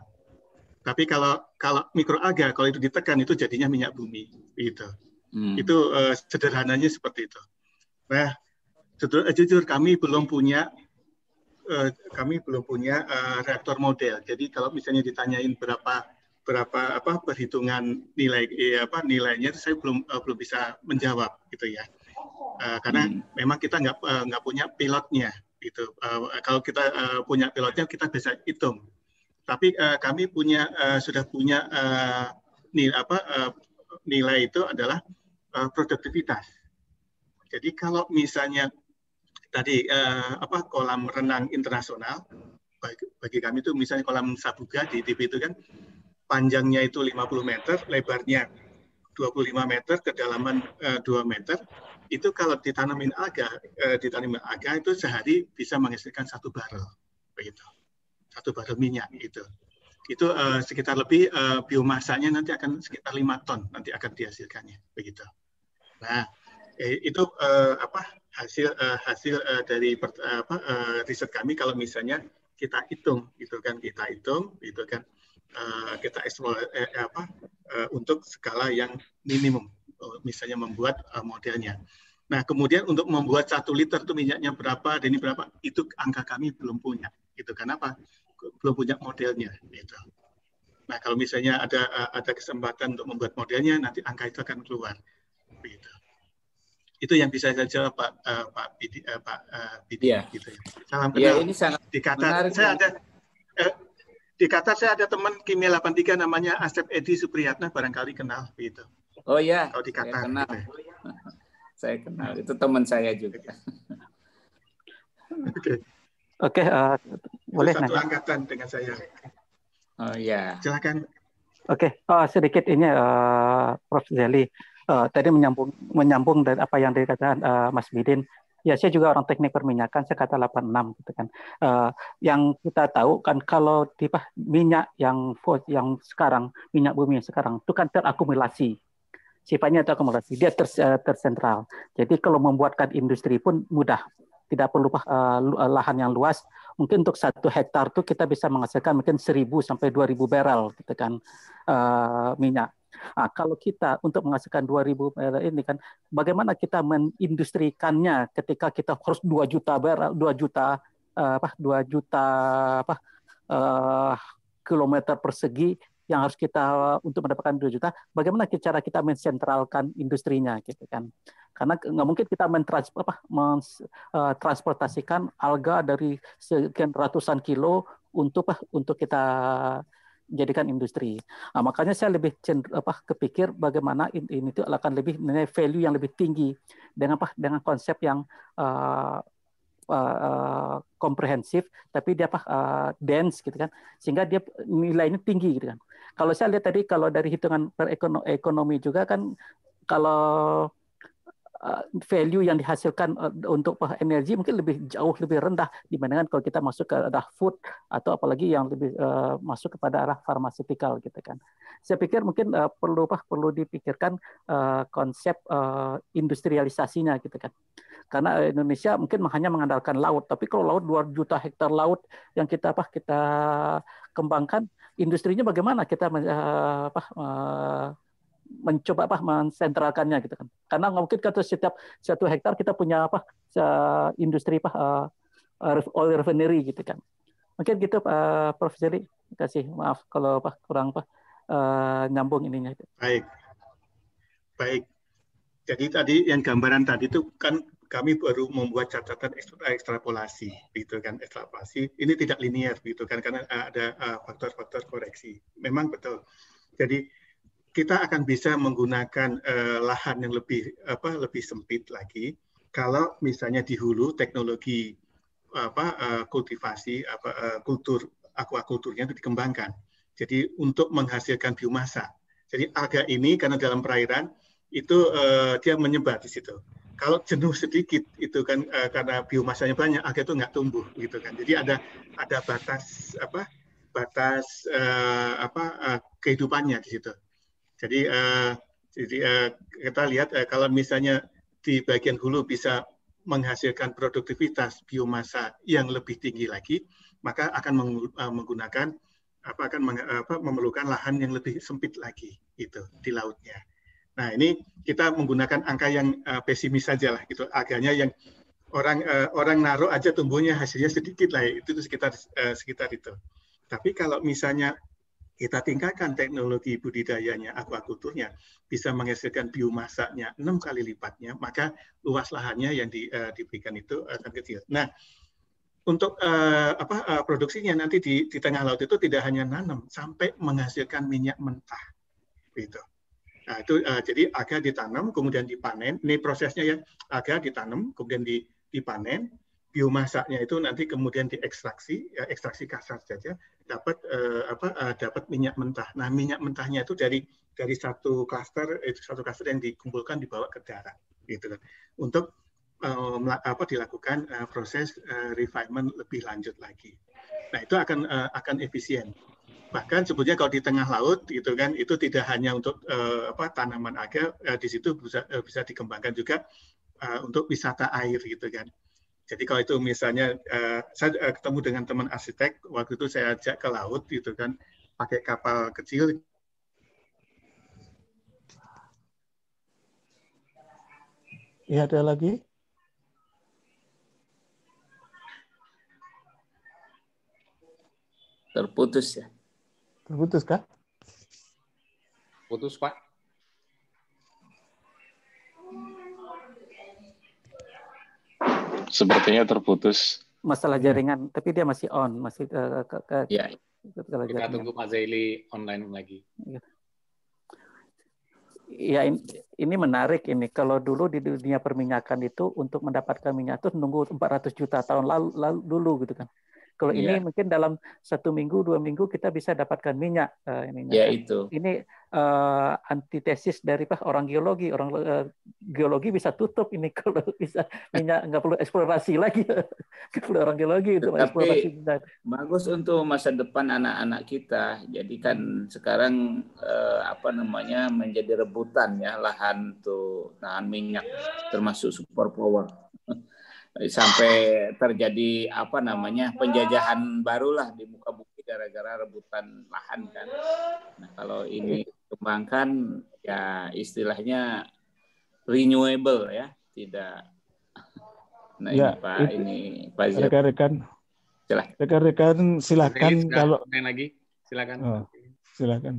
Tapi kalau kalau mikroalga kalau itu ditekan itu jadinya minyak bumi gitu. Hmm. Itu uh, sederhananya seperti itu. Nah, jujur, jujur kami belum punya uh, kami belum punya uh, reaktor model. Jadi kalau misalnya ditanyain berapa berapa apa perhitungan nilai eh, apa nilainya saya belum uh, belum bisa menjawab gitu ya uh, karena hmm. memang kita nggak uh, nggak punya pilotnya gitu uh, kalau kita uh, punya pilotnya kita bisa hitung tapi uh, kami punya uh, sudah punya uh, nilai apa uh, nilai itu adalah uh, produktivitas. Jadi kalau misalnya tadi uh, apa kolam renang internasional bagi, bagi kami itu misalnya kolam Sabuga di T V itu kan panjangnya itu lima puluh meter, lebarnya dua puluh lima meter, kedalaman uh, dua meter. Itu kalau ditanamin alga, uh, ditanamin alga itu sehari bisa menghasilkan satu barel, begitu, satu barel minyak itu. Itu uh, sekitar lebih uh, biomasanya nanti akan sekitar lima ton nanti akan dihasilkannya, begitu. Nah, eh, itu uh, apa hasil uh, hasil uh, dari uh, apa uh, riset kami kalau misalnya kita hitung, gitu kan, kita hitung, gitu kan. Uh, kita eksplor eh, apa uh, untuk skala yang minimum, uh, misalnya membuat uh, modelnya. Nah, kemudian untuk membuat satu liter itu minyaknya berapa, dan ini berapa, itu angka kami belum punya. Gitu. Kenapa? Belum punya modelnya. Gitu. Nah, kalau misalnya ada uh, ada kesempatan untuk membuat modelnya, nanti angka itu akan keluar. Gitu. Itu yang bisa saya jawab Pak uh, Pak Bidi, uh, Pak uh, Bidi. Yeah. Gitu. Salam kenal. Yeah, ini sangat di Qatar. Saya ada. Uh, Di Qatar saya ada teman kimia delapan tiga namanya Asep Edi Supriyatna, barangkali kenal gitu. Oh iya, kalau di Qatar. Saya kenal. Gitu. Saya kenal, itu teman saya juga. Oke. Oke, uh, boleh satu nanya. angkatan dengan saya. Oh iya. Silakan. Oke, oh, sedikit ini uh, Prof Zeli. Uh, tadi menyambung menyambung dari apa yang dikatakan uh, Mas Bidin. Ya, saya juga orang teknik perminyakan, saya kata delapan enam gitu kan. Uh, yang kita tahu kan kalau di minyak yang yang sekarang, minyak bumi yang sekarang itu kan terakumulasi. Sifatnya terakumulasi, dia ter, tersentral. Jadi kalau membuatkan industri pun mudah. Tidak perlu uh, lahan yang luas. Mungkin untuk satu hektar tuh kita bisa menghasilkan mungkin seribu sampai dua ribu barrel gitu kan uh, minyak. Nah, kalau kita untuk menghasilkan dua ribu barrel ini kan, bagaimana kita mengindustrikannya ketika kita harus dua juta barrel, dua juta uh, apa, dua juta apa uh, kilometer persegi yang harus kita untuk mendapatkan dua juta. Bagaimana cara kita mensentralkan industrinya, gitu kan? Karena nggak mungkin kita mentransportasikan alga dari sekian ratusan kilo untuk untuk kita jadikan industri. Nah, makanya saya lebih cenderung, apa, kepikir bagaimana ini, ini itu akan lebih nilai value yang lebih tinggi dengan apa dengan konsep yang uh, uh, komprehensif, tapi dia apa uh, dense gitu kan, sehingga dia nilainya tinggi gitu kan. Kalau saya lihat tadi kalau dari hitungan perekonomi juga kan, kalau Uh, value yang dihasilkan uh, untuk uh, energi mungkin lebih jauh lebih rendah dibandingkan kalau kita masuk ke arah food atau apalagi yang lebih uh, masuk kepada arah pharmaceutical gitu kan. Saya pikir mungkin uh, perlu apa perlu dipikirkan uh, konsep uh, industrialisasinya gitu kan. Karena Indonesia mungkin hanya mengandalkan laut, tapi kalau laut dua juta hektar laut yang kita apa kita kembangkan, industrinya bagaimana kita uh, apa uh, mencoba apa mensentralkannya gitu kan, karena nggak mungkin kata setiap satu hektar kita punya apa industri apa uh, oil refinery gitu kan. Mungkin gitu Pak Prof Zeli, kasih maaf kalau apa kurang apa uh, nyambung ininya. Baik, baik. Jadi tadi yang gambaran tadi itu kan kami baru membuat catatan ekstrapolasi, gitu kan, ekstrapolasi. Ini tidak linear, gitu kan, karena ada faktor-faktor koreksi. Memang betul. Jadi kita akan bisa menggunakan uh, lahan yang lebih apa lebih sempit lagi kalau misalnya di hulu teknologi apa uh, kultivasi apa uh, kultur aquakulturnya itu dikembangkan. Jadi untuk menghasilkan biomasa. Jadi alga ini karena dalam perairan itu uh, dia menyebar di situ. kalau jenuh sedikit itu kan uh, karena biomasanya banyak, alga itu nggak tumbuh gitu kan. Jadi ada ada batas apa batas uh, apa uh, kehidupannya di situ. Jadi uh, jadi uh, kita lihat uh, kalau misalnya di bagian hulu bisa menghasilkan produktivitas biomasa yang lebih tinggi lagi, maka akan menggunakan apa akan meng, apa, memerlukan lahan yang lebih sempit lagi itu di lautnya. Nah, ini kita menggunakan angka yang uh, pesimis saja lah gitu. Agaknya yang orang uh, orang naruh aja tumbuhnya hasilnya sedikit lah, itu sekitar uh, sekitar itu. Tapi kalau misalnya kita tingkatkan teknologi budidayanya, akuakulturnya, bisa menghasilkan biomasanya enam kali lipatnya, maka luas lahannya yang di, uh, diberikan itu akan kecil. Nah, untuk uh, apa uh, produksinya nanti di, di tengah laut itu tidak hanya nanam, sampai menghasilkan minyak mentah, gitu. Nah, itu uh, jadi alga ditanam, kemudian dipanen. Ini prosesnya ya, alga ditanam, kemudian dipanen. Biomasanya itu nanti kemudian diekstraksi, ya, ekstraksi kasar saja, dapat uh, apa uh, dapat minyak mentah. Nah, minyak mentahnya itu dari dari satu klaster, itu satu klaster yang dikumpulkan dibawa ke darat, gitu kan. Untuk uh, apa dilakukan uh, proses uh, refinement lebih lanjut lagi. Nah, itu akan uh, akan efisien. Bahkan sebetulnya kalau di tengah laut gitu kan, itu tidak hanya untuk uh, apa tanaman alga, uh, di situ bisa uh, bisa dikembangkan juga uh, untuk wisata air gitu kan. Jadi kalau itu misalnya uh, saya uh, ketemu dengan teman arsitek, waktu itu saya ajak ke laut gitu kan, pakai kapal kecil. Iya, ada lagi? Terputus ya. Terputus kah? Putus, Pak. Sepertinya terputus. Masalah jaringan, tapi dia masih on, masih uh, ke, ke, ya. Kita jaringan. Tunggu Pak Zaili online lagi. Ya, ini, ini menarik ini. Kalau dulu di dunia perminyakan itu untuk mendapatkan minyak itu nunggu empat ratus juta tahun lalu, lalu dulu gitu kan. Kalau ya. ini mungkin dalam satu minggu, dua minggu kita bisa dapatkan minyak. Uh, ininya. Ya itu. Ini uh, antitesis dari apa, orang geologi. Orang uh, geologi bisa tutup ini kalau bisa minyak, nggak perlu eksplorasi lagi. Nggak perlu orang geologi untuk eksplorasi minyak. Bagus untuk masa depan anak-anak kita. Jadi kan sekarang uh, apa namanya menjadi rebutan ya lahan tuh lahan minyak termasuk super power. Sampai terjadi apa namanya penjajahan barulah di muka bumi gara-gara rebutan lahan kan. Nah kalau ini dikembangkan ya istilahnya renewable ya, tidak. Nah ya, ini Pak itu, ini Pak Zia. Rekan-rekan, silakan. Rekan-rekan silakan Jadi, kalau lagi silakan. Oh, silakan.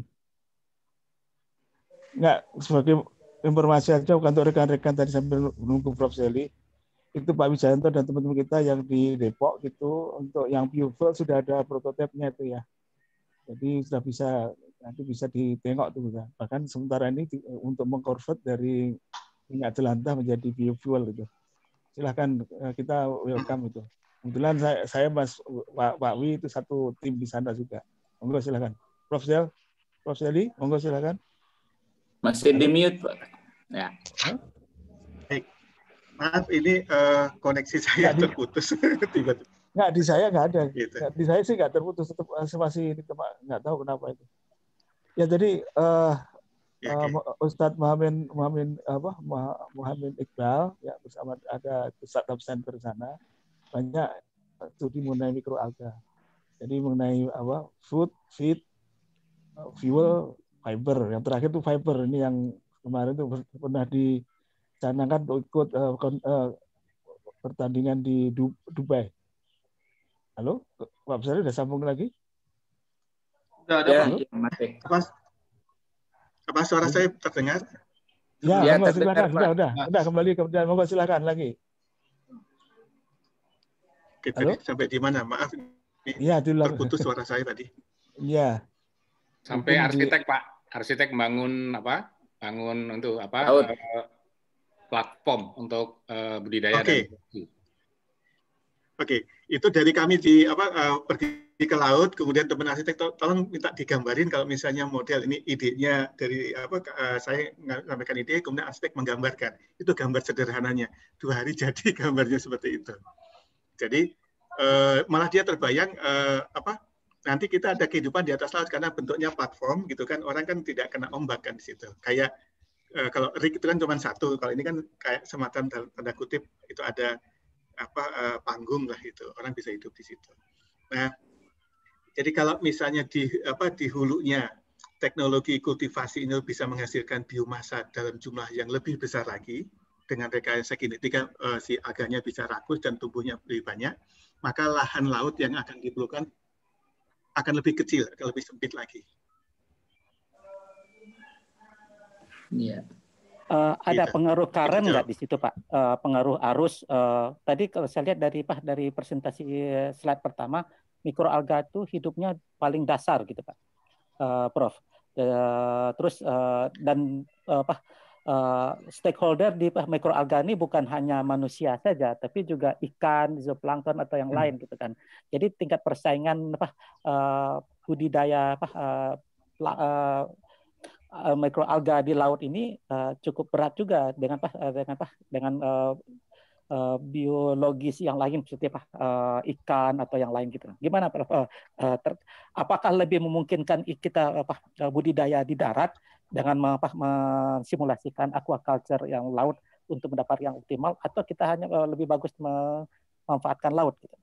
Enggak, sebagai informasi aja untuk rekan-rekan tadi sambil menunggu Prof Zeli. Itu Pak Wijayanto dan teman-teman kita yang di Depok gitu untuk yang biofuel sudah ada prototipenya itu ya. Jadi sudah bisa nanti bisa ditengok tuh ya. Bahkan sementara ini di, untuk mengkonvert dari minyak jelantah menjadi biofuel gitu. Silahkan kita welcome itu. Kebetulan saya saya Mas Pak, Pak Wi itu satu tim di sana juga. Monggo silakan. Prof Zel, Prof Zeli, monggo silakan. Masih di mute Pak. Ya. Huh? Maaf, ini uh, koneksi saya nggak terputus tiba-tiba. Nggak, di saya nggak ada. Gitu. Nggak, di saya sih nggak terputus, tetap masih nggak tahu kenapa itu. Ya jadi uh, ya, okay. uh, Ustadz Muhammad Muhammad apa Muhammad Iqbal ya bersama ada startup center sana banyak studi mengenai mikroalga. Jadi mengenai apa food, feed, fuel, fiber. Yang terakhir itu fiber ini yang kemarin itu pernah di canangkan untuk ikut uh, uh, pertandingan di du Dubai. Halo, Pak Besar udah sambung lagi? Sudah ada ya, Pak. Ya, apa, apa suara saya terdengar? Ya, ya monggo, silakan. Sudah, udah, udah kembali kemudian monggo silakan lagi. Oke, tadi sampai di mana? Maaf, ya, terputus suara saya tadi. Iya. Sampai mungkin arsitek di... Pak, arsitek bangun apa? Bangun untuk apa? Oh. Uh, platform untuk uh, budidaya okay. dan produksi. Oke, okay. Itu dari kami di apa uh, pergi ke laut, kemudian teman arsitek to tolong minta digambarin kalau misalnya model ini idenya dari apa uh, saya sampaikan ide, kemudian arsitek menggambarkan. Itu gambar sederhananya. Dua hari jadi gambarnya seperti itu. Jadi uh, malah dia terbayang uh, apa nanti kita ada kehidupan di atas laut karena bentuknya platform gitu kan, orang kan tidak kena ombak kan di situ. Kayak uh, kalau rig itu kan cuma satu, kalau ini kan kayak semacam tanda kutip itu ada apa uh, panggung lah itu, orang bisa hidup di situ. Nah, jadi kalau misalnya di apa di hulunya teknologi kultivasi ini bisa menghasilkan biomasa dalam jumlah yang lebih besar lagi dengan rekayasa kinetika, uh, si alganya bisa rakus dan tumbuhnya lebih banyak, maka lahan laut yang akan diperlukan akan lebih kecil, akan lebih sempit lagi. Iya. Uh, ada gitu. Pengaruh current nggak di situ, Pak? Uh, pengaruh arus. Uh, tadi kalau saya lihat dari Pak dari presentasi slide pertama, mikroalga itu hidupnya paling dasar gitu, Pak, uh, Prof. Uh, terus uh, dan uh, Pak uh, stakeholder di Pak mikroalga ini bukan hanya manusia saja, tapi juga ikan, zooplankton atau yang hmm. lain gitu kan. Jadi tingkat persaingan Pak uh, budidaya Pak uh, uh, uh, mikroalga di laut ini uh, cukup berat juga dengan Pak uh, dengan Pak dengan uh, uh, biologis yang lain seperti Pak uh, ikan atau yang lain gitu. Gimana Pak? Uh, uh, ter, apakah lebih memungkinkan kita Pak uh, budidaya di darat dengan apa, mensimulasikan aquaculture yang laut untuk mendapat yang optimal, atau kita hanya uh, lebih bagus memanfaatkan laut gitu?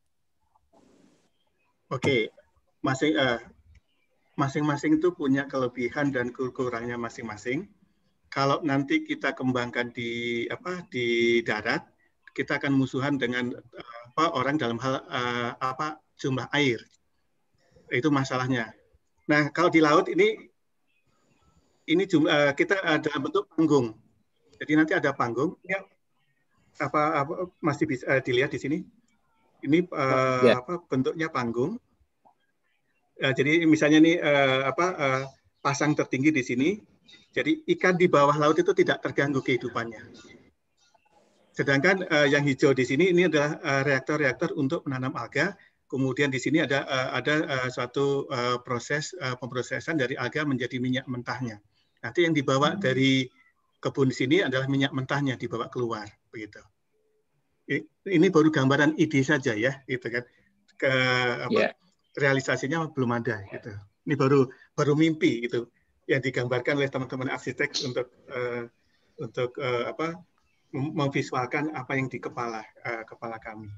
Oke, masing uh, masing-masing itu punya kelebihan dan kekurangannya masing-masing. Kalau nanti kita kembangkan di apa di darat, kita akan musuhan dengan uh, apa orang dalam hal uh, apa jumlah air. Itu masalahnya. Nah, kalau di laut ini ini jumlah kita ada bentuk panggung. Jadi nanti ada panggung. Ya, apa, apa masih bisa uh, dilihat di sini? Ini uh, yeah. apa bentuknya panggung. Uh, jadi misalnya nih uh, apa uh, pasang tertinggi di sini. Jadi ikan di bawah laut itu tidak terganggu kehidupannya. Sedangkan uh, yang hijau di sini ini adalah reaktor-reaktor uh, untuk menanam alga. Kemudian di sini ada uh, ada uh, suatu uh, proses uh, pemrosesan dari alga menjadi minyak mentahnya. Nanti yang dibawa dari kebun di sini adalah minyak mentahnya dibawa keluar, begitu. Ini baru gambaran ide saja ya, gitu kan. Ke apa, yeah. realisasinya belum ada, gitu. Ini baru baru mimpi, gitu, yang digambarkan oleh teman-teman arsitek untuk uh, untuk uh, apa memvisualkan apa yang di kepala uh, kepala kami.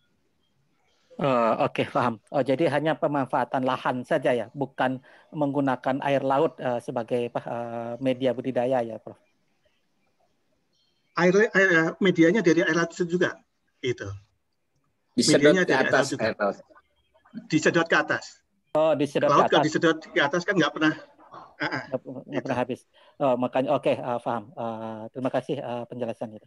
Uh, Oke, okay, paham. Oh, jadi hanya pemanfaatan lahan saja ya, bukan menggunakan air laut uh, sebagai uh, media budidaya ya, Prof. Air, air medianya dari air laut juga, itu. Disedot ke atas, air laut. Disedot ke atas. Oh, disedot laut ke atas. Kalau disedot ke atas kan nggak pernah, uh, uh, nggak, nggak pernah habis. Oh, makanya, oke, okay, uh, paham. Uh, terima kasih uh, penjelasan itu.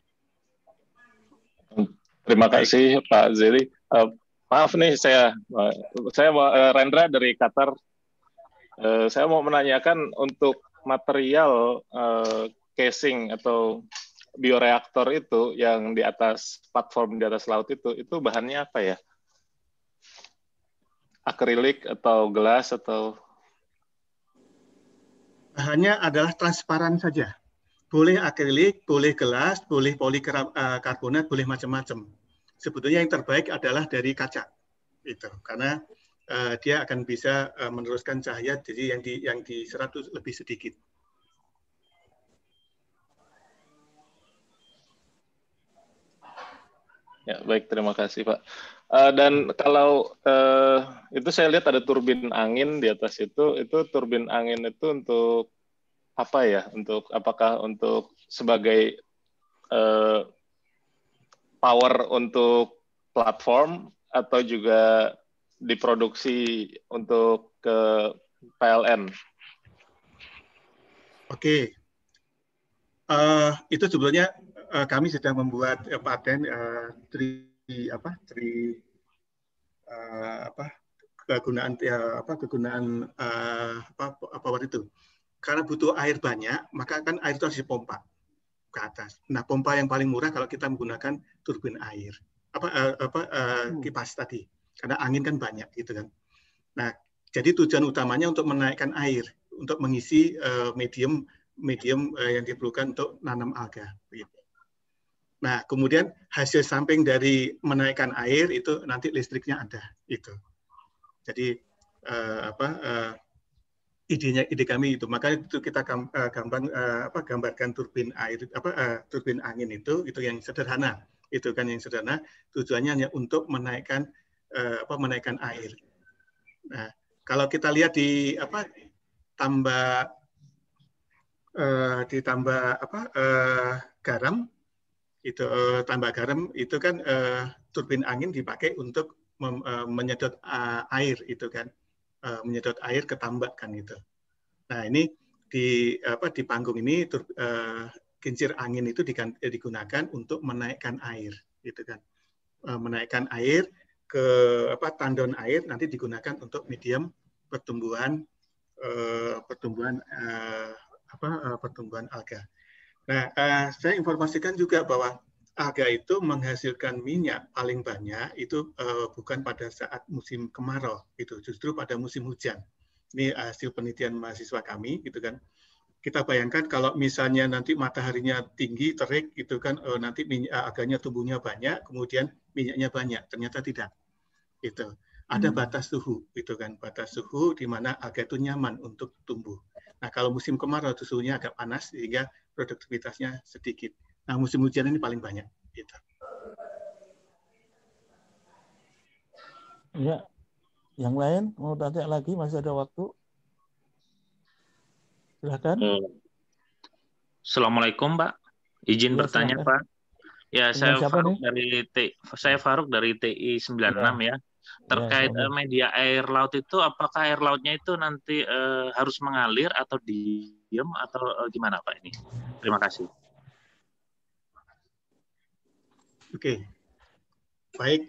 Terima kasih Pak Zeli. Uh, Maaf nih, saya saya Rendra dari Qatar. Saya mau menanyakan untuk material casing atau bioreaktor itu yang di atas platform di atas laut itu, itu bahannya apa ya? Akrilik atau gelas atau? Bahannya adalah transparan saja. Boleh akrilik, boleh gelas, boleh polikarbonat, boleh macam-macam. Sebetulnya yang terbaik adalah dari kaca, itu karena uh, dia akan bisa uh, meneruskan cahaya, jadi yang di yang diserap itu lebih sedikit. Ya baik, terima kasih Pak. Uh, dan kalau uh, itu saya lihat ada turbin angin di atas itu, itu turbin angin itu untuk apa ya? Untuk apakah untuk sebagai uh, power untuk platform atau juga diproduksi untuk ke P L N? Oke, uh, itu sebetulnya uh, kami sedang membuat uh, paten uh, tri apa tri uh, apa kegunaan uh, apa kegunaan uh, apa power itu. Karena butuh air banyak, maka kan air itu harus dipompa ke atas. Nah, pompa yang paling murah kalau kita menggunakan turbin air. apa uh, apa uh, kipas tadi, karena angin kan banyak gitu kan. Nah, jadi tujuan utamanya untuk menaikkan air, untuk mengisi uh, medium medium uh, yang diperlukan untuk nanam alga. Gitu. Nah, kemudian hasil samping dari menaikkan air itu nanti listriknya ada, itu. Jadi uh, apa uh, idenya ide kami itu, makanya itu kita gambar uh, apa gambarkan turbin air apa uh, turbin angin itu itu yang sederhana, itu kan yang sederhana, tujuannya hanya untuk menaikkan uh, apa menaikkan air. Nah, kalau kita lihat di apa tambah uh, ditambah apa uh, garam itu uh, tambah garam itu kan uh, turbin angin dipakai untuk mem, uh, menyedot uh, air itu kan uh, menyedot air ke tambak kan itu. Nah ini di apa di panggung ini tur, uh, kincir angin itu digunakan untuk menaikkan air gitu kan uh, menaikkan air ke apa tandon air nanti digunakan untuk medium pertumbuhan uh, pertumbuhan uh, apa uh, pertumbuhan alga. Nah, uh, saya informasikan juga bahwa alga itu menghasilkan minyak paling banyak itu uh, bukan pada saat musim kemarau, itu justru pada musim hujan. Ini hasil penelitian mahasiswa kami, gitu kan. Kita bayangkan kalau misalnya nanti mataharinya tinggi, terik, itu kan uh, nanti minyak, alganya tumbuhnya banyak, kemudian minyaknya banyak. Ternyata tidak. Itu ada hmm. batas suhu, itu kan, batas suhu di mana alga itu nyaman untuk tumbuh. Nah, kalau musim kemarau itu suhunya agak panas sehingga produktivitasnya sedikit. Nah, musim hujan ini paling banyak. Gitu. Ya, yang lain mau tanya lagi masih ada waktu. Silakan. Assalamualaikum, Pak. Izin ya, bertanya, silakan. Pak. Ya, dengan saya Faruk nih? dari T, saya Faruk dari T I sembilan enam ya. ya. Terkait ya, media air laut itu, apakah air lautnya itu nanti uh, harus mengalir atau diem atau uh, gimana Pak ini? Terima kasih. Oke, baik.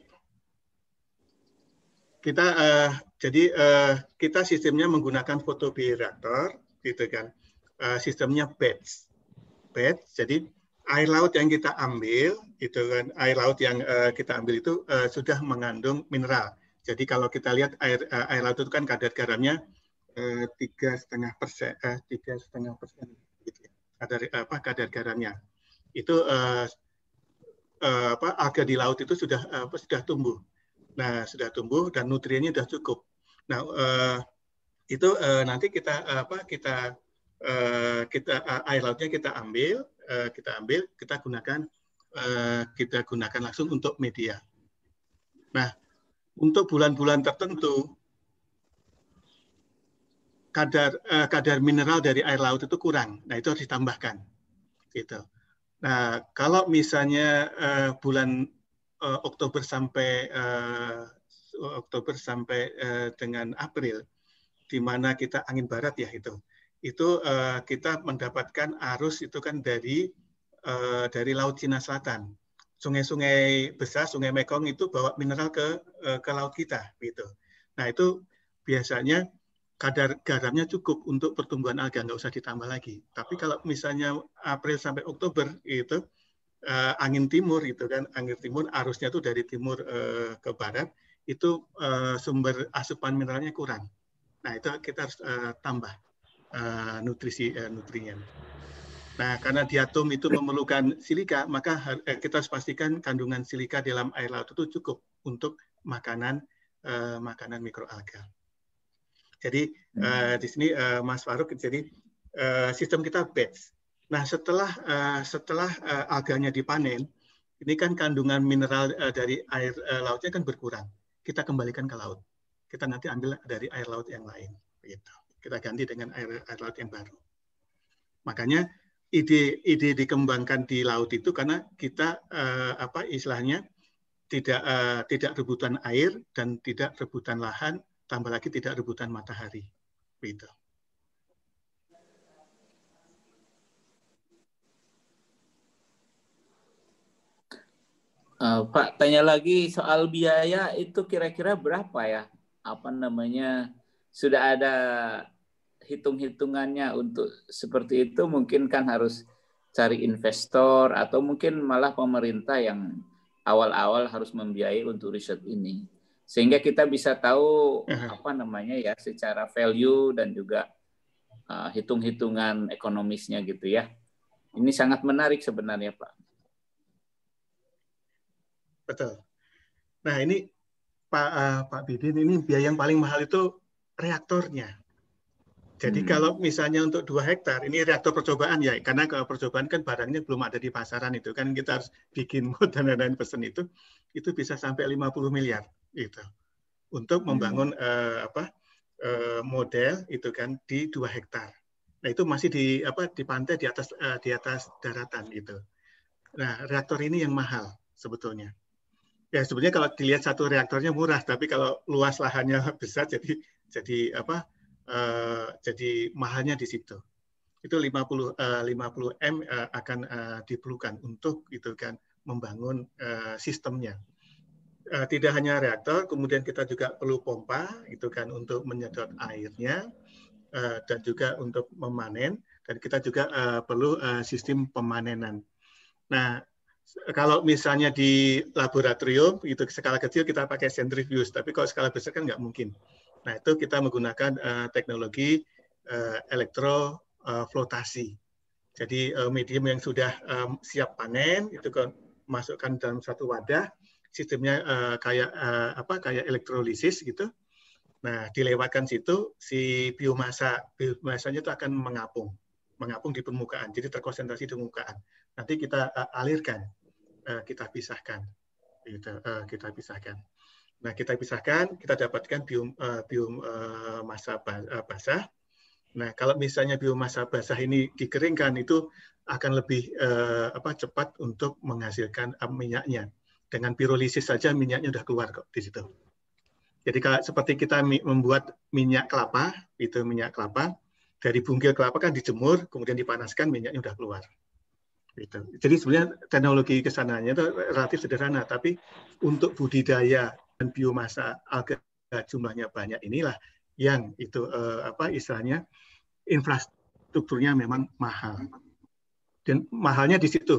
Kita uh, jadi uh, kita sistemnya menggunakan fotobioreaktor, gitu kan. Uh, sistemnya batch, batch. Jadi air laut yang kita ambil, itu kan air laut yang uh, kita ambil itu uh, sudah mengandung mineral. Jadi kalau kita lihat air uh, air laut itu kan kadar garamnya tiga setengah persen, tiga setengah persen, gitu ya. Kadar apa kadar garamnya itu uh, uh, apa alga di laut itu sudah uh, apa sudah tumbuh. Nah sudah tumbuh dan nutriennya sudah cukup. Nah uh, itu uh, nanti kita uh, apa kita uh, kita uh, air lautnya kita ambil. kita ambil, kita gunakan kita gunakan langsung untuk media. Nah, untuk bulan-bulan tertentu kadar kadar mineral dari air laut itu kurang. Nah, itu harus ditambahkan. Gitu. Nah, kalau misalnya bulan Oktober sampai Oktober sampai dengan April, di mana kita angin barat ya itu. itu uh, kita mendapatkan arus itu kan dari uh, dari Laut Cina Selatan. Sungai-sungai besar, Sungai Mekong itu bawa mineral ke uh, ke laut kita gitu. Nah, itu biasanya kadar garamnya cukup untuk pertumbuhan alga, nggak usah ditambah lagi. Tapi kalau misalnya April sampai Oktober itu uh, angin timur itu kan, angin timur arusnya itu dari timur uh, ke barat, itu uh, sumber asupan mineralnya kurang. Nah, itu kita harus uh, tambah Uh, nutrisi uh, nutrien. Nah, karena diatom itu memerlukan silika, maka uh, kita harus pastikan kandungan silika dalam air laut itu cukup untuk makanan uh, makanan mikroalga. Jadi uh, di sini uh, Mas Faruk, jadi uh, sistem kita batch. Nah, setelah uh, setelah uh, alganya dipanen, ini kan kandungan mineral uh, dari air uh, lautnya kan berkurang. Kita kembalikan ke laut. Kita nanti ambil dari air laut yang lain. Begitu. Kita ganti dengan air, air laut yang baru. Makanya ide-ide dikembangkan di laut itu karena kita uh, apa istilahnya tidak uh, tidak rebutan air dan tidak rebutan lahan, tambah lagi tidak rebutan matahari. Begitu. Uh, Pak, tanya lagi soal biaya itu kira-kira berapa ya? Apa namanya? Sudah ada hitung-hitungannya untuk seperti itu, mungkin kan harus cari investor atau mungkin malah pemerintah yang awal-awal harus membiayai untuk riset ini. Sehingga kita bisa tahu apa namanya ya secara value dan juga uh, hitung-hitungan ekonomisnya gitu ya. Ini sangat menarik sebenarnya, Pak. Betul. Nah ini Pak uh, Pak Bidin, ini biaya yang paling mahal itu reaktornya. Jadi hmm. kalau misalnya untuk dua hektar, ini reaktor percobaan ya, karena kalau percobaan kan barangnya belum ada di pasaran itu kan kita harus bikin mood dan lain-lain pesen itu, itu bisa sampai lima puluh miliar gitu untuk membangun hmm. uh, apa uh, model itu kan di dua hektar. Nah itu masih di apa di pantai di atas uh, di atas daratan gitu. Nah reaktor ini yang mahal sebetulnya. Ya sebenarnya kalau dilihat satu reaktornya murah, tapi kalau luas lahannya besar jadi jadi apa? Uh, jadi mahalnya di situ. Itu lima puluh M uh, akan uh, diperlukan untuk itu kan membangun uh, sistemnya. Uh, tidak hanya reaktor, kemudian kita juga perlu pompa itu kan untuk menyedot airnya uh, dan juga untuk memanen, dan kita juga uh, perlu uh, sistem pemanenan. Nah, kalau misalnya di laboratorium itu skala kecil kita pakai centrifuge, tapi kalau skala besar kan nggak mungkin. Nah, itu kita menggunakan uh, teknologi uh, elektroflotasi. Jadi uh, medium yang sudah um, siap panen itu kan masukkan dalam satu wadah, sistemnya uh, kayak uh, apa kayak elektrolisis gitu. Nah, dilewatkan situ si biomasa biomasanya itu akan mengapung, mengapung di permukaan. Jadi terkonsentrasi di permukaan. Nanti kita uh, alirkan, uh, kita pisahkan, gitu, uh, kita pisahkan. Nah, kita pisahkan, kita dapatkan biom, uh, biomasa uh, basah. Nah, kalau misalnya biomasa basah ini dikeringkan, itu akan lebih uh, apa, cepat untuk menghasilkan uh, minyaknya. Dengan pirolisis saja minyaknya sudah keluar kok di situ. Jadi kalau seperti kita membuat minyak kelapa, itu minyak kelapa, dari bungkil kelapa kan dijemur, kemudian dipanaskan, minyaknya sudah keluar. Gitu. Jadi sebenarnya teknologi kesananya itu relatif sederhana, tapi untuk budidaya dan biomasa alga jumlahnya banyak inilah yang itu eh, apa istilahnya infrastrukturnya memang mahal, dan mahalnya di situ.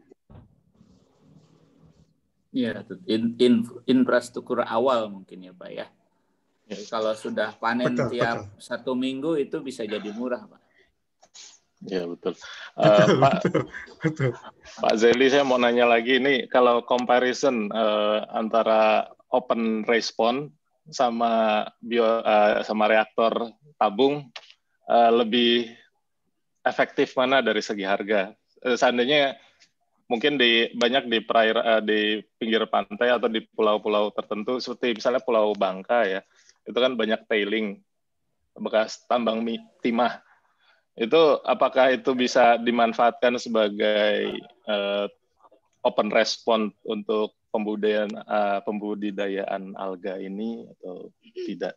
Ya, in, in, infrastruktur awal mungkin ya Pak ya. Kalau sudah panen betul, tiap betul. satu minggu itu bisa jadi murah Pak. Ya betul. Uh, Pak betul, betul. Pak Zeli, saya mau nanya lagi ini kalau comparison uh, antara open respond sama bio uh, sama reaktor tabung uh, lebih efektif mana dari segi harga? Uh, seandainya mungkin di banyak di perairan uh, di pinggir pantai atau di pulau-pulau tertentu seperti misalnya Pulau Bangka ya, itu kan banyak tailing bekas tambang timah. Itu apakah itu bisa dimanfaatkan sebagai uh, open respond untuk pembudidayaan uh, pembudidayaan alga ini atau tidak?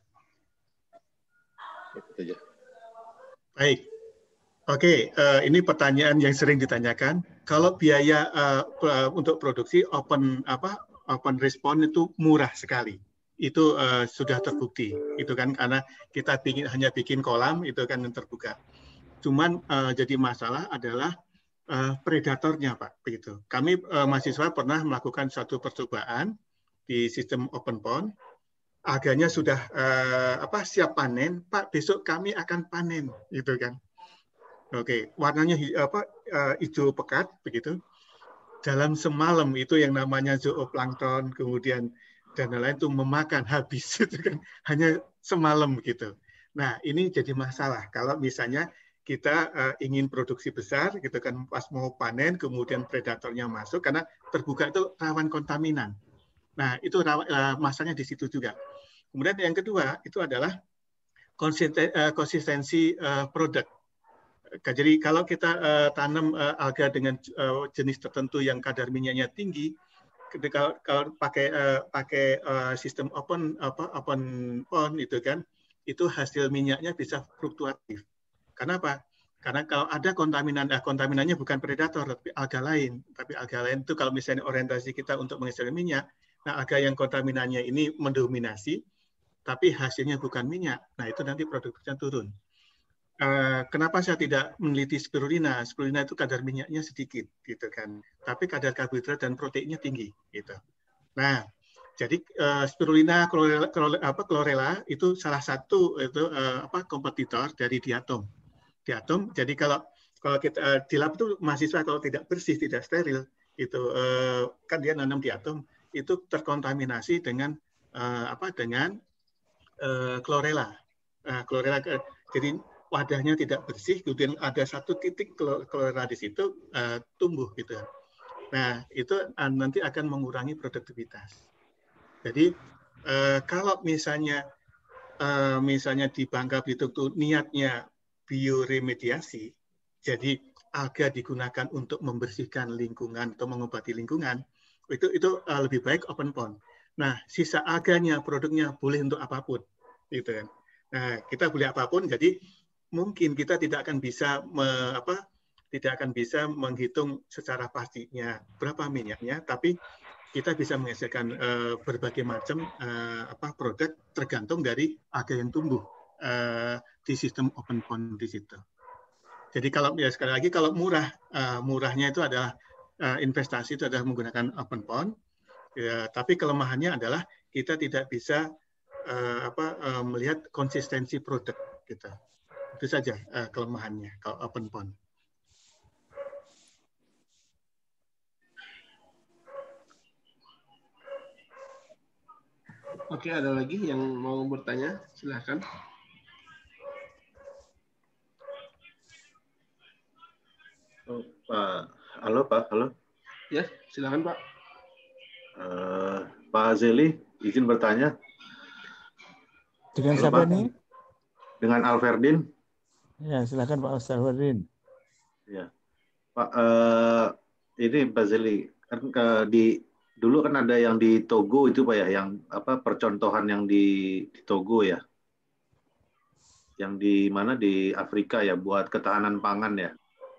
Itu aja. Baik, oke. Okay. Uh, ini pertanyaan yang sering ditanyakan. Kalau biaya uh, untuk produksi open apa open respond itu murah sekali. Itu uh, sudah terbukti. Itu kan karena kita bikin, hanya bikin kolam itu kan yang terbuka. Cuman uh, jadi masalah adalah Uh, predatornya Pak, begitu. Kami uh, mahasiswa pernah melakukan satu percobaan di sistem open pond. Alganya sudah uh, apa siap panen, Pak. Besok kami akan panen, gitu kan? Oke, okay. Warnanya apa uh, hijau pekat, begitu. Dalam semalam itu yang namanya zooplankton, kemudian dan lain-lain itu memakan habis, itu kan hanya semalam gitu. Nah ini jadi masalah kalau misalnya kita uh, ingin produksi besar, gitu kan, pas mau panen, kemudian predatornya masuk, karena terbuka itu rawan kontaminan. Nah, itu rawan, uh, masalahnya di situ juga. Kemudian yang kedua, itu adalah konsisten, uh, konsistensi uh, produk. Jadi kalau kita uh, tanam uh, alga dengan uh, jenis tertentu yang kadar minyaknya tinggi, ketika kalau pakai uh, pakai uh, sistem open apa open pond itu kan, itu hasil minyaknya bisa fluktuatif. Kenapa? Karena kalau ada kontaminan, nah kontaminannya bukan predator, tapi alga lain. Tapi alga lain itu kalau misalnya orientasi kita untuk menghasilkan minyak, nah alga yang kontaminannya ini mendominasi, tapi hasilnya bukan minyak. Nah itu nanti produknya turun. uh, kenapa saya tidak meneliti spirulina? Spirulina itu kadar minyaknya sedikit, gitu kan. Tapi kadar karbohidrat dan proteinnya tinggi, gitu. Nah, jadi uh, spirulina chlorella, apa, chlorella itu salah satu itu uh, apa kompetitor dari diatom. Diatom. Jadi kalau kalau kita uh, di lab itu mahasiswa kalau tidak bersih, tidak steril, itu uh, kan dia nanam diatom itu terkontaminasi dengan uh, apa dengan uh, chlorella. Uh, chlorella. Jadi wadahnya tidak bersih, kemudian ada satu titik chlorella di situ uh, tumbuh gitu. Nah, itu uh, nanti akan mengurangi produktivitas. Jadi uh, kalau misalnya uh, misalnya di Bangka Belitung itu niatnya bioremediasi, jadi alga digunakan untuk membersihkan lingkungan atau mengobati lingkungan, itu itu uh, lebih baik open pond. Nah, sisa alganya, produknya boleh untuk apapun, gitu kan. Nah, kita boleh apapun, jadi mungkin kita tidak akan bisa me, apa, tidak akan bisa menghitung secara pastinya berapa minyaknya, tapi kita bisa menghasilkan uh, berbagai macam uh, apa produk tergantung dari alga yang tumbuh uh, di sistem open pond di situ. Jadi kalau ya sekali lagi kalau murah, uh, murahnya itu adalah uh, investasi itu adalah menggunakan open pond. Ya, tapi kelemahannya adalah kita tidak bisa uh, apa uh, melihat konsistensi produk kita. Itu saja uh, kelemahannya kalau open pond. Oke, ada lagi yang mau bertanya? Silahkan. Oh, Pak, halo Pak, halo. Ya, silakan Pak. Uh, Pak Zeli, izin bertanya. Dengan halo, siapa Pak? nih? Dengan Alferdin. Ya, silakan Pak Alferdin. Ya, Pak. Uh, ini Pak Zeli, kan ke, di dulu kan ada yang di Togo itu Pak ya, yang apa percontohan yang di, di Togo ya, yang di mana di Afrika ya buat ketahanan pangan ya.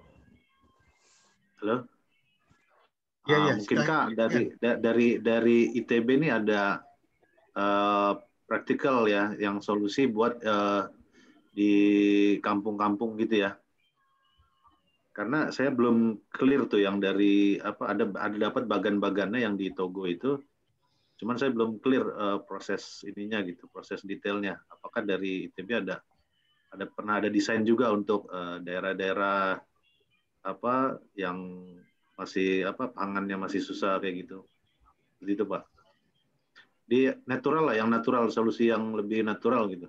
Halo. Ya, Uh, ya, mungkinkah ya. dari da, dari dari I T B ini ada uh, praktikal ya yang solusi buat uh, di kampung-kampung gitu ya? Karena saya belum clear tuh yang dari apa ada ada dapat bagan-bagannya yang di Togo itu, cuman saya belum clear uh, proses ininya gitu, proses detailnya. Apakah dari I T B ada ada pernah ada desain juga untuk uh, daerah-daerah apa yang masih apa pangannya masih susah kayak gitu, begitu Pak. Di natural lah, yang natural, solusi yang lebih natural gitu,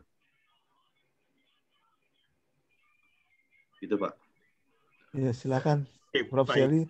gitu Pak. Ya silakan, Oke, Prof baik. Zeli.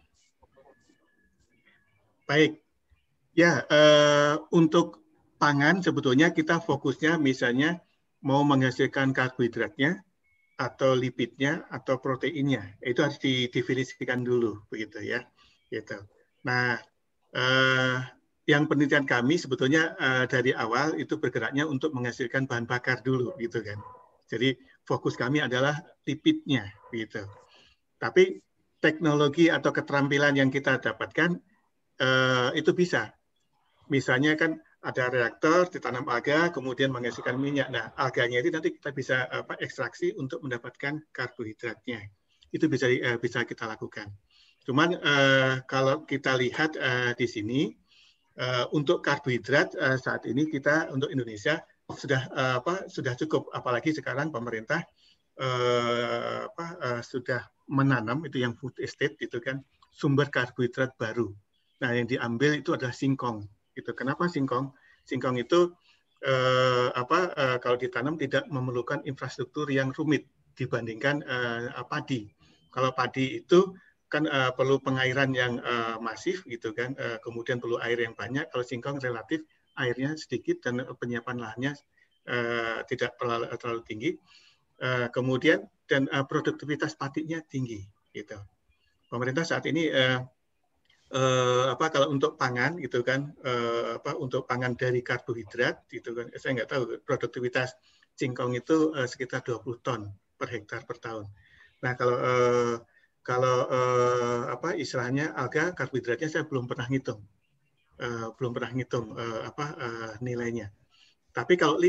Baik, ya uh, untuk pangan sebetulnya kita fokusnya misalnya mau menghasilkan karbohidratnya atau lipidnya atau proteinnya, itu harus didefinisikan dulu begitu ya. Gitu. Nah, eh, yang penelitian kami sebetulnya eh, dari awal itu bergeraknya untuk menghasilkan bahan bakar dulu, gitu kan. Jadi fokus kami adalah lipidnya, gitu. Tapi teknologi atau keterampilan yang kita dapatkan eh, itu bisa. Misalnya kan ada reaktor, ditanam alga, kemudian menghasilkan minyak. Nah, alganya itu nanti kita bisa apa, ekstraksi untuk mendapatkan karbohidratnya. Itu bisa uh, bisa kita lakukan. Cuman uh, kalau kita lihat uh, di sini, uh, untuk karbohidrat uh, saat ini kita untuk Indonesia sudah uh, apa sudah cukup. Apalagi sekarang pemerintah uh, apa, uh, sudah menanam itu yang food estate itu kan sumber karbohidrat baru. Nah, yang diambil itu adalah singkong. Gitu. Kenapa singkong? Singkong itu eh, apa eh, kalau ditanam tidak memerlukan infrastruktur yang rumit dibandingkan eh, padi. Kalau padi itu kan eh, perlu pengairan yang eh, masif gitu kan, eh, kemudian perlu air yang banyak. Kalau singkong relatif airnya sedikit dan penyiapan lahannya eh, tidak terlalu, terlalu tinggi. Eh, kemudian dan eh, produktivitas padinya tinggi. Gitu. Pemerintah saat ini eh, Uh, apa kalau untuk pangan gitu kan uh, apa untuk pangan dari karbohidrat gitu kan saya nggak tahu produktivitas singkong itu uh, sekitar dua puluh ton per hektar per tahun. Nah kalau uh, kalau uh, apa istilahnya alga karbohidratnya saya belum pernah ngitung uh, belum pernah ngitung uh, apa uh, nilainya. Tapi kalau lipid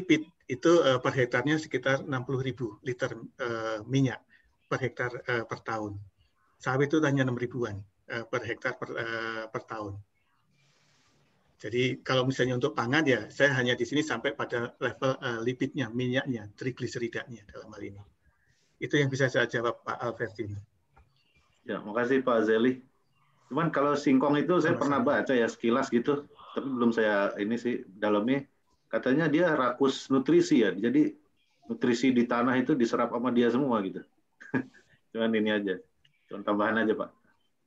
itu uh, per hektarnya sekitar enam puluh ribu liter uh, minyak per hektar uh, per tahun. Sawit itu hanya enam ribuan uh, per hektar per, uh, per tahun. Jadi kalau misalnya untuk pangan ya saya hanya di sini sampai pada level uh, lipidnya, minyaknya, trigliseridanya dalam hal ini. Itu yang bisa saya jawab Pak Albertin. Ya, makasih Pak Zeli. Cuman kalau singkong itu saya pernah baca ya sekilas gitu, tapi belum saya ini sih dalamnya. Katanya dia rakus nutrisi ya, jadi nutrisi di tanah itu diserap sama dia semua gitu. Cuman ini aja, cuman tambahan aja Pak.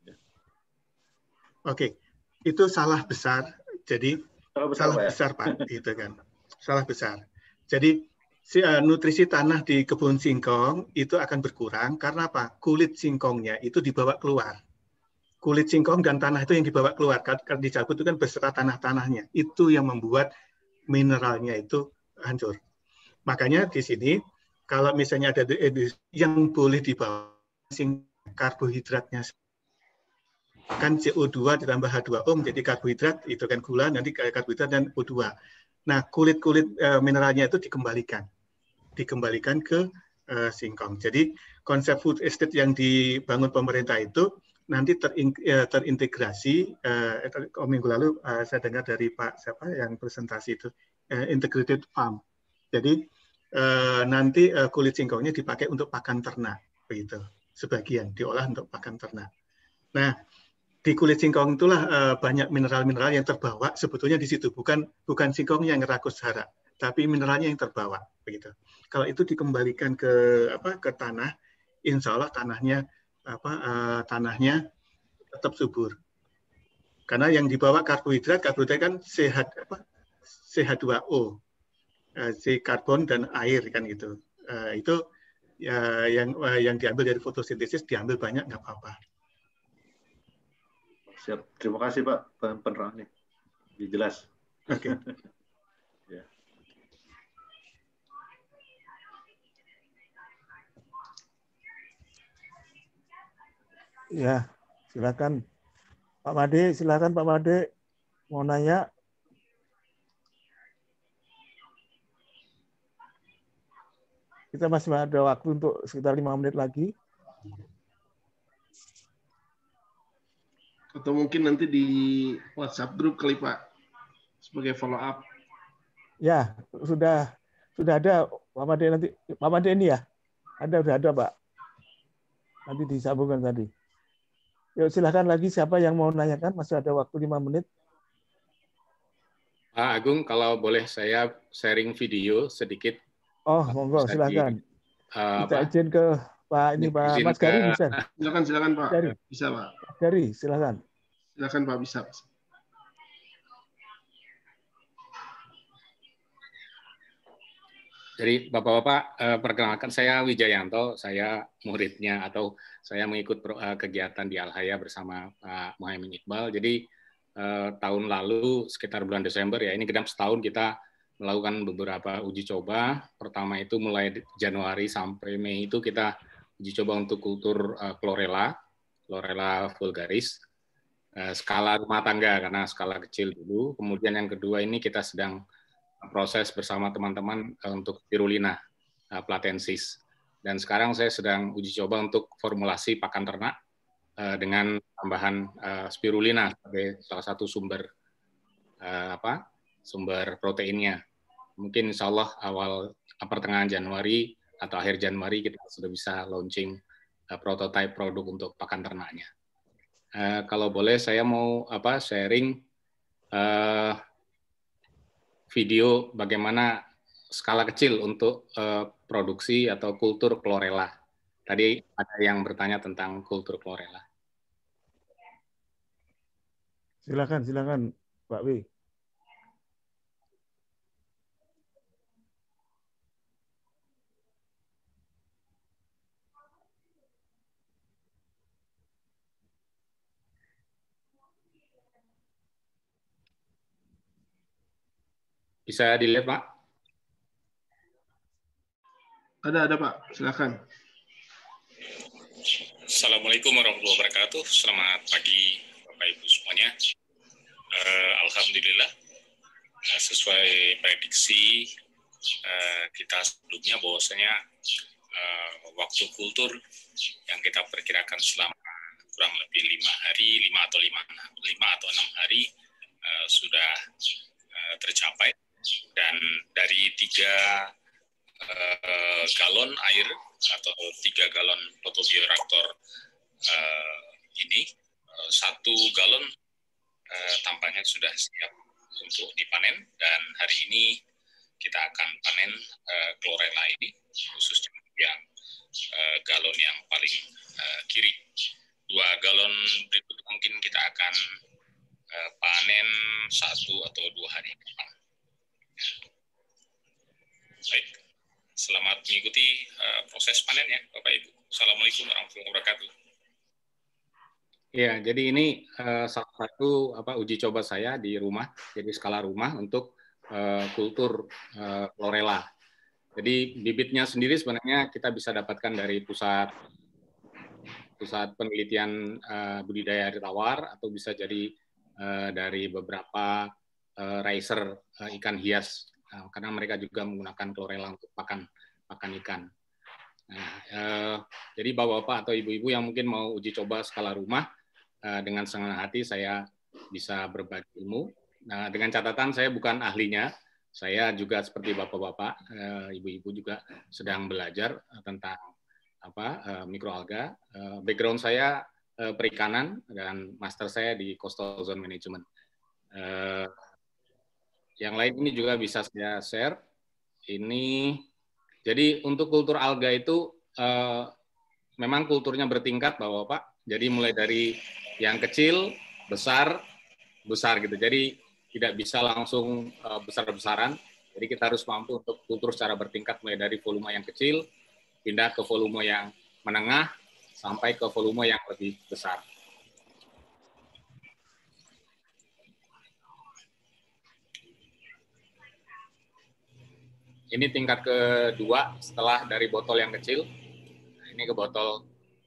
Oke, itu salah besar. Jadi salah besar, salah Pak, besar Pak, gitu kan. Salah besar. Jadi si, uh, nutrisi tanah di kebun singkong itu akan berkurang karena apa? Kulit singkongnya itu dibawa keluar. Kulit singkong dan tanah itu yang dibawa keluar. Karena dicabut itu kan beserta tanah-tanahnya. Itu yang membuat mineralnya itu hancur. Makanya di sini kalau misalnya ada yang boleh dibawa karbohidratnya kan C O dua ditambah H dua O menjadi karbohidrat, itu kan gula, nanti karbohidrat dan O dua. Nah, kulit-kulit e, mineralnya itu dikembalikan. Dikembalikan ke e, singkong. Jadi konsep food estate yang dibangun pemerintah itu nanti terin, e, terintegrasi, e, minggu lalu e, saya dengar dari Pak siapa yang presentasi itu, e, integrated farm. Jadi e, nanti e, kulit singkongnya dipakai untuk pakan ternak, begitu. Sebagian diolah untuk pakan ternak. Nah, di kulit singkong itulah uh, banyak mineral-mineral yang terbawa sebetulnya di situ, bukan bukan singkongnya yang rakus hara, tapi mineralnya yang terbawa begitu. Kalau itu dikembalikan ke apa ke tanah, insya Allah tanahnya apa uh, tanahnya tetap subur. Karena yang dibawa karbohidrat, karbohidrat kan C H apa C H dua O, uh, C karbon dan air kan gitu. Uh, itu ya yang uh, yang diambil dari fotosintesis diambil banyak nggak apa-apa. Siap. Terima kasih Pak penerangannya. Lebih jelas. Oke. Okay. Ya. Ya, silakan Pak Made, silakan Pak Made mau nanya. Kita masih ada waktu untuk sekitar lima menit lagi. Atau mungkin nanti di WhatsApp grup kali Pak, sebagai follow up. Ya, sudah sudah ada Pak Made nanti. Pak Made ini ya? Ada, sudah ada Pak. Nanti disambungkan tadi. Yuk silakan lagi siapa yang mau nanyakan, masih ada waktu lima menit. Pak Agung, kalau boleh saya sharing video sedikit. Oh, monggo silakan. Di, uh, Kita izin ke Pak ini Pak Mas Gari bisa. Silakan silakan Pak. Gari. Bisa Pak. Gari, silakan. Silakan Pak, bisa. Jadi Bapak-bapak, perkenalkan saya Wijayanto, saya muridnya atau saya mengikut kegiatan di Al-Haya bersama Pak Muhaimin Iqbal. Jadi tahun lalu sekitar bulan Desember ya, ini genap setahun kita melakukan beberapa uji coba. Pertama itu mulai Januari sampai Mei itu kita uji coba untuk kultur uh, chlorella, chlorella vulgaris, uh, skala rumah tangga karena skala kecil dulu. Kemudian yang kedua ini kita sedang proses bersama teman-teman uh, untuk spirulina uh, platensis. Dan sekarang saya sedang uji coba untuk formulasi pakan ternak uh, dengan tambahan uh, spirulina sebagai salah satu sumber uh, apa? sumber proteinnya. Mungkin insya Allah awal pertengahan Januari atau akhir Januari kita sudah bisa launching uh, prototype produk untuk pakan ternaknya. Uh, kalau boleh saya mau apa sharing uh, video bagaimana skala kecil untuk uh, produksi atau kultur chlorella. Tadi ada yang bertanya tentang kultur chlorella. Silakan, silakan Pak W. Bisa dilihat, Pak? Ada, ada Pak. Silakan. Assalamualaikum warahmatullahi wabarakatuh. Selamat pagi, Bapak Ibu semuanya. Uh, Alhamdulillah, uh, sesuai prediksi uh, kita sebelumnya bahwasanya uh, waktu kultur yang kita perkirakan selama kurang lebih lima hari, lima atau lima, lima atau enam hari uh, sudah uh, tercapai, dan dari tiga uh, galon air atau tiga galon fotobioreaktor uh, ini, uh, satu galon uh, tampaknya sudah siap untuk dipanen, dan hari ini kita akan panen uh, chlorella ini, khususnya yang uh, galon yang paling uh, kiri. Dua galon berikut mungkin kita akan uh, panen satu atau dua hari ke depan. Baik, selamat mengikuti uh, proses panen ya, Bapak Ibu. Assalamualaikum warahmatullahi wabarakatuh. Ya, jadi ini uh, salah satu apa uji coba saya di rumah, jadi skala rumah untuk uh, kultur uh, chlorella. Jadi bibitnya sendiri sebenarnya kita bisa dapatkan dari pusat pusat penelitian uh, budidaya air tawar, atau bisa jadi uh, dari beberapa uh, raiser uh, ikan hias, uh, karena mereka juga menggunakan chlorella untuk pakan pakan ikan. Nah, uh, jadi bapak-bapak atau ibu-ibu yang mungkin mau uji coba skala rumah, uh, dengan senang hati saya bisa berbagi ilmu. Nah, dengan catatan saya bukan ahlinya, saya juga seperti bapak-bapak, uh, ibu-ibu juga sedang belajar uh, tentang apa uh, mikroalga. Uh, background saya uh, perikanan, dan master saya di coastal zone management. Uh, yang lain ini juga bisa saya share. Ini jadi untuk kultur alga itu uh, memang kulturnya bertingkat, bapak-bapak. Jadi mulai dari yang kecil, besar, besar gitu. Jadi tidak bisa langsung uh, besar-besaran. Jadi kita harus mampu untuk kultur secara bertingkat, mulai dari volume yang kecil, pindah ke volume yang menengah, sampai ke volume yang lebih besar. Ini tingkat kedua setelah dari botol yang kecil. Ini ke botol.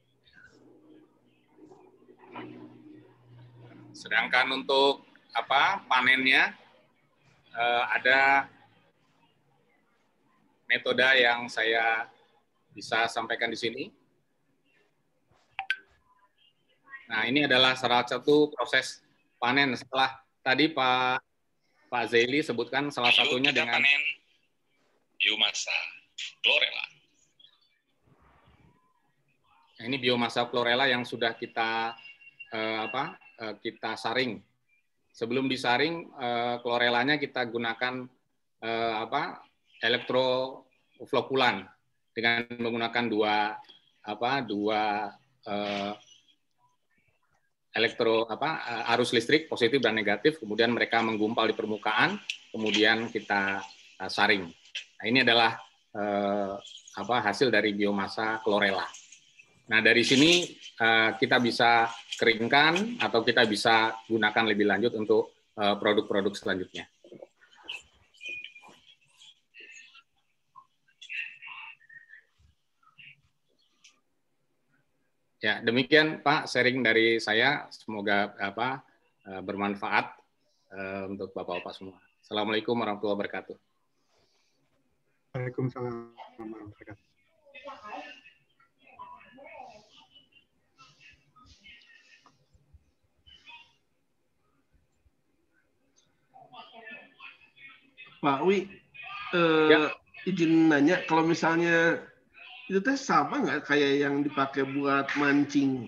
Sedangkan untuk apa panennya, eh, ada metode yang saya bisa sampaikan di sini. Nah, ini adalah salah satu proses panen setelah tadi Pak Pak Zaili sebutkan salah satunya dengan panen biomasa chlorella. Nah, ini biomasa chlorella yang sudah kita eh, apa eh, kita saring. Sebelum disaring, eh, chlorellanya kita gunakan eh, apa elektroflokulan dengan menggunakan dua apa dua eh, elektro apa arus listrik positif dan negatif, kemudian mereka menggumpal di permukaan, kemudian kita uh, saring. Nah, ini adalah uh, apa hasil dari biomasa chlorella. Nah, dari sini uh, kita bisa keringkan atau kita bisa gunakan lebih lanjut untuk uh, produk-produk selanjutnya. Ya, demikian Pak sharing dari saya. Semoga apa bermanfaat uh, untuk Bapak-bapak semua. Assalamualaikum warahmatullahi wabarakatuh. Waalaikumsalam warahmatullahi wabarakatuh. Pak Wi, eh, ya. izin nanya, kalau misalnya itu teh sama nggak kayak yang dipakai buat mancing?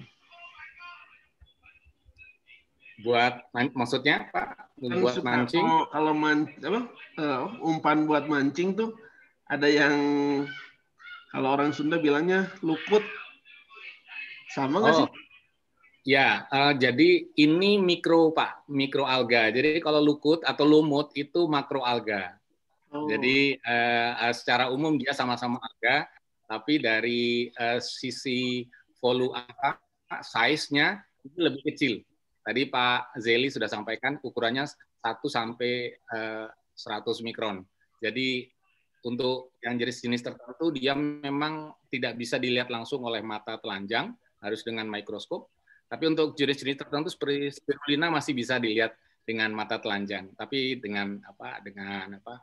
Buat maksudnya Pak? Kan buat suka, mancing? Kalau, kalau man, apa, uh, umpan buat mancing tuh ada yang kalau orang Sunda bilangnya lukut, sama nggak oh. sih? Ya, uh, jadi ini mikro Pak, mikroalga. Jadi kalau lukut atau lumut itu makroalga. Oh. Jadi uh, secara umum dia sama-sama alga, tapi dari uh, sisi volume apa, size-nya itu lebih kecil. Tadi Pak Zeli sudah sampaikan ukurannya satu sampai seratus mikron. Jadi untuk yang jenis-jenis tertentu dia memang tidak bisa dilihat langsung oleh mata telanjang, harus dengan mikroskop. Tapi untuk jenis-jenis tertentu seperti spirulina masih bisa dilihat dengan mata telanjang. Tapi dengan apa? Dengan apa?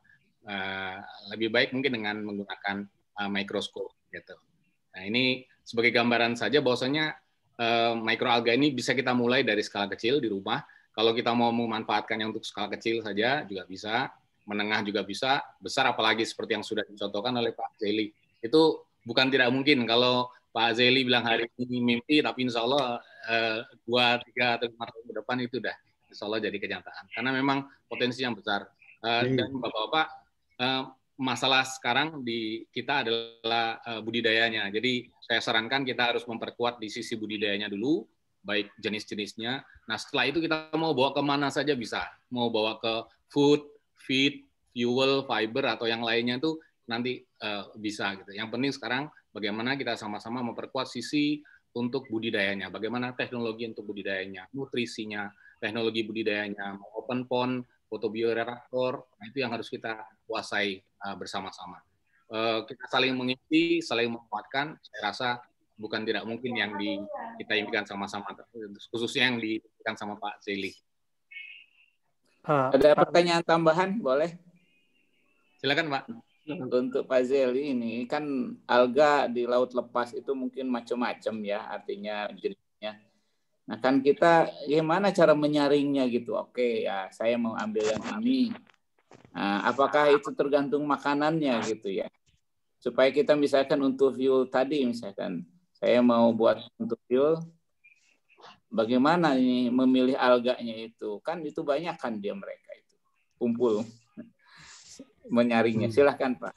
uh, lebih baik mungkin dengan menggunakan uh, mikroskop gitu. Nah, ini sebagai gambaran saja bahwasanya uh, mikroalga ini bisa kita mulai dari skala kecil di rumah. Kalau kita mau memanfaatkannya untuk skala kecil saja juga bisa, menengah juga bisa, besar apalagi seperti yang sudah dicontohkan oleh Pak Zeli. Itu bukan tidak mungkin kalau Pak Zeli bilang hari ini mimpi, tapi insya Allah uh, dua, tiga, atau lima tahun ke depan itu udah insya Allah jadi kenyataan. Karena memang potensi yang besar. Uh, dan Bapak-Bapak, uh, masalah sekarang di kita adalah uh, budidayanya. Jadi saya sarankan kita harus memperkuat di sisi budidayanya dulu, baik jenis-jenisnya. Nah setelah itu kita mau bawa kemana saja bisa. Mau bawa ke food, feed, fuel, fiber, atau yang lainnya itu nanti uh, bisa. Gitu. Yang penting sekarang bagaimana kita sama-sama memperkuat sisi untuk budidayanya. Bagaimana teknologi untuk budidayanya, nutrisinya, teknologi budidayanya, open pond, fotobioreaktor, nah itu yang harus kita kuasai uh, bersama-sama. Uh, kita saling mengisi, saling menguatkan, saya rasa bukan tidak mungkin yang di, kita impikan sama-sama, khususnya yang diimpikan sama Pak Zeli. Uh, Ada pertanyaan tambahan, boleh? Silakan Pak. Untuk Pak Zeli ini, kan alga di laut lepas itu mungkin macam-macam ya, artinya jenisnya. Nah kan kita gimana cara menyaringnya gitu? Oke ya saya mau ambil yang ini. Nah, apakah itu tergantung makanannya gitu ya? Supaya kita misalkan untuk fuel tadi misalkan saya mau buat untuk fuel, bagaimana ini memilih alganya itu? Kan itu banyak kan dia mereka itu kumpul menyaringnya. Silahkan Pak.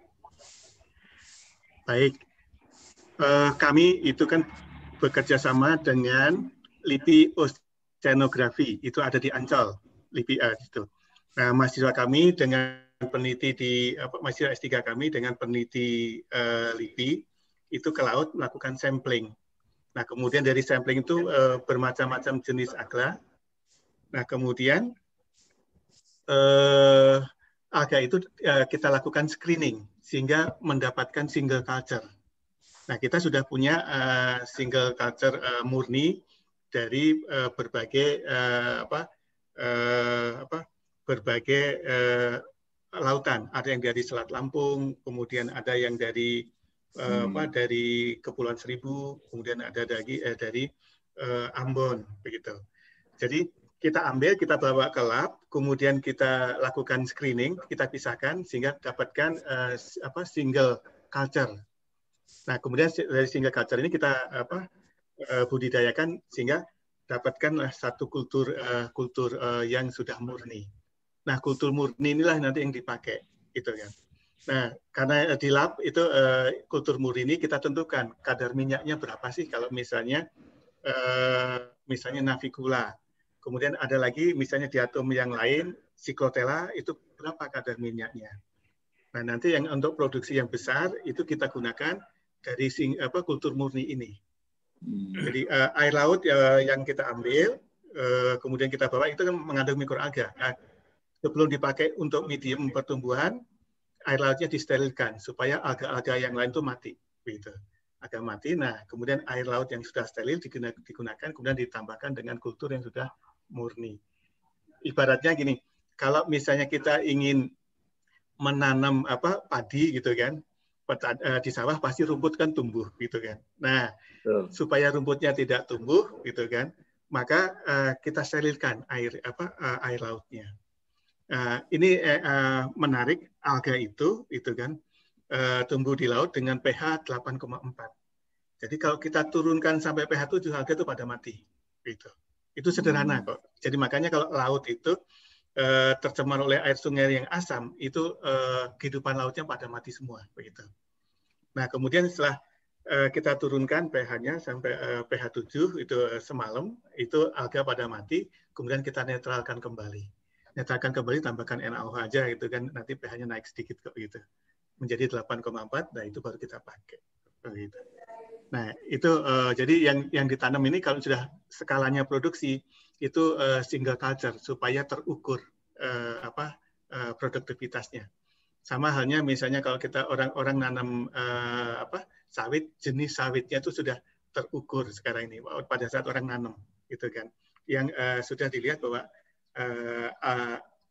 Baik, uh, kami itu kan bekerja sama dengan LIPI Oceanografi, itu ada di Ancol, LIPI A itu. Nah, mahasiswa kami dengan peneliti di apa, mahasiswa S tiga kami dengan peneliti uh, LIPI itu ke laut melakukan sampling. Nah, kemudian dari sampling itu uh, bermacam-macam jenis alga. Nah, kemudian uh, alga itu uh, kita lakukan screening sehingga mendapatkan single culture. Nah, kita sudah punya uh, single culture uh, murni dari uh, berbagai uh, apa, uh, apa berbagai uh, lautan. Ada yang dari Selat Lampung, kemudian ada yang dari uh, hmm. apa dari Kepulauan Seribu, kemudian ada dari eh, dari uh, Ambon begitu. Jadi kita ambil, kita bawa ke lab, kemudian kita lakukan screening, kita pisahkan sehingga dapatkan uh, apa single culture. Nah, kemudian dari single culture ini kita apa budidayakan sehingga dapatkanlah satu kultur uh, kultur uh, yang sudah murni. Nah, kultur murni inilah nanti yang dipakai, gitu kan. Nah, karena di lab itu uh, kultur murni ini kita tentukan kadar minyaknya berapa sih kalau misalnya uh, misalnya navicula. Kemudian ada lagi misalnya diatom yang lain Cyclotella itu berapa kadar minyaknya. Nah, nanti yang untuk produksi yang besar itu kita gunakan dari sing, apa, kultur murni ini. Hmm. Jadi uh, air laut uh, yang kita ambil, uh, kemudian kita bawa itu kan mengandung mikroalga. Nah, sebelum dipakai untuk medium pertumbuhan, air lautnya disterilkan supaya alga-alga yang lain itu mati. Gitu. Agak mati. Nah, kemudian air laut yang sudah steril digunakan, kemudian ditambahkan dengan kultur yang sudah murni. Ibaratnya gini, kalau misalnya kita ingin menanam apa padi gitu kan, di sawah pasti rumput kan tumbuh gitu kan. Nah, Betul. supaya rumputnya tidak tumbuh gitu kan, maka uh, kita sterilkan air apa uh, air lautnya. Uh, ini uh, menarik alga itu itu kan uh, tumbuh di laut dengan pH delapan koma empat. Jadi kalau kita turunkan sampai pH tujuh, alga itu pada mati. Gitu. Itu sederhana kok. Jadi makanya kalau laut itu uh, tercemar oleh air sungai yang asam, itu uh, kehidupan lautnya pada mati semua. Begitu. Nah, kemudian setelah uh, kita turunkan pH-nya sampai uh, pH tujuh, itu uh, semalam, itu alga pada mati, kemudian kita netralkan kembali. Netralkan kembali, tambahkan N A O H aja, gitu kan, nanti pH-nya naik sedikit kok gitu. Menjadi delapan koma empat, nah itu baru kita pakai. Begitu. Nah, itu uh, jadi yang yang ditanam ini kalau sudah skalanya produksi itu uh, single culture supaya terukur uh, apa uh, produktivitasnya. Sama halnya misalnya kalau kita orang-orang nanam uh, apa sawit, jenis sawitnya itu sudah terukur sekarang ini pada saat orang nanam gitu kan. Yang uh, sudah dilihat bahwa uh, uh,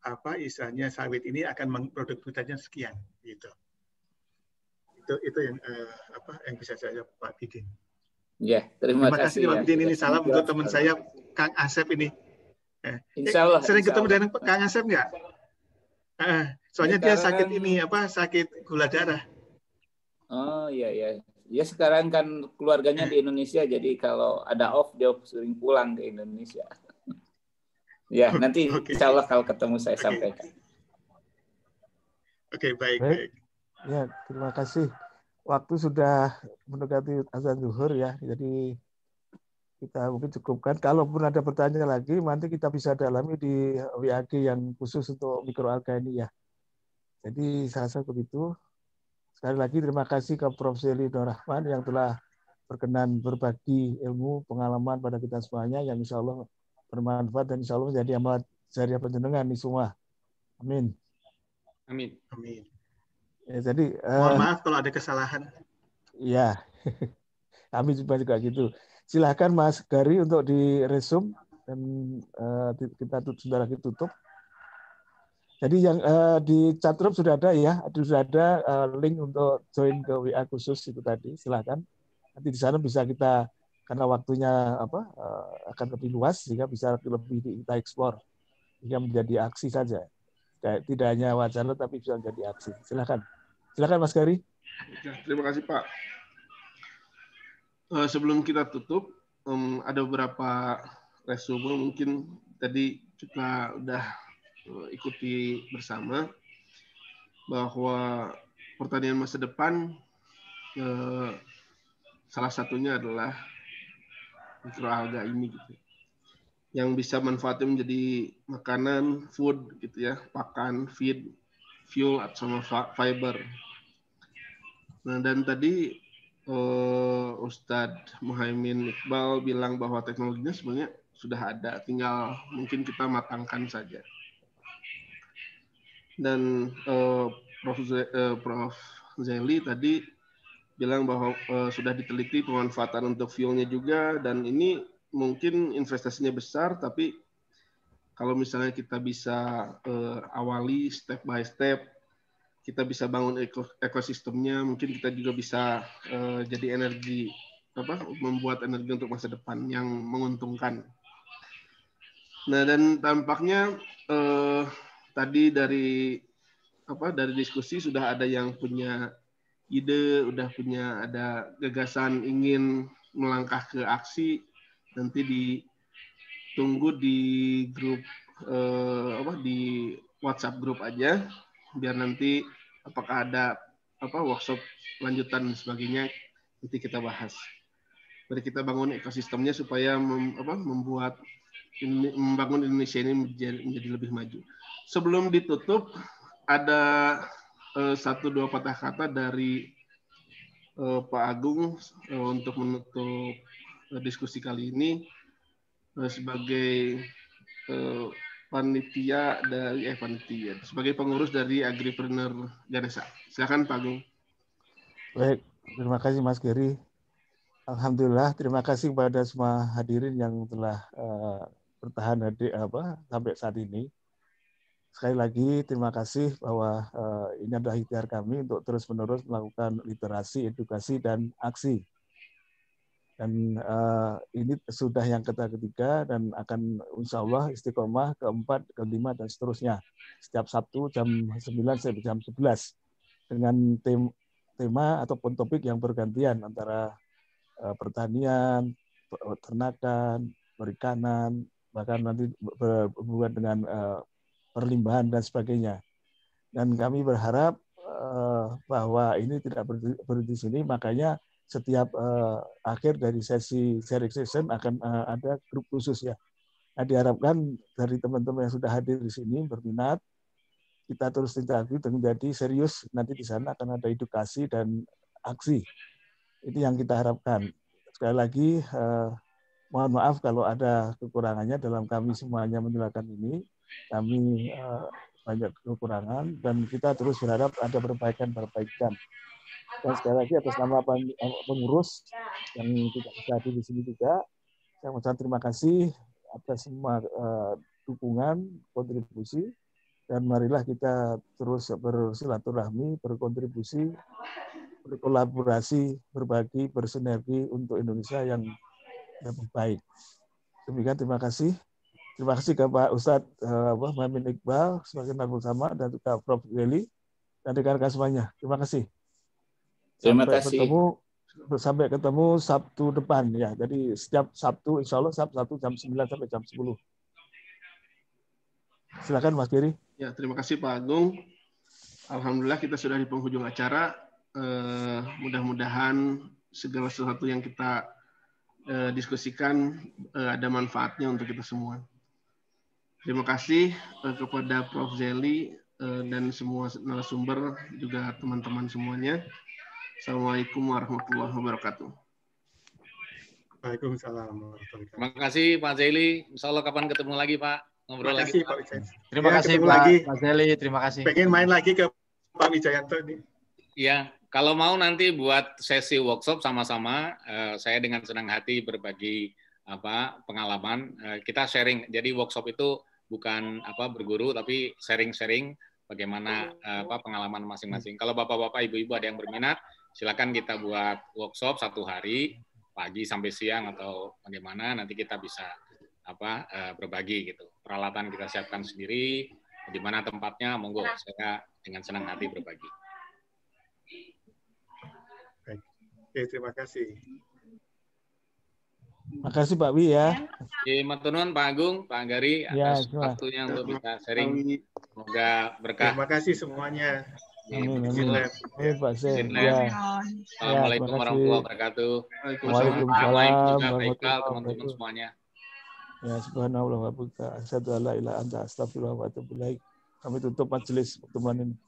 apa istilahnya sawit ini akan produktivitasnya sekian gitu. Itu itu yang uh, apa yang bisa saya Pak Didin. Ya, terima, terima kasih, kasih Pak Didin. Ini salam untuk teman saya Kang Asep ini. Eh, insya Allah, sering insya ketemu Allah. dengan Kang Asep nggak? Eh, soalnya sekarang, dia sakit ini apa sakit gula darah. Oh iya iya. Ya sekarang kan keluarganya di Indonesia, jadi kalau ada off dia sering pulang ke Indonesia. Ya nanti okay. Insya Allah kalau ketemu saya okay. sampaikan. Oke okay, baik, baik baik. Ya terima kasih. Waktu sudah mendekati azan zuhur ya, jadi kita mungkin cukupkan. Kalaupun ada pertanyaan lagi, nanti kita bisa dalami di W A G yang khusus untuk mikroalga ini ya. Jadi saya rasa begitu. Sekali lagi terima kasih ke Profesor Zely Nur Rahman yang telah berkenan berbagi ilmu, pengalaman pada kita semuanya yang insya Allah bermanfaat dan insya Allah menjadi amal jariah panjenengan ini semua. Amin. Amin. Amin. Ya, jadi mohon uh, maaf kalau ada kesalahan. Iya, kami juga juga gitu. Silahkan Mas Gary untuk diresum dan uh, kita sudah lagi tutup. Jadi yang uh, di chatroom sudah ada ya, sudah ada uh, link untuk join ke W A khusus itu tadi. Silahkan. Nanti di sana bisa kita karena waktunya apa uh, akan lebih luas sehingga bisa lebih kita eksplor hingga menjadi aksi saja. Tidak hanya wacana tapi bisa menjadi aksi. Silahkan. Silahkan Mas Gary. Terima kasih Pak. Uh, sebelum kita tutup, um, ada beberapa resume mungkin tadi kita udah uh, ikuti bersama bahwa pertanian masa depan uh, salah satunya adalah mikroalga ini gitu. Yang bisa manfaatnya menjadi makanan, food gitu ya, pakan, feed, fuel sama fiber. Nah, dan tadi uh, Ustadz Muhaimin Iqbal bilang bahwa teknologinya sebenarnya sudah ada, tinggal mungkin kita matangkan saja. Dan uh, Prof Uh, Prof Zely tadi bilang bahwa uh, sudah diteliti pemanfaatan untuk fuelnya juga, dan ini mungkin investasinya besar, tapi kalau misalnya kita bisa uh, awali step by step, kita bisa bangun ekosistemnya, mungkin kita juga bisa uh, jadi energi apa membuat energi untuk masa depan yang menguntungkan. Nah, dan tampaknya uh, tadi dari apa dari diskusi sudah ada yang punya ide, udah punya ada gagasan ingin melangkah ke aksi. Nanti ditunggu di grup uh, apa di WhatsApp grup aja, biar nanti apakah ada apa workshop lanjutan dan sebagainya nanti kita bahas. Mari kita bangun ekosistemnya supaya mem, apa, membuat ini, membangun Indonesia ini menjadi, menjadi lebih maju. Sebelum ditutup ada eh, satu dua patah kata dari eh, Pak Agung eh, untuk menutup eh, diskusi kali ini eh, sebagai eh, panitia dari eh panitia sebagai pengurus dari Agripreneur Ganesha. Silakan Pak Agung. Baik, terima kasih Mas Gary. Alhamdulillah, terima kasih kepada semua hadirin yang telah uh, bertahan hadir apa sampai saat ini. Sekali lagi terima kasih bahwa uh, ini adalah ikhtiar kami untuk terus-menerus melakukan literasi, edukasi dan aksi. Dan uh, ini sudah yang ketiga dan akan insya Allah istiqomah keempat, kelima, dan seterusnya. Setiap Sabtu jam sembilan sampai jam sebelas dengan tem tema ataupun topik yang bergantian antara uh, pertanian, peternakan, perikanan, bahkan nanti berhubungan dengan uh, perlimbahan dan sebagainya. Dan kami berharap uh, bahwa ini tidak berhenti di sini, makanya setiap uh, akhir dari sesi sharing session akan uh, ada grup khusus ya. Nah, diharapkan dari teman-teman yang sudah hadir di sini berminat, kita terus interaktif dan menjadi serius. Nanti di sana akan ada edukasi dan aksi. Itu yang kita harapkan. Sekali lagi, uh, mohon maaf kalau ada kekurangannya dalam kami semuanya menjelaskan ini. Kami uh, banyak kekurangan dan kita terus berharap ada perbaikan-perbaikan. Dan sekali lagi atas nama pengurus yang tidak bisa hadir di sini juga, saya mengucapkan terima kasih atas semua uh, dukungan, kontribusi. Dan marilah kita terus bersilaturahmi, berkontribusi, berkolaborasi, berbagi, bersinergi untuk Indonesia yang lebih baik. Demikian, terima kasih. Terima kasih ke Pak Ustadz uh, Muhammad Iqbal sebagai narasumber utama dan juga Prof Zeli dan rekan-rekan semuanya. Terima kasih. Terima sampai kasih. Ketemu, sampai ketemu Sabtu depan ya. Jadi setiap Sabtu, insya Allah Sabtu satu jam sembilan sampai jam sepuluh. Silakan Mas Giri. Ya, terima kasih Pak Agung. Alhamdulillah kita sudah di penghujung acara. Eh, mudah-mudahan segala sesuatu yang kita eh, diskusikan eh, ada manfaatnya untuk kita semua. Terima kasih eh, kepada Prof Zeli eh, dan semua narasumber, juga teman-teman semuanya. Assalamualaikum warahmatullahi wabarakatuh. Waalaikumsalam warahmatullahi wabarakatuh. Terima kasih Pak Zeli. Insya Allah kapan ketemu lagi Pak? Ngobrol Terima lagi. kasih Pak Wijayanto. Terima ya, kasih Pak, lagi. Pak Zeli. Terima kasih. Pengen main lagi ke Pak Wijayanto nih. Iya, kalau mau nanti buat sesi workshop sama-sama, eh, saya dengan senang hati berbagi apa pengalaman. Eh, kita sharing. Jadi workshop itu bukan apa berguru, tapi sharing-sharing bagaimana eh, apa pengalaman masing-masing. Kalau bapak-bapak, ibu-ibu ada yang berminat, silakan kita buat workshop satu hari, pagi sampai siang atau bagaimana. Nanti kita bisa apa eh, berbagi gitu. Peralatan kita siapkan sendiri, di mana tempatnya, monggo. Saya dengan senang hati berbagi. Baik. Oke, terima kasih. Terima kasih Pak Wi ya. Terima kasih Pak Agung, Pak Anggari atas ya, waktunya untuk bisa sharing. Semoga berkah. Terima kasih semuanya. Amin, amin. Amin Pak Sen. Ya. Assalamualaikum ya, warahmatullahi wabarakatuh. Waalaikumsalam warahmatullahi teman-teman semuanya. Ya, subhanallah wa bihamdihi, asyhadu an la ilaha illa anta, astaghfirullah wa atubu ilaik. Kami tutup majelis pertemuan ini.